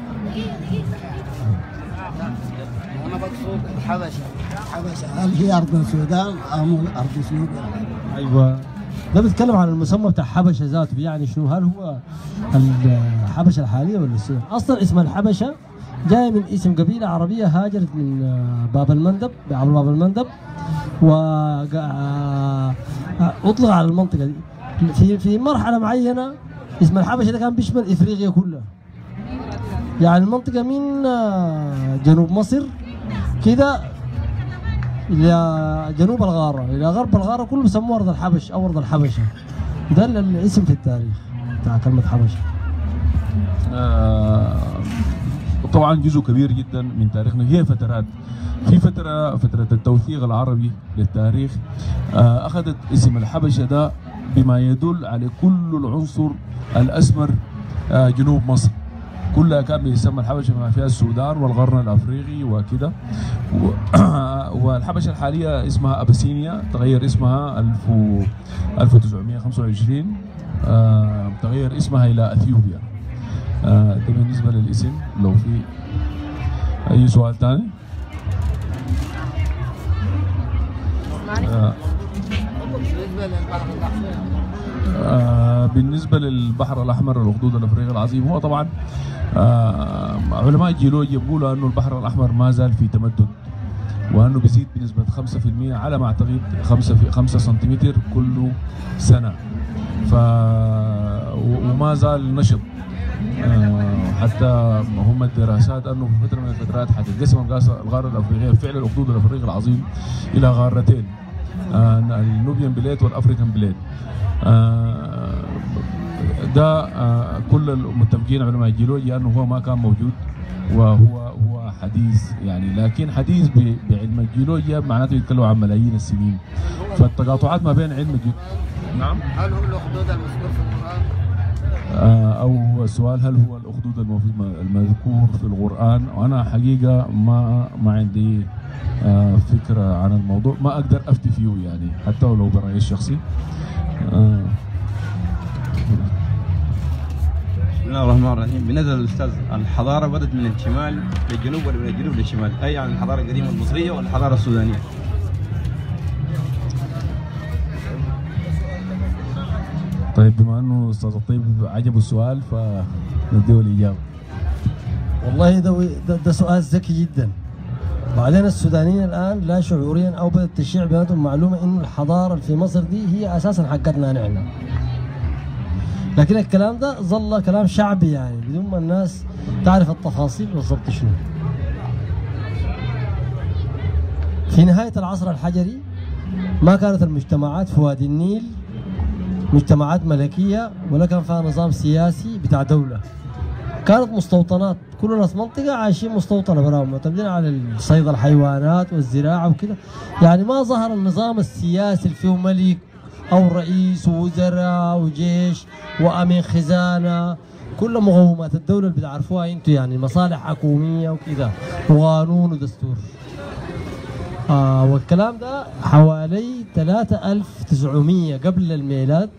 انا بقصد الحبشه، هل هي ارض السودان او ارض اثيوبيا؟ ايوه، ده بيتكلم عن المسمى بتاع حبشه ذاته، يعني شنو؟ هل هو الحبشه الحاليه ولا السودان؟ اصلا اسم الحبشه جاي من اسم قبيله عربيه هاجرت من باب المندب، عبر باب المندب، واطلق على المنطقه دي. في مرحله معينه اسم الحبشه ده كان بيشمل افريقيا كلها، يعني المنطقه من جنوب مصر كده الى جنوب الغاره الى غرب الغاره كله بيسموه ارض الحبش او ارض الحبشه. ده الاسم في التاريخ بتاع كلمه حبشه. طبعا جزء كبير جدا من تاريخنا هي فترات. في فتره التوثيق العربي للتاريخ اخذت اسم الحبشه ده بما يدل على كل العنصر الاسمر جنوب مصر كلها كان بيسمى الحبشه بما فيها السودان والقرن الافريقي وكده. والحبشه الحاليه اسمها ابسينيا، تغير اسمها 1925 تغير اسمها الى اثيوبيا. ده بالنسبه للاسم. لو في اي سؤال ثاني؟ بالنسبه للبحر الاحمر والاخدود الافريقي العظيم، هو طبعا علماء الجيولوجيا بيقولوا انه البحر الاحمر ما زال في تمدد، وانه بيزيد بنسبه 5% على ما اعتقد 5 سنتيمتر كل سنه. وما زال نشط. حتى هم الدراسات انه في فتره من الفترات حتتقسم القاره الافريقيه فعلا الاخدود الافريقي العظيم الى قارتين، النوبيان بليد والافريكان بليد. ده كل المتفقين علماء الجيولوجيا انه هو ما كان موجود، وهو حديث يعني، لكن حديث بعلم الجيولوجيا معناته يتكلموا عن ملايين السنين. فالتقاطعات ما بين علم نعم. هل هو الاخدود المذكور في القران؟ او السؤال هل هو الاخدود المذكور في القران؟ وانا حقيقه ما عندي فكره عن الموضوع، ما اقدر افتي فيه يعني حتى ولو برايي الشخصي. بسم الله الرحمن الرحيم. بالنسبه للاستاذ، الحضاره بدات من الشمال للجنوب ولا من الجنوب للشمال؟ اي يعني الحضاره القديمه المصريه ولا الحضاره السودانيه؟ طيب بما انه استاذ الطيب عجبه السؤال فنديه الاجابه. والله ده سؤال ذكي جدا. بعدين السودانيين الان لا شعوريا او بدات تشيع بيناتهم معلومه انه الحضاره اللي في مصر دي هي اساسا حقتنا نحن. لكن الكلام ده ظل كلام شعبي يعني بدون ما الناس تعرف التفاصيل بالضبط شنو. في نهايه العصر الحجري ما كانت المجتمعات في وادي النيل مجتمعات ملكيه ولا كان فيها نظام سياسي بتاع دوله. كانت مستوطنات، كل ناس منطقه عايشين مستوطنه براهم، معتمدين على صيد الحيوانات والزراعه وكده. يعني ما ظهر النظام السياسي اللي فيه ملك او رئيس ووزراء وجيش وامين خزانه، كل مقومات الدوله اللي بتعرفوها انتم، يعني مصالح حكوميه وكده وقانون ودستور. والكلام ده حوالي 3900 قبل الميلاد.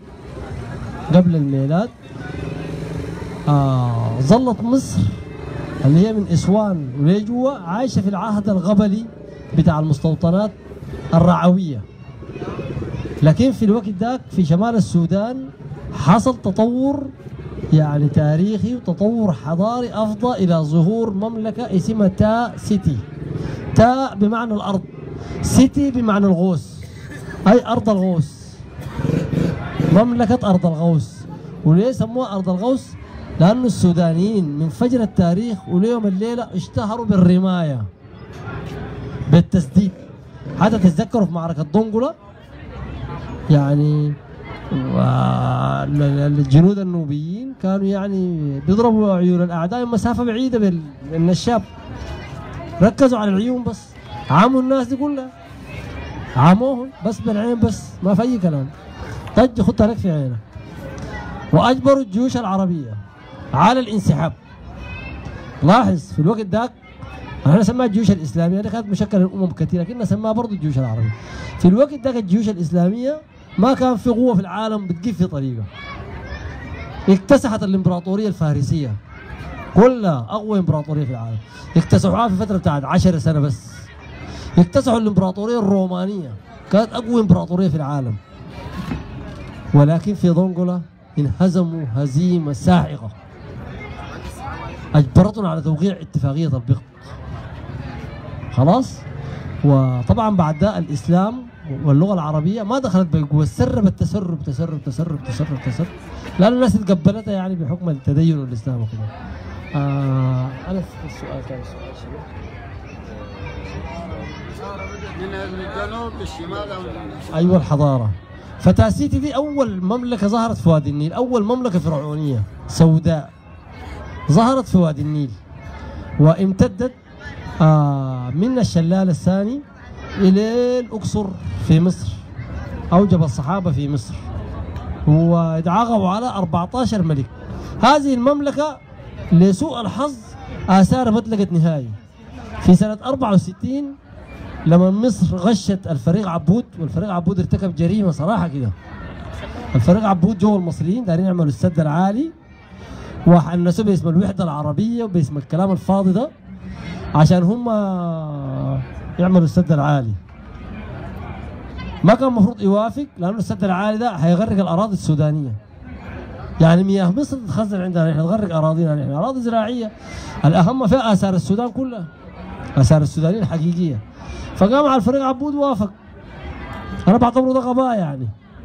ظلت مصر اللي هي من اسوان ولجوا عايشه في العهد القبلي بتاع المستوطنات الرعويه. لكن في الوقت ذاك في شمال السودان حصل تطور يعني تاريخي وتطور حضاري افضى الى ظهور مملكه اسمها تا سيتي. تا بمعنى الارض، سيتي بمعنى الغوث، اي ارض الغوث، مملكه ارض الغوث. وليه سموها ارض الغوث؟ لانه السودانيين من فجر التاريخ وليوم الليله اشتهروا بالرمايه بالتسديد. حتى تتذكروا في معركه دونغولا يعني الجنود النوبيين كانوا يعني بيضربوا عيون الاعداء من مسافه بعيده بالنشاب ركزوا على العيون بس، عاموا الناس دي كلها، عاموهم بس بالعين بس، ما في أي كلام. طج خدها لك في عينك. وأجبروا الجيوش العربية على الانسحاب. لاحظ في الوقت ذاك احنا سماها الجيوش الإسلامية، كانت مشكلة من أمم كثيرة لكننا سماها برضه الجيوش العربية. في الوقت ذاك الجيوش الإسلامية ما كان في قوة في العالم بتجيب في طريقة. اكتسحت الإمبراطورية الفارسية كلها، أقوى إمبراطورية في العالم، اكتسحوها في فترة بتاعت 10 سنة بس. اكتسحوا الإمبراطورية الرومانية، كانت أقوى إمبراطورية في العالم. ولكن في ضنقلة انهزموا هزيمة ساحقة أجبرتهم على توقيع اتفاقية البقط. خلاص؟ وطبعا بعد ده الإسلام واللغة العربية ما دخلت بقوة، سربت تسرب تسرب تسرب تسرب تسرب، لأن الناس تقبلتها يعني بحكم التدين والإسلام وكذا. أنا السؤال كان السؤال شنو؟ من الجنوب للشمال أو أيوة الحضارة. فتاسيتي دي أول مملكة ظهرت في وادي النيل، أول مملكة فرعونية سوداء ظهرت في وادي النيل، وامتدت من الشلال الثاني إلى الأقصر في مصر، أوجب الصحابة في مصر واتعاقبوا على 14 ملك. هذه المملكة لسوء الحظ آثار ما اتلقت نهائي. في سنة 64 لما مصر غشت الفريق عبود، والفريق عبود ارتكب جريمة صراحة كده. الفريق عبود جو المصريين دايرين يعملوا السد العالي وحنسوا باسم الوحدة العربية وباسم الكلام الفاضي ده عشان هم يعملوا السد العالي. ما كان المفروض يوافق لأنه السد العالي ده هيغرق الأراضي السودانية. يعني مياه مصر تتخزن عندنا نحن، تغرق أراضينا نحن، أراضي زراعية الأهم فيها آثار السودان كلها، آثار السودانيين الحقيقية. فقام على الفريق عبود وافق. أنا بعتبره ده غباء يعني.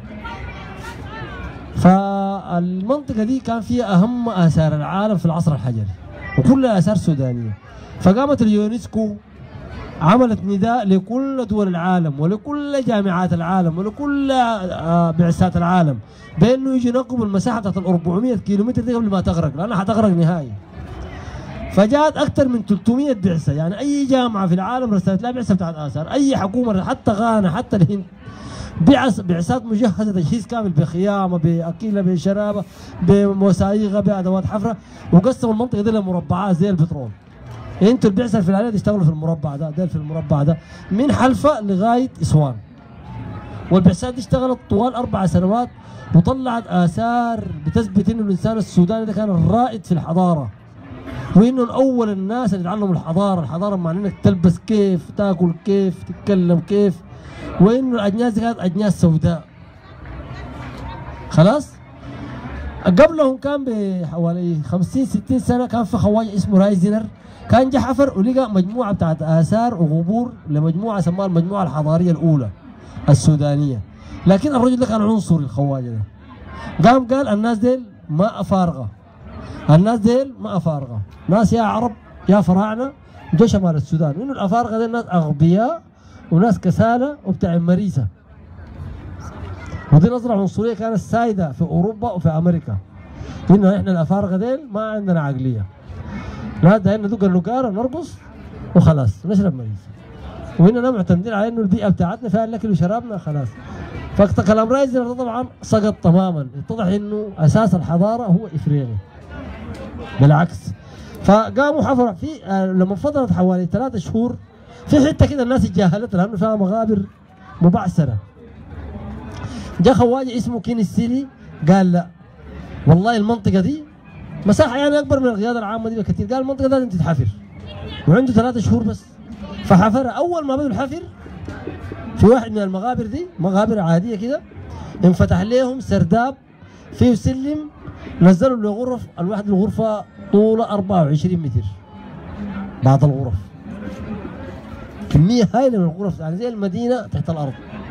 فالمنطقة دي كان فيها أهم آثار العالم في العصر الحجري وكلها آثار سودانية. فقامت اليونسكو عملت نداء لكل دول العالم ولكل جامعات العالم ولكل بعثات العالم بأنه يجي ينقبوا المساحة بتاعت ال 400 كيلومتر دي قبل ما تغرق، لأنها حتغرق نهائي. فجاءت أكثر من 300 بعثة، يعني أي جامعة في العالم رسلت لها بعثة بتاعت آثار، أي حكومة حتى غانا حتى الهند بعثات مجهزة تجهيز كامل بخيامة بأكيلة بشرابة بمسايغة بأدوات حفرة، وقسموا المنطقة دي لمربعات زي البترول. انتوا البعثة الفلانية تشتغلوا في المربع ده، ده في المربع ده من حلفة لغاية أسوان. والبعثات دي اشتغلت طوال 4 سنوات وطلعت آثار بتثبت إنه الإنسان السوداني ده كان الرائد في الحضارة، وإنه الأول الناس اللي تعلموا الحضارة. الحضارة معناه إنك تلبس كيف، تاكل كيف، تتكلم كيف، وإنه الأجناس دي كانت أجناس سوداء. خلاص؟ قبلهم كان بحوالي 50-60 سنة كان في خواجة اسمه رايزنر، كان جه حفر ولقى مجموعة بتاعت آثار وغبور لمجموعة سماها المجموعة الحضارية الأولى السودانية. لكن الرجل ده كان عنصري الخواجة ده. قال الناس ديل ما أفارقة، الناس ديل ما أفارقة، ناس يا عرب يا فراعنة جو شمال السودان، وإنه الأفارقة ديل ناس أغبياء وناس كسالى وبتاع مريسة. ودي نظرة عنصرية كانت سائدة في أوروبا وفي أمريكا، إنه إحنا الأفارقة ديل ما عندنا عقلية، لا ده ندق النقارة نرقص وخلاص نشرب مريسة، وإننا معتمدين على إنه البيئة بتاعتنا فيها الأكل وشرابنا خلاص. فكلام رايزنر طبعا سقط تماما، اتضح إنه أساس الحضارة هو إفريقي بالعكس. فقاموا حفروا في لما فضلت حوالي 3 شهور في حتة كده الناس اتجاهلت لأنه فيها مغابر مبعثرة. جاء خواجة اسمه كين السيلي قال لا والله المنطقة دي مساحة يعني أكبر من القيادة العامة دي بكثير، قال المنطقة لازم تتحفر، وعنده 3 شهور بس. فحفرها. أول ما بدوا الحفر في واحد من المغابر دي، مغابر عادية كده، انفتح لهم سرداب فيه سلم، نزلوا له غرف، الواحد الغرفة طولها 24 متر، بعض الغرف كمية هائلة من الغرف يعني زي المدينة تحت الأرض.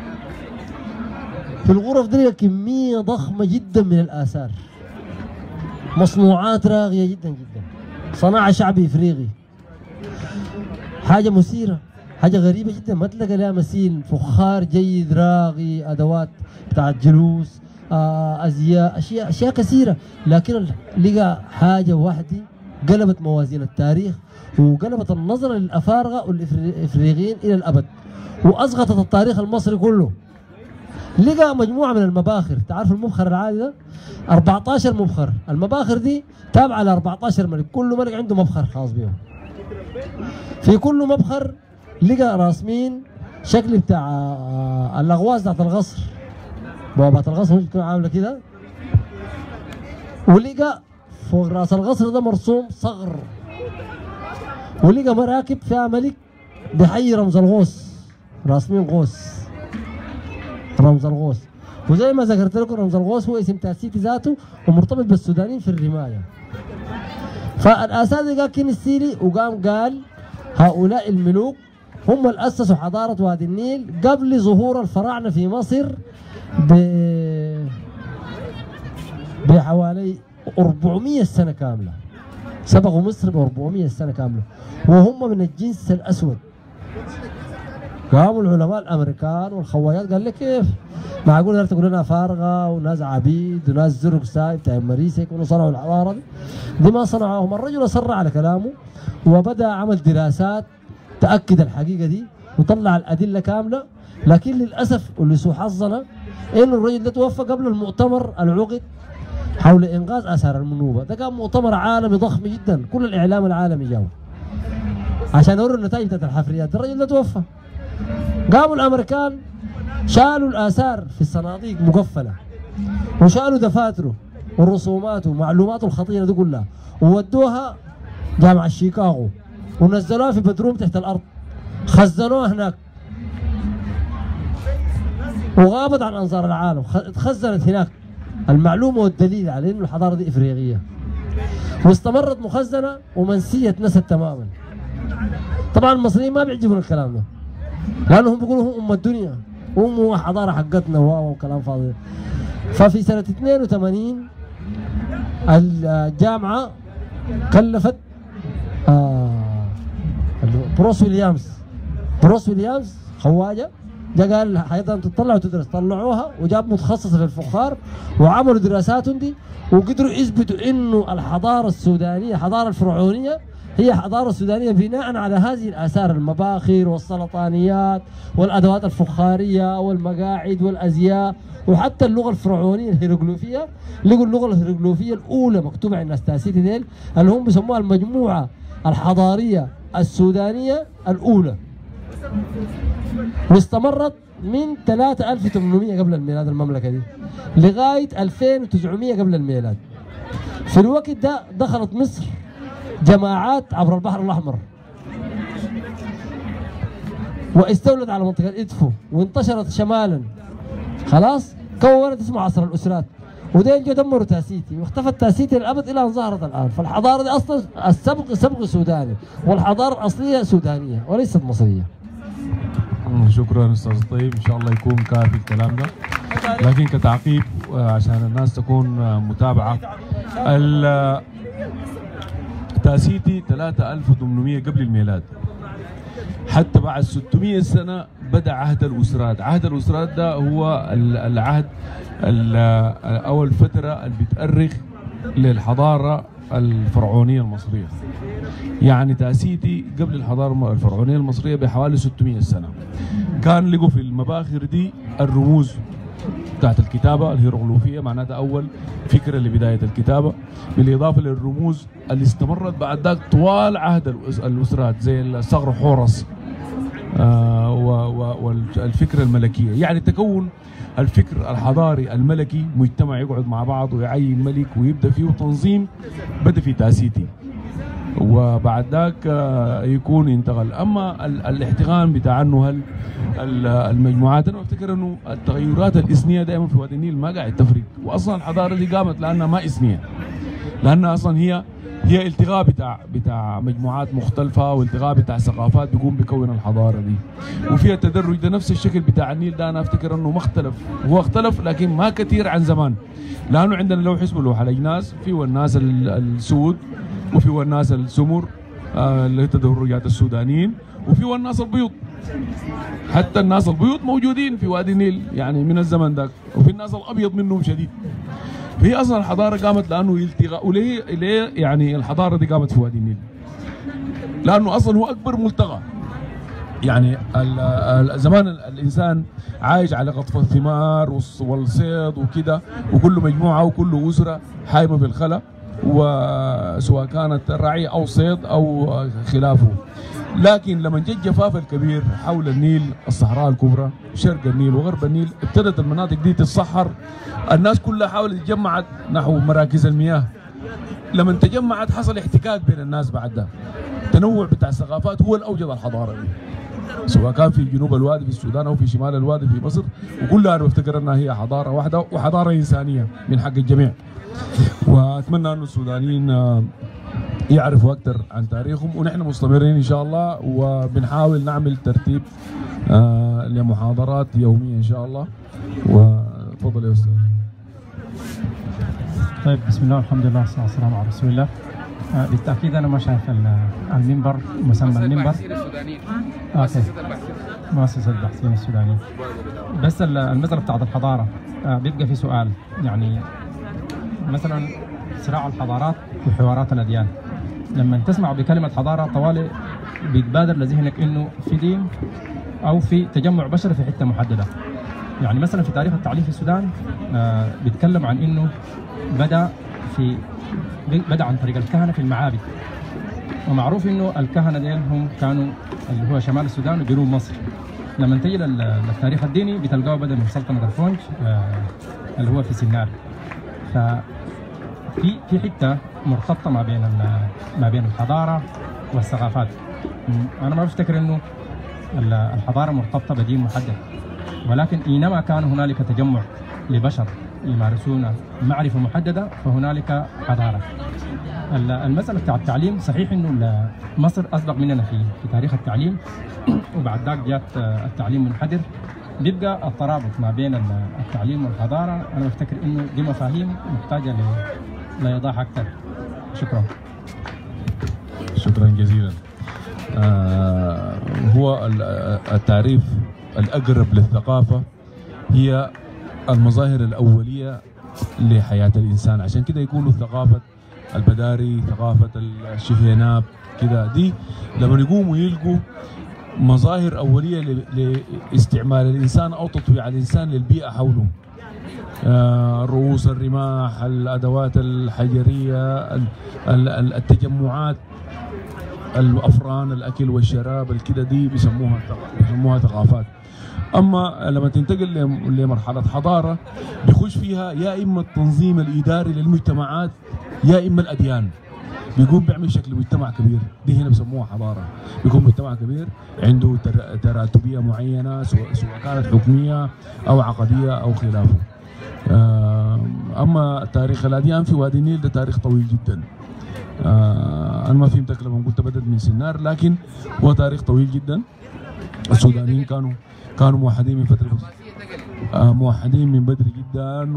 في الغرف دي كمية ضخمة جدا من الآثار، مصنوعات راقية جدا جدا، صناعة شعبي إفريقي، حاجة مثيرة، حاجة غريبة جدا ما تلقى لها مثيل. فخار جيد راقي، أدوات بتاعت جلوس، أزياء، أشياء كثيرة. لكن لقى حاجة واحدة قلبت موازين التاريخ وقلبت النظرة للأفارقة والإفريقيين إلى الأبد، وأسقطت التاريخ المصري كله. لقى مجموعة من المباخر، تعرف المبخر العادي ده 14 مبخر، المباخر دي تابعة ل 14 ملك، كل ملك عنده مبخر خاص بهم. في كل مبخر لقى راسمين شكل بتاع الأغواز بتاعت القصر، بوابات القصر تكون عاملة كده، ولقى فوق راس القصر ده مرسوم صقر، ولقى مراكب فيها ملك بحي رمز الغوث، راسمين غوث رمز الغوث. وزي ما ذكرت لكم رمز الغوث هو اسم تاسيسي ذاته ومرتبط بالسودانيين في الرمايه. فالاساتذه قال كين السيري وقام قال هؤلاء الملوك هم اللي اسسوا حضاره وادي النيل قبل ظهور الفراعنه في مصر بحوالي 400 سنه كامله. سبقوا مصر ب 400 سنه كامله، وهم من الجنس الاسود. قاموا العلماء الامريكان والخوايات قال لك كيف؟ معقول تقول لنا فارغه وناس عبيد وناس زرق سايب بتاع مريسه يكونوا صنعوا الحضاره دي ما صنعوهم. الرجل اصر على كلامه وبدا عمل دراسات تاكد الحقيقه دي وطلع الادله كامله، لكن للاسف ولسوء حظنا انه الرجل ده توفى قبل المؤتمر العقد حول انقاذ اثار المنوبه. ده كان مؤتمر عالمي ضخم جدا، كل الاعلام العالمي جاوا عشان يوروا النتائج بتاعت الحفريات. الرجل ده توفى. قاموا الامريكان شالوا الاثار في الصناديق مقفله، وشالوا دفاتره ورسوماته ومعلوماته الخطيره دي كلها، وودوها جامعه شيكاغو ونزلوها في بدروم تحت الارض، خزنوها هناك وغابت عن انظار العالم، اتخزنت هناك المعلومه والدليل على انه الحضاره دي افريقيه، واستمرت مخزنه ومنسيه اتنست تماما. طبعا المصريين ما بيعجبهم الكلام ده لانهم بيقولوا هم الدنيا هم الحضاره حقتنا وكلام فاضي. ففي سنه 82 الجامعه كلفت بروس ويليامز خواجه جا قال حيقدر تطلع وتدرس، طلعوها وجاب متخصصه في الفخار وعملوا دراساتهم دي وقدروا يثبتوا انه الحضاره السودانيه الحضاره الفرعونيه هي حضاره سودانيه بناء على هذه الاثار، المباخر والسلطانيات والادوات الفخاريه والمقاعد والازياء وحتى اللغه الفرعونيه الهيروغليفيه. لقوا اللغه الهيروغليفيه الاولى مكتوبه عند التاسيسي ديل اللي هم بيسموها المجموعه الحضاريه السودانيه الاولى، واستمرت من 3800 قبل الميلاد المملكه دي لغايه 2900 قبل الميلاد. في الوقت ده دخلت مصر جماعات عبر البحر الاحمر واستولت على منطقه ادفو وانتشرت شمالا، خلاص كونت اسمه عصر الاسرات، ودين جو دمروا تاسيتي واختفت تاسيتي للابد الى ان ظهرت الان. فالحضاره دي اصلا السبق سوداني والحضاره الاصليه سودانيه وليست مصريه. شكرا استاذ الطيب، ان شاء الله يكون كافي الكلام ده. لكن كتعقيب عشان الناس تكون متابعه، تاسيتي 3800 قبل الميلاد، حتى بعد 600 سنه بدا عهد الاسرات. عهد الاسرات ده هو العهد اول فتره اللي بتأرخ للحضاره الفرعونيه المصريه. يعني تاسيتي قبل الحضاره الفرعونيه المصريه بحوالي 600 سنه. كان لقوا في المباخر دي الرموز بتاعت الكتابه الهيروغليفيه، معناتها اول فكره لبدايه الكتابه، بالاضافه للرموز اللي استمرت بعد ذاك طوال عهد الاسرات زي الصقر حورس والفكره الملكيه. يعني تكون الفكر الحضاري الملكي، مجتمع يقعد مع بعض ويعين ملك ويبدا فيه تنظيم، بدا في تاسيتي وبعد ذاك يكون انتقل. اما الاحتقان بتاع انه المجموعات، انا افتكر انه التغيرات الاثنيه دائما في وادي النيل ما قاعد تفرق، واصلا الحضاره دي قامت لانها ما اثنيه، لانها اصلا هي التقاء بتاع مجموعات مختلفه والتقاء بتاع ثقافات بيقوم بيكون الحضاره دي، وفيها التدرج ده. نفس الشكل بتاع النيل ده انا افتكر انه ما اختلف، هو اختلف لكن ما كثير عن زمان، لانه عندنا لوح اسمه لوح الاجناس، في الناس السود وفي الناس السمر اللي هي تدرجات السودانيين، وفي الناس البيض. حتى الناس البيض موجودين في وادي النيل يعني من الزمن ذاك، وفي الناس الابيض منهم شديد. فهي اصلا الحضاره قامت لانه التقاء. وليه يعني الحضاره دي قامت في وادي النيل؟ لانه اصلا هو اكبر ملتقى. يعني زمان الانسان عايش على قطف الثمار والصيد وكده، وكل مجموعه وكل اسره حايمه بالخلا، وسواء كانت رعي او صيد او خلافه. لكن لما جاء الجفاف الكبير حول النيل، الصحراء الكبرى، شرق النيل وغرب النيل، ابتدت المناطق دي تتصحر. الناس كلها حاولت تجمعت نحو مراكز المياه. لما تجمعت حصل احتكاك بين الناس. بعد ده التنوع بتاع الثقافات هو اللي اوجد الحضاره دي، سواء كان في جنوب الوادي في السودان او في شمال الوادي في مصر، وكلها انا بفتكر انها هي حضاره واحده وحضاره انسانيه من حق الجميع. واتمنى ان السودانيين يعرفوا اكثر عن تاريخهم، ونحن مستمرين ان شاء الله وبنحاول نعمل ترتيب لمحاضرات يوميه ان شاء الله. وتفضل يا استاذ. طيب، بسم الله والحمد لله والصلاه والسلام على رسول الله. بالتاكيد انا ما شايف المنبر، مسمى المنبر مؤسسه البحثيين السودانيين. بس المسألة بتاعت الحضاره بيبقى في سؤال، يعني مثلا صراع الحضارات وحوارات الاديان. لما تسمع بكلمه حضاره طوالي بيتبادر لذهنك انه في دين او في تجمع بشري في حته محدده. يعني مثلا في تاريخ التعليم في السودان بيتكلم عن انه بدأ عن طريق الكهنة في المعابد، ومعروف انه الكهنة ديل هم كانوا اللي هو شمال السودان وجنوب مصر. لما تجي للتاريخ الديني بتلقاه بدأ من سلطنة الفونج اللي هو في سنار. في حتة مرتبطة ما بين الحضارة والثقافات. انا ما بفتكر انه الحضارة مرتبطة بدين محدد، ولكن اينما كان هنالك تجمع لبشر يمارسون معرفة محددة فهنالك حضارة. المسألة بتاع التعليم صحيح انه مصر اسبق مننا في تاريخ التعليم، وبعد ذاك جاء التعليم منحدر. بيبقى الترابط ما بين التعليم والحضارة، انا بفتكر انه دي مفاهيم محتاجة لإيضاح اكثر. شكرا. شكرا جزيلا. هو التعريف الأقرب للثقافة هي المظاهر الأولية لحياة الإنسان، عشان كده يقولوا ثقافة البداري، ثقافة الشهيناب كده. دي لما يقوموا يلقوا مظاهر أولية لاستعمال الإنسان أو تطويع الإنسان للبيئة حوله، رؤوس الرماح، الأدوات الحجرية، التجمعات، الأفران، الأكل والشراب الكده، دي بيسموها ثقافات. أما لما تنتقل لمرحلة حضارة بيخش فيها يا إما التنظيم الإداري للمجتمعات يا إما الأديان. بيقوم بيعمل شكل مجتمع كبير، دي هنا بسموها حضارة. بيكون مجتمع كبير عنده تراتبية معينة، سواء كانت حكمية أو عقدية أو خلافه. أما تاريخ الأديان في وادي النيل ده تاريخ طويل جدا. أنا ما فهمتك لما قلت بدأت من سنار، لكن هو تاريخ طويل جدا. السودانيين كانوا موحدين من فترة موحدين من بدري جدا،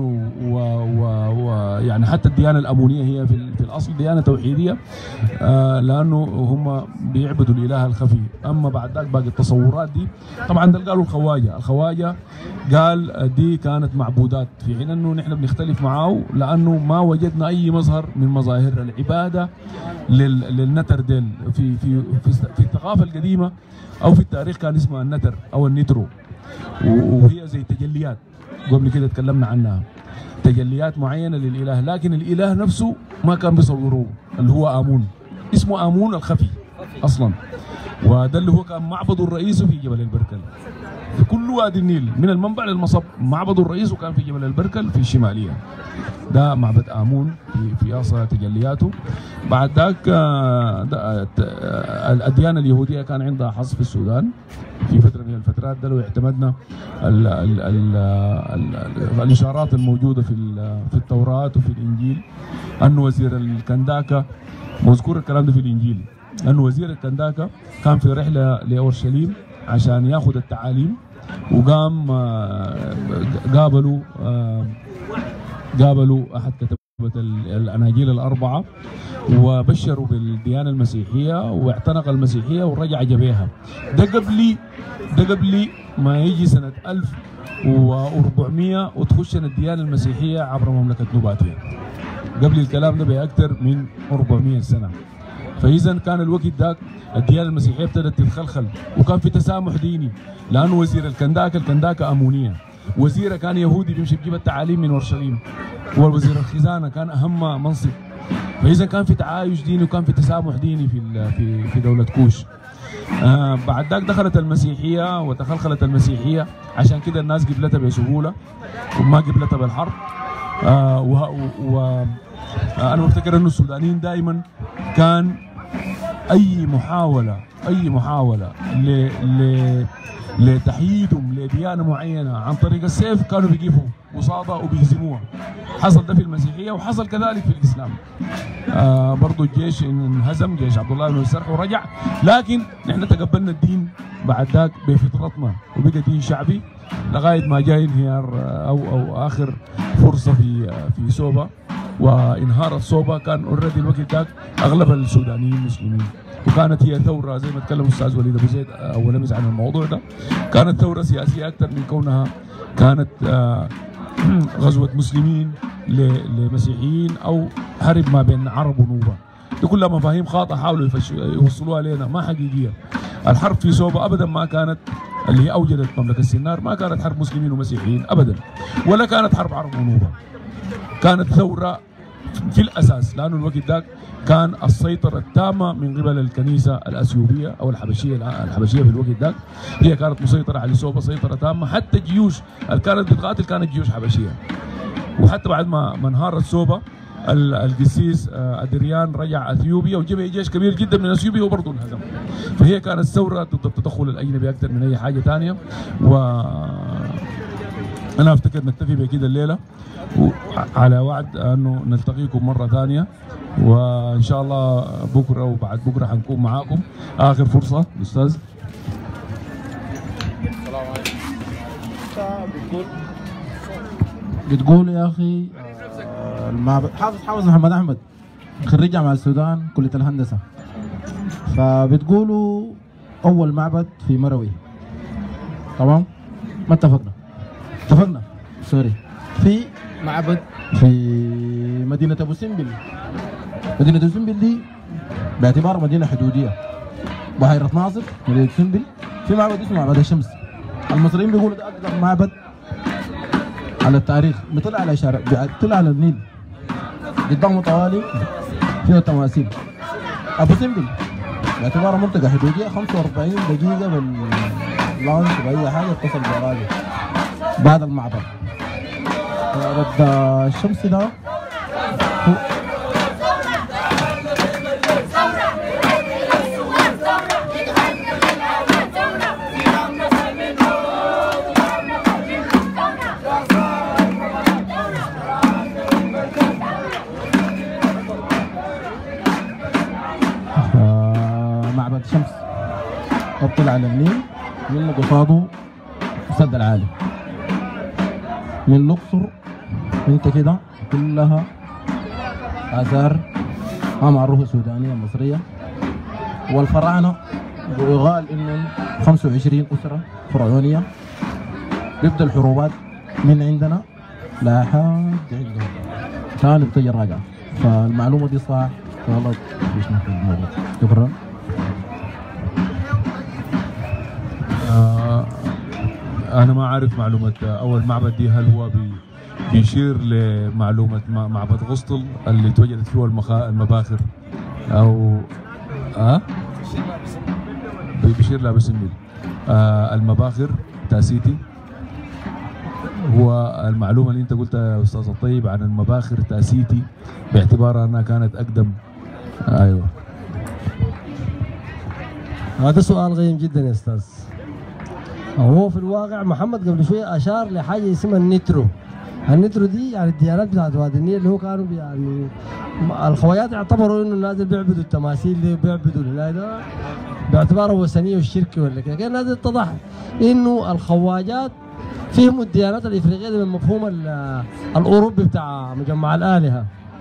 ويعني حتى الديانة الأمونية هي في الأصل ديانة توحيدية، لأنه هم بيعبدوا الإله الخفي. أما بعد ذلك باقي التصورات دي طبعا ده قالوا الخواجة قال دي كانت معبودات، في حين أنه نحن بنختلف معاه لأنه ما وجدنا أي مظهر من مظاهر العبادة للنتر ديل في الثقافة القديمة أو في التاريخ كان اسمها النتر أو النترو، وهي زي تجليات قبل كده تكلمنا عنها، تجليات معينة للإله، لكن الإله نفسه ما كان بيصوروه، اللي هو آمون، اسمه آمون الخفي أصلا، وده اللي هو كان معبده الرئيسي في جبل البركل في كل وادي النيل من المنبع للمصب. معبده الرئيسي وكان في جبل البركل في الشمالية، ده معبد آمون في أصل تجلياته. بعد ذاك الأديان اليهودية كان عندها حظ في السودان في فترة من الفترات. ده لو اعتمدنا الإشارات الموجودة في التوراة وفي الإنجيل، أن وزير الكنداكا مذكور الكلام ده في الإنجيل، أن وزير الكنداكا كان في رحلة لأورشليم عشان ياخذ التعاليم، وقام قابلوا أحد كتب الأناجيل الأربعة وبشروا بالديانة المسيحية واعتنق المسيحية ورجع جبيها. ده قبل ما يجي سنة 1400 وتخشنا الديانة المسيحية عبر مملكة نوباتيا. قبل الكلام ده بأكثر من 400 سنة. فإذا كان الوقت ذاك الديانة المسيحية ابتدت تتخلخل وكان في تسامح ديني، لأنه وزير الكنداكة أمونية، وزيره كان يهودي بيمشي بيجيب التعاليم من اورشليم، ووزير الخزانه كان اهم منصب. فاذا كان في تعايش ديني وكان في تسامح ديني في دوله كوش. بعد ذاك دخلت المسيحيه وتخلخلت المسيحيه، عشان كده الناس قبلتها بسهوله وما قبلتها بالحرب. انا بفتكر انه السودانيين دائما كان اي محاوله لتحييدهم لديانه معينه عن طريق السيف كانوا بيقفوا قصادها وبيهزموها. حصل ده في المسيحيه وحصل كذلك في الاسلام. برضه الجيش انهزم، جيش عبد الله بن السرح ورجع، لكن نحن تقبلنا الدين بعد ذاك بفطرتنا وبقى دين شعبي لغايه ما جاء انهيار او اخر فرصه في صوبا، وانهارت صوبا. كان اوريدي الوقت ذاك اغلب السودانيين مسلمين، وكانت هي ثوره زي ما تكلم الاستاذ وليد ابو زيد اول امس عن الموضوع ده، كانت ثوره سياسيه اكثر من كونها كانت غزوه مسلمين لمسيحيين او حرب ما بين عرب ونوبه. دي كلها مفاهيم خاطئه حاولوا يوصلوها لنا، ما حقيقيه. الحرب في صوبا ابدا ما كانت اللي هي اوجدت مملكه السنار، ما كانت حرب مسلمين ومسيحيين ابدا، ولا كانت حرب عرب ونوبه. كانت ثوره في الاساس، لانه الوقت ذاك كان السيطره التامه من قبل الكنيسه الاثيوبيه او الحبشيه في الوقت ذاك، هي كانت مسيطره على صوبا سيطره تامه. حتى الجيوش اللي كانت بتقاتل كانت جيوش حبشيه. وحتى بعد ما انهارت صوبا القسيس أدريان رجع اثيوبيا وجمع جيش كبير جدا من اثيوبيا وبرضه انهزم. فهي كانت ثوره ضد التدخل الاجنبي اكثر من اي حاجه ثانيه. انا افتكر نكتفي بكده الليله، على وعد انه نلتقيكم مره ثانيه، وان شاء الله بكره وبعد بكره حنكون معاكم. اخر فرصه استاذ. السلام عليكم. بتقول يا اخي المعبد حافظ محمد احمد خريج جامعه السودان كليه الهندسه، فبتقولوا اول معبد في مروي، تمام؟ ما اتفقنا سوري، في معبد في مدينه ابو سمبل. مدينه ابو سمبل دي باعتبار مدينه حدوديه، بحيره ناصر مدينه سمبل، في معبد اسمه معبد الشمس. المصريين بيقولوا ده اقدم معبد على التاريخ، بيطلع على شارع، بيطلع على النيل قدامه طوالي فيه تماثيل. ابو سمبل باعتباره منطقه حدوديه 45 دقيقه باللانش باي حاجه اتصل بالغالي بعد المعبر. معبد الشمس ده معبد الشمس اطلع على النيل، من قصاده السد العالي. من الاقصر انت كده كلها اثار ما معروفه سودانيه مصريه. والفراعنه يقال انهم 25 اسره فرعونيه. بيبدا الحروبات من عندنا لحد عندهم ثاني بتجي راجعه. فالمعلومه دي صح غلط مش ممكن الموضوع. شكرا. أنا ما أعرف معلومة أول معبد دي، هل هو بيشير لمعلومة معبد غسطل اللي توجدت فيه المباخر أو بيشير لأبو سمبل. المباخر تاسيتي. هو المعلومة اللي أنت قلتها يا أستاذ الطيب عن المباخر تاسيتي باعتبارها أنها كانت أقدم. أيوه، هذا سؤال غريب جدا يا أستاذ. هو في الواقع محمد قبل شويه اشار لحاجه اسمها النترو. النترو دي يعني الديانات بتاعت وادي النيل اللي هو كانوا يعني الخواجات اعتبروا انه الناس بيعبدوا التماثيل دي بيعبدوا الهلال ده باعتباره وثنيه والشرك ولا كده. كان هذا اتضح انه الخواجات فهموا الديانات الافريقيه من مفهوم الاوروبي بتاع مجمع الالهه.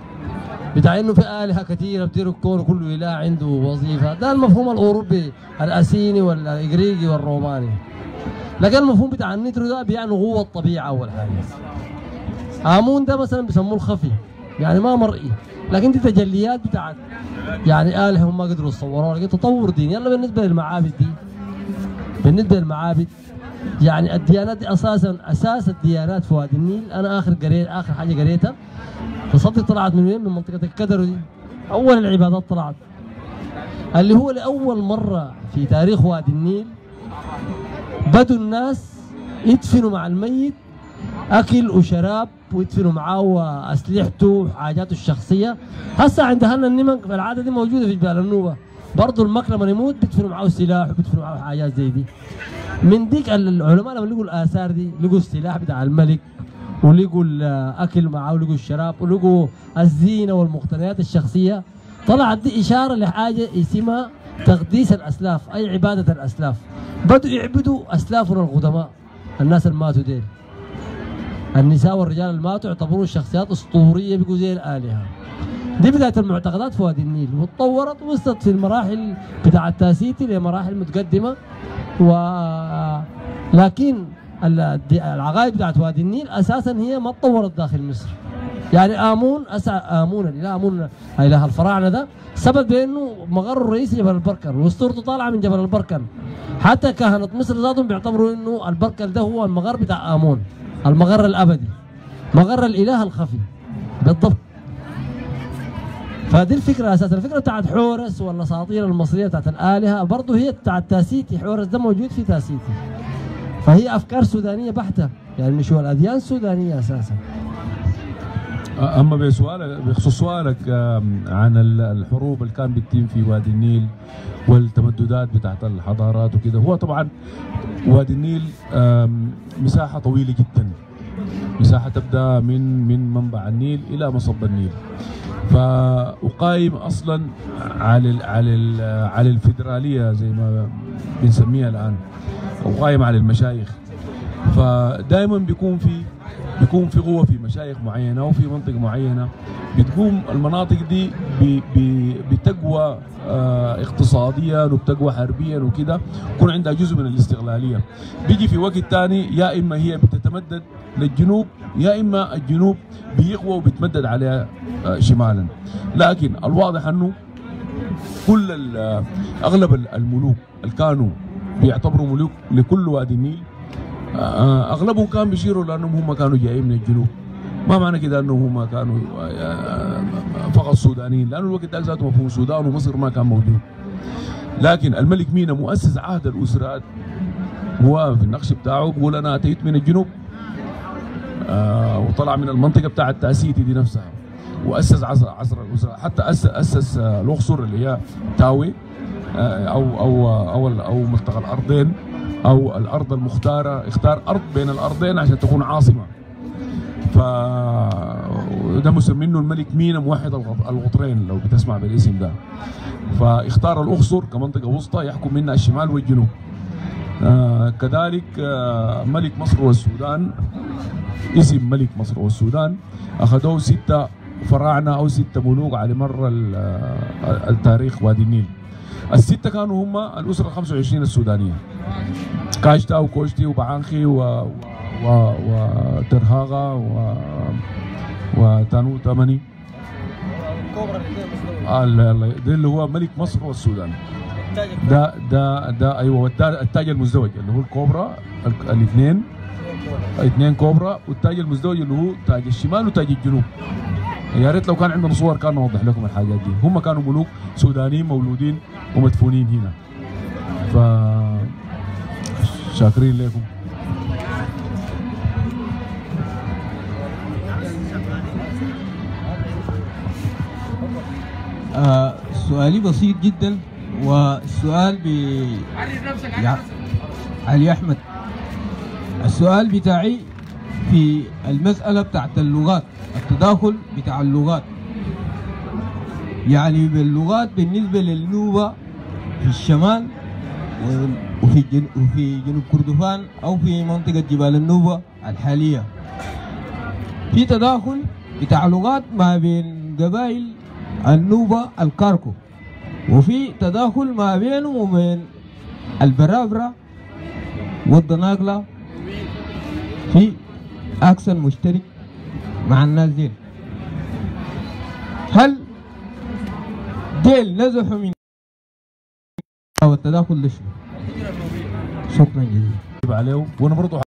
بتاع انه في آلهة كثيرة بتدير الكون وكل إله عنده وظيفة. ده المفهوم الأوروبي الأسيني والإغريقي والروماني. لكن المفهوم بتاع النيترو ده بيعني قوة الطبيعة أول حاجة. آمون ده مثلا بيسموه الخفي، يعني ما مرئي، لكن دي تجليات بتاعت يعني آلهة هم ما قدروا يتصوروها، لكن تطور ديني. يلا بالنسبة للمعابد دي، بالنسبة للمعابد يعني الديانات دي أساس الديانات في وادي النيل. أنا آخر حاجة قريتها تصدق طلعت من وين؟ من منطقة الكدر دي. أول العبادات طلعت اللي هو لأول مرة في تاريخ وادي النيل بدوا الناس يدفنوا مع الميت أكل وشراب ويدفنوا معاه أسلحته وحاجاته الشخصية. هسه عند هنا النمك العادة دي موجودة في جبال النوبة، برضه المك لما يموت بيدفنوا معاه سلاح وبيدفنوا معاه حاجات زي دي. من ديك العلماء لما لقوا الآثار دي لقوا السلاح بتاع الملك ولقوا الأكل معاه ولقوا الشراب ولقوا الزينة والمقتنيات الشخصية. طلعت دي إشارة لحاجة اسمها تقديس الأسلاف، أي عبادة الأسلاف. بدوا يعبدوا أسلافنا القدماء، الناس اللي ماتوا ديل، النساء والرجال اللي ماتوا يعتبروا شخصيات أسطورية بيقوا زي الآلهة. دي بداية المعتقدات في وادي النيل، وتطورت وصلت في المراحل بتاع التاسيتي لمراحل متقدمة. لكن العقائد بتاعت وادي النيل أساسا هي ما تطورت داخل مصر. يعني آمون الإله آمون إله الفراعنة ده ثبت بأنه مقر الرئيسي جبل البركر واسطورته طالعة من جبل البركر. حتى كهنة مصر ذاتهم بيعتبروا أنه البركر ده هو المقر بتاع آمون، المقر الأبدي، مقر الإله الخفي بالضبط. فدي الفكرة أساسا. الفكرة بتاعت حورس والأساطير المصرية بتاعت الآلهة برضه هي بتاعت تاسيتي. حورس ده موجود في تاسيتي، فهي أفكار سودانية بحتة، يعني مش هو الأديان سودانية أساسا. اما بخصوص سؤالك عن الحروب اللي كان بتتم في وادي النيل والتمددات بتاعت الحضارات وكده، هو طبعا وادي النيل مساحه طويله جدا، مساحه تبدا من منبع النيل الى مصب النيل. وقايم اصلا على الفيدراليه زي ما بنسميها الان، وقايم على المشايخ. فدائما بيكون في قوة في مشايخ معينة وفي منطقة معينة بتقوم المناطق دي بتقوى اقتصاديا وبتقوى حربيا وكده، يكون عندها جزء من الاستغلالية. بيجي في وقت ثاني يا إما هي بتتمدد للجنوب يا إما الجنوب بيقوى وبتمدد عليها شمالا. لكن الواضح أنه كل أغلب الملوك اللي كانوا بيعتبروا ملوك لكل وادي النيل اغلبهم كانوا بيشيروا لانهم هم كانوا جايين من الجنوب. ما معنى كده انهم هم كانوا فقط سودانيين، لانه الوقت ده ذاته مفهوم السودان ومصر ما كان موجود. لكن الملك مينا مؤسس عهد الاسرات هو في النقش بتاعه بيقول انا اتيت من الجنوب وطلع من المنطقه بتاعت تاسيتي دي نفسها واسس عصر الاسره. حتى اسس الاقصر اللي هي تاوي او ملتقى الارضين او الارض المختاره، اختار ارض بين الارضين عشان تكون عاصمه. ده مسمينه الملك مينا موحد القطرين لو بتسمع بالاسم ده. فاختار الاقصر كمنطقه وسطى يحكم منها الشمال والجنوب. كذلك ملك مصر والسودان، اسم ملك مصر والسودان اخذوه 6 فراعنه او 6 ملوك على مر التاريخ وادي النيل. ال6 كانوا هم الاسره 25 السودانيه، كاشتا وكوشتي وبعانخي وترهاغا وتانو تمني. ده اللي هو ملك مصر والسودان. ده ايوه التاج المزدوج اللي هو الكوبرا، الاثنين كوبرا، والتاج المزدوج اللي هو تاج الشمال وتاج الجنوب. يا ريت لو كان عندنا صور كان نوضح لكم الحاجات دي. هم كانوا ملوك سودانيين مولودين ومدفونين هنا. شاكرين لكم. سؤالي بسيط جدا، والسؤال علي أحمد. السؤال بتاعي في المسألة بتاعت اللغات، التداخل بتاع اللغات. يعني باللغات بالنسبة للنوبة في الشمال وفي جنوب كردفان أو في منطقة جبال النوبة الحالية، في تداخل بتاع لغات ما بين قبائل النوبة الكاركو، وفي تداخل ما بينهم وبين البرابرة والضناقلة، في أكسن مشترك مع الناس ديل. هل ديل نزحوا من التداخل ده شنو؟ شكرا جزيلا. عليه وانا برضه